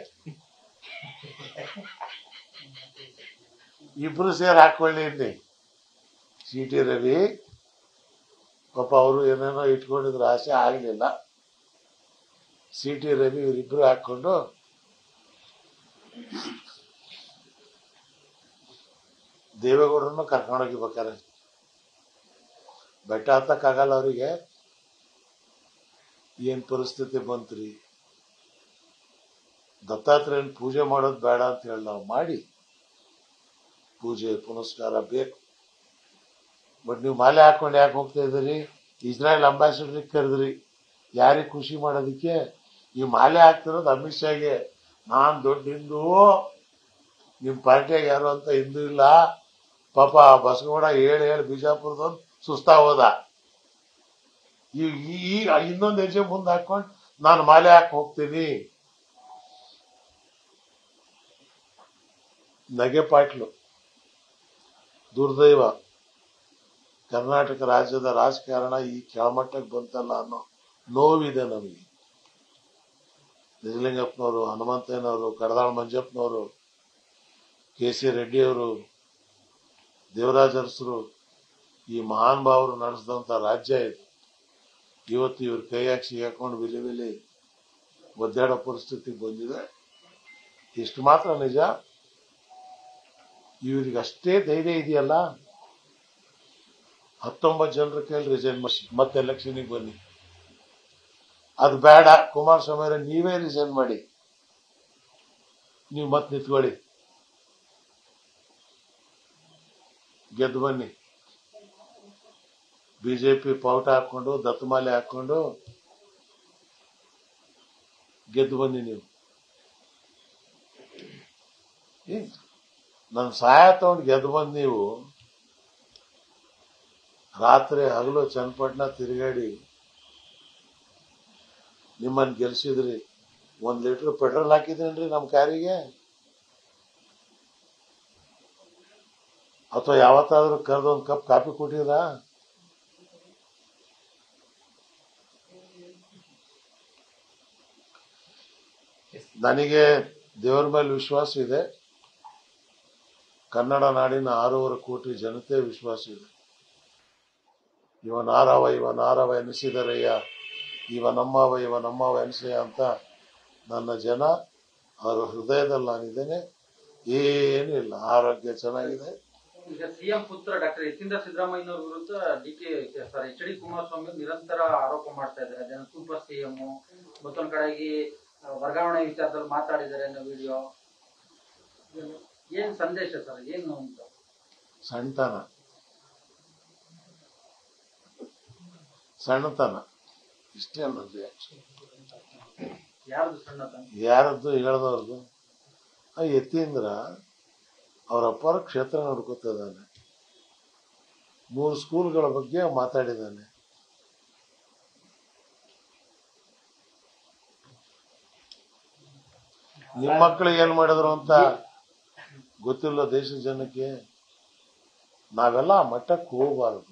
ಇಬ್ರು ಸೇರಿ ಹಾಕೊಳ್ಳಿ ಇಲ್ಲಿ. ಸಿಟಿ ರವಿ ಪಾಪ ಅವರು ಏನೇನೋ ಇಟ್ಕೊಂಡಿದ್ರು, ಆಸೆ ಆಗ್ಲಿಲ್ಲ. ಸಿಟಿ ರವಿ ಇವರಿಬ್ರು ಹಾಕೊಂಡು ದೇವೇಗೌಡರನ್ನು ಕರ್ಕೊಂಡೋಗಿಬೇಕಾರೆ ಬೆಟ್ಟ ಹತ್ತಕ್ಕಾಗಲ್ಲ ಅವರಿಗೆ. ಏನ್ ಪರಿಸ್ಥಿತಿ ಬಂತ್ರಿ. ದತ್ತಾತ್ರೇಯನ್ ಪೂಜೆ ಮಾಡೋದು ಬೇಡ ಅಂತ ಹೇಳಿ ನಾವು ಮಾಡಿ ಪೂಜೆ ಪುನಸ್ಕಾರ ಬೇಕು. ಬಟ್ ನೀವು ಮಾಲೆ ಹಾಕೊಂಡು ಯಾಕೆ ಹೋಗ್ತಾ ಇದ್ದೀರಿ? ಇಸ್ರಾಯೇಲ್ ಅಂಬಾಸಿಡರ್ ಕರೆದ್ರಿ, ಯಾರಿಗೆ ಖುಷಿ ಮಾಡೋದಕ್ಕೆ? ಈ ಮಾಲೆ ಹಾಕ್ತಿರೋದು ಅಮಿತ್ ಶಾಗೆ. ನಾನ್ ದೊಡ್ಡ ಹಿಂದೂ, ನಿಮ್ ಪಾರ್ಟಿಯಾಗ ಯಾರು ಅಂತ ಹಿಂದೂ ಇಲ್ಲ. ಪಾಪ ಬಸಗೌಡ ಹೇಳಿ ಬಿಜಾಪುರದವ್ನು ಸುಸ್ತಾ ಹೋದ. ಈಗ ಇನ್ನೊಂದು ಹೆಜ್ಜೆ ಮುಂದೆ ಹಾಕೊಂಡು ನಾನು ಮಾಲೆ ಹಾಕಿ ಹೋಗ್ತೀನಿ. ನಗೆ ಪಾಟ್ಲು. ದುರ್ದೈವ ಕರ್ನಾಟಕ ರಾಜ್ಯದ ರಾಜಕಾರಣ ಈ ಕೆಳಮಟ್ಟಕ್ಕೆ ಬಂತಲ್ಲ ಅನ್ನೋ ನೋವಿದೆ ನಮಗೆ. ನಿಜಲಿಂಗಪ್ಪನವರು, ಹನುಮಂತಯ್ಯನವರು, ಕಡದಾಳ್ ಮಂಜಪ್ಪನವರು, KC ರೆಡ್ಡಿಯವರು, ದೇವರಾಜ ಅರಸರು, ಈ ಮಹಾನ್ ಭಾವರು ನಡೆಸಿದಂತ ರಾಜ್ಯ ಇದು. ಇವತ್ತು ಇವ್ರ ಕೈಯಾಗಿ ಸಿಗಾಕೊಂಡು ವಿಲಿ ಒದ್ದಾಡೋ ಪರಿಸ್ಥಿತಿಗೆ ಬಂದಿದೆ. ಇಷ್ಟು ಮಾತ್ರ ನಿಜ. ಇವ್ರಿಗೆ ಅಷ್ಟೇ ಧೈರ್ಯ ಇದೆಯಲ್ಲ, 19 ಜನರ ಕೈಯಲ್ಲಿ ರಿಸೈನ್ ಮಾಡಿ ಮತ್ತೆ ಎಲೆಕ್ಷನ್ಗೆ ಬನ್ನಿ. ಅದು ಬೇಡ ಕುಮಾರಸ್ವಾಮಿ ಅವರೇ, ನೀವೇ ರಿಸೈನ್ ಮಾಡಿ, ನೀವು ಮತ್ತೆ ನಿಂತ್ಕೊಳ್ಳಿ, ಗೆದ್ದು ಬನ್ನಿ. ಬಿಜೆಪಿ ಪೌಟ ಹಾಕೊಂಡು ದತ್ತಮಾಲೆ ಹಾಕೊಂಡು ಗೆದ್ದು ಬನ್ನಿ ನೀವು. ನನ್ನ ಸಹಾಯ ತಗೊಂಡು ಗೆದ್ದು ಬಂದು ನೀವು ರಾತ್ರಿ ಹಗಲು ಚನ್ನಪಟ್ಟಣ ತಿರುಗಾಡಿ ನಿಮ್ಮನ್ನು ಗೆಲ್ಸಿದ್ರಿ. 1 ಲೀಟರ್ ಪೆಟ್ರೋಲ್ ಹಾಕಿದ್ರೇನ್ರಿ ನಮ್ಮ ಕಾರಿಗೆ? ಅಥವಾ ಯಾವತ್ತಾದ್ರೂ ಕರೆದು 1 ಕಪ್ ಕಾಫಿ ಕೊಟ್ಟಿರಾ? ನನಗೆ ದೇವರ ಮೇಲೆ ವಿಶ್ವಾಸ ಇದೆ. ಕನ್ನಡ ನಾಡಿನ 6.5 ಕೋಟಿ ಜನತೆ ವಿಶ್ವಾಸ ಇದೆ. ಇವನಾರವ ಎನಿಸಿದರಯ್ಯ, ಇವನಮ್ಮವ ಎನಿಸಯ್ಯ ಅಂತ ನನ್ನ ಜನ ಅವರ ಹೃದಯದಲ್ಲಿ ನಾನಿದ್ದೇನೆ. ಏನೂ ಇಲ್ಲ, ಆರೋಗ್ಯ ಚೆನ್ನಾಗಿದೆ. ಈಗ ಸಿಎಂ ಪುತ್ರ ಡಾಕ್ಟರ್ ಯತೀಂದ್ರ ಸಿದ್ದರಾಮಯ್ಯನವರ ವಿರುದ್ಧ HD ಕುಮಾರಸ್ವಾಮಿ ನಿರಂತರ ಆರೋಪ ಮಾಡ್ತಾ ಇದ್ದಾರೆ. ಅದೇನು ಸೂಪರ್ ಸಿಎಂ, ಮತ್ತೊಂದ್ ಕಡೆಗೆ ವರ್ಗಾವಣೆ ವಿಚಾರದಲ್ಲಿ ಮಾತಾಡಿದ್ದಾರೆ ಅನ್ನೋ ವಿಡಿಯೋ. ಏನ್ ಸಂದೇಶ ಸರ್, ಏನು ಅಂತ? ಸಣ್ಣತನ ಇಷ್ಟೇ ಅನ್ನೋದು. ಯಾರ್ದು ಸಣ್ಣತನ? ಯಾರದ್ದು ಹೇಳ್ದವ್ರದ್ದು? ಯತೀಂದ್ರ ಅವ್ರ ಅಪ್ಪರ ಕ್ಷೇತ್ರ ನೋಡ್ಕೊತಾ ಇದ್ದಾನೆ. 3 ಸ್ಕೂಲ್ಗಳ ಬಗ್ಗೆ ಮಾತಾಡಿದ್ದಾನೆ. ನಿಮ್ಮ ಮಕ್ಕಳಿಗೆ ಏನ್ ಮಾಡಿದ್ರು ಅಂತ ಗೊತ್ತಿಲ್ಲ ದೇಶದ ಜನಕ್ಕೆ. ನಾವೆಲ್ಲ ಆ ಮಟ್ಟಕ್ಕೆ ಹೋಗಬಾರದು.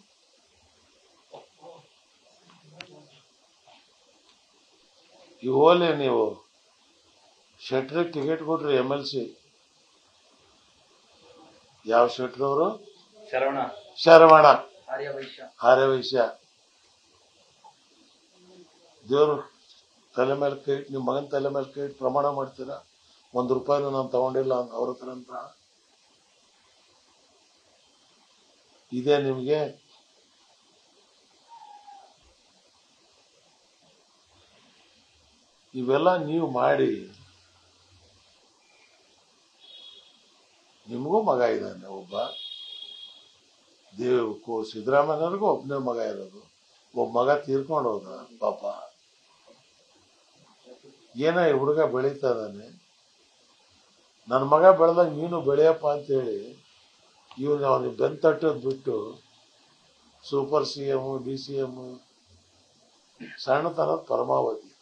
ಹೋಲಿ ನೀವು ಶೆಟ್ರಿಗೆ ಟಿಕೆಟ್ ಕೊಟ್ರಿ MLC. ಯಾವ ಶೆಟ್ರು ಅವರು? ಶರವಣ ಆರ್ಯವೈಶ್ಯ. ದೇವರು ತಲೆ ಮೇಲೆ ಕೈ ಇಟ್ಟು, ನಿಮ್ಮ ಮಗನ ತಲೆ ಮೇಲೆ ಕೈ ಇಟ್ಟು ಪ್ರಮಾಣ ಮಾಡ್ತೀರಾ 1 ರೂಪಾಯಿನೂ ನಾನು ತಗೊಂಡಿಲ್ಲ ಅವ್ರ ಹತ್ರ ಅಂತ ಇದೇ ನಿಮಗೆ. ಇವೆಲ್ಲ ನೀವು ಮಾಡಿ, ನಿಮಗೂ ಮಗ ಇದ್ದಾನೆ ಒಬ್ಬ. ಸಿದ್ದರಾಮಯ್ಯನವ್ರಿಗೂ ಒಬ್ಬನೇ ಮಗ ಇರೋದು. ಒಬ್ಬ ಮಗ ತೀರ್ಕೊಂಡು ಹೋದ ಪಾಪ. ಏನೋ ಈ ಹುಡುಗ ಬೆಳೀತಾ ಇದ್ದಾನೆ. ನನ್ನ ಮಗ ಬೆಳೆದಾಗ ನೀನು ಬೆಳೆಯಪ್ಪ ಅಂತೇಳಿ ಇವನು ಅವನಿಗೆ ಬೆಂತಟ್ಟೋದು ಬಿಟ್ಟು ಸೂಪರ್ CM, DCM ಸಣ್ಣತನದ ಪರಮಾವಧಿ.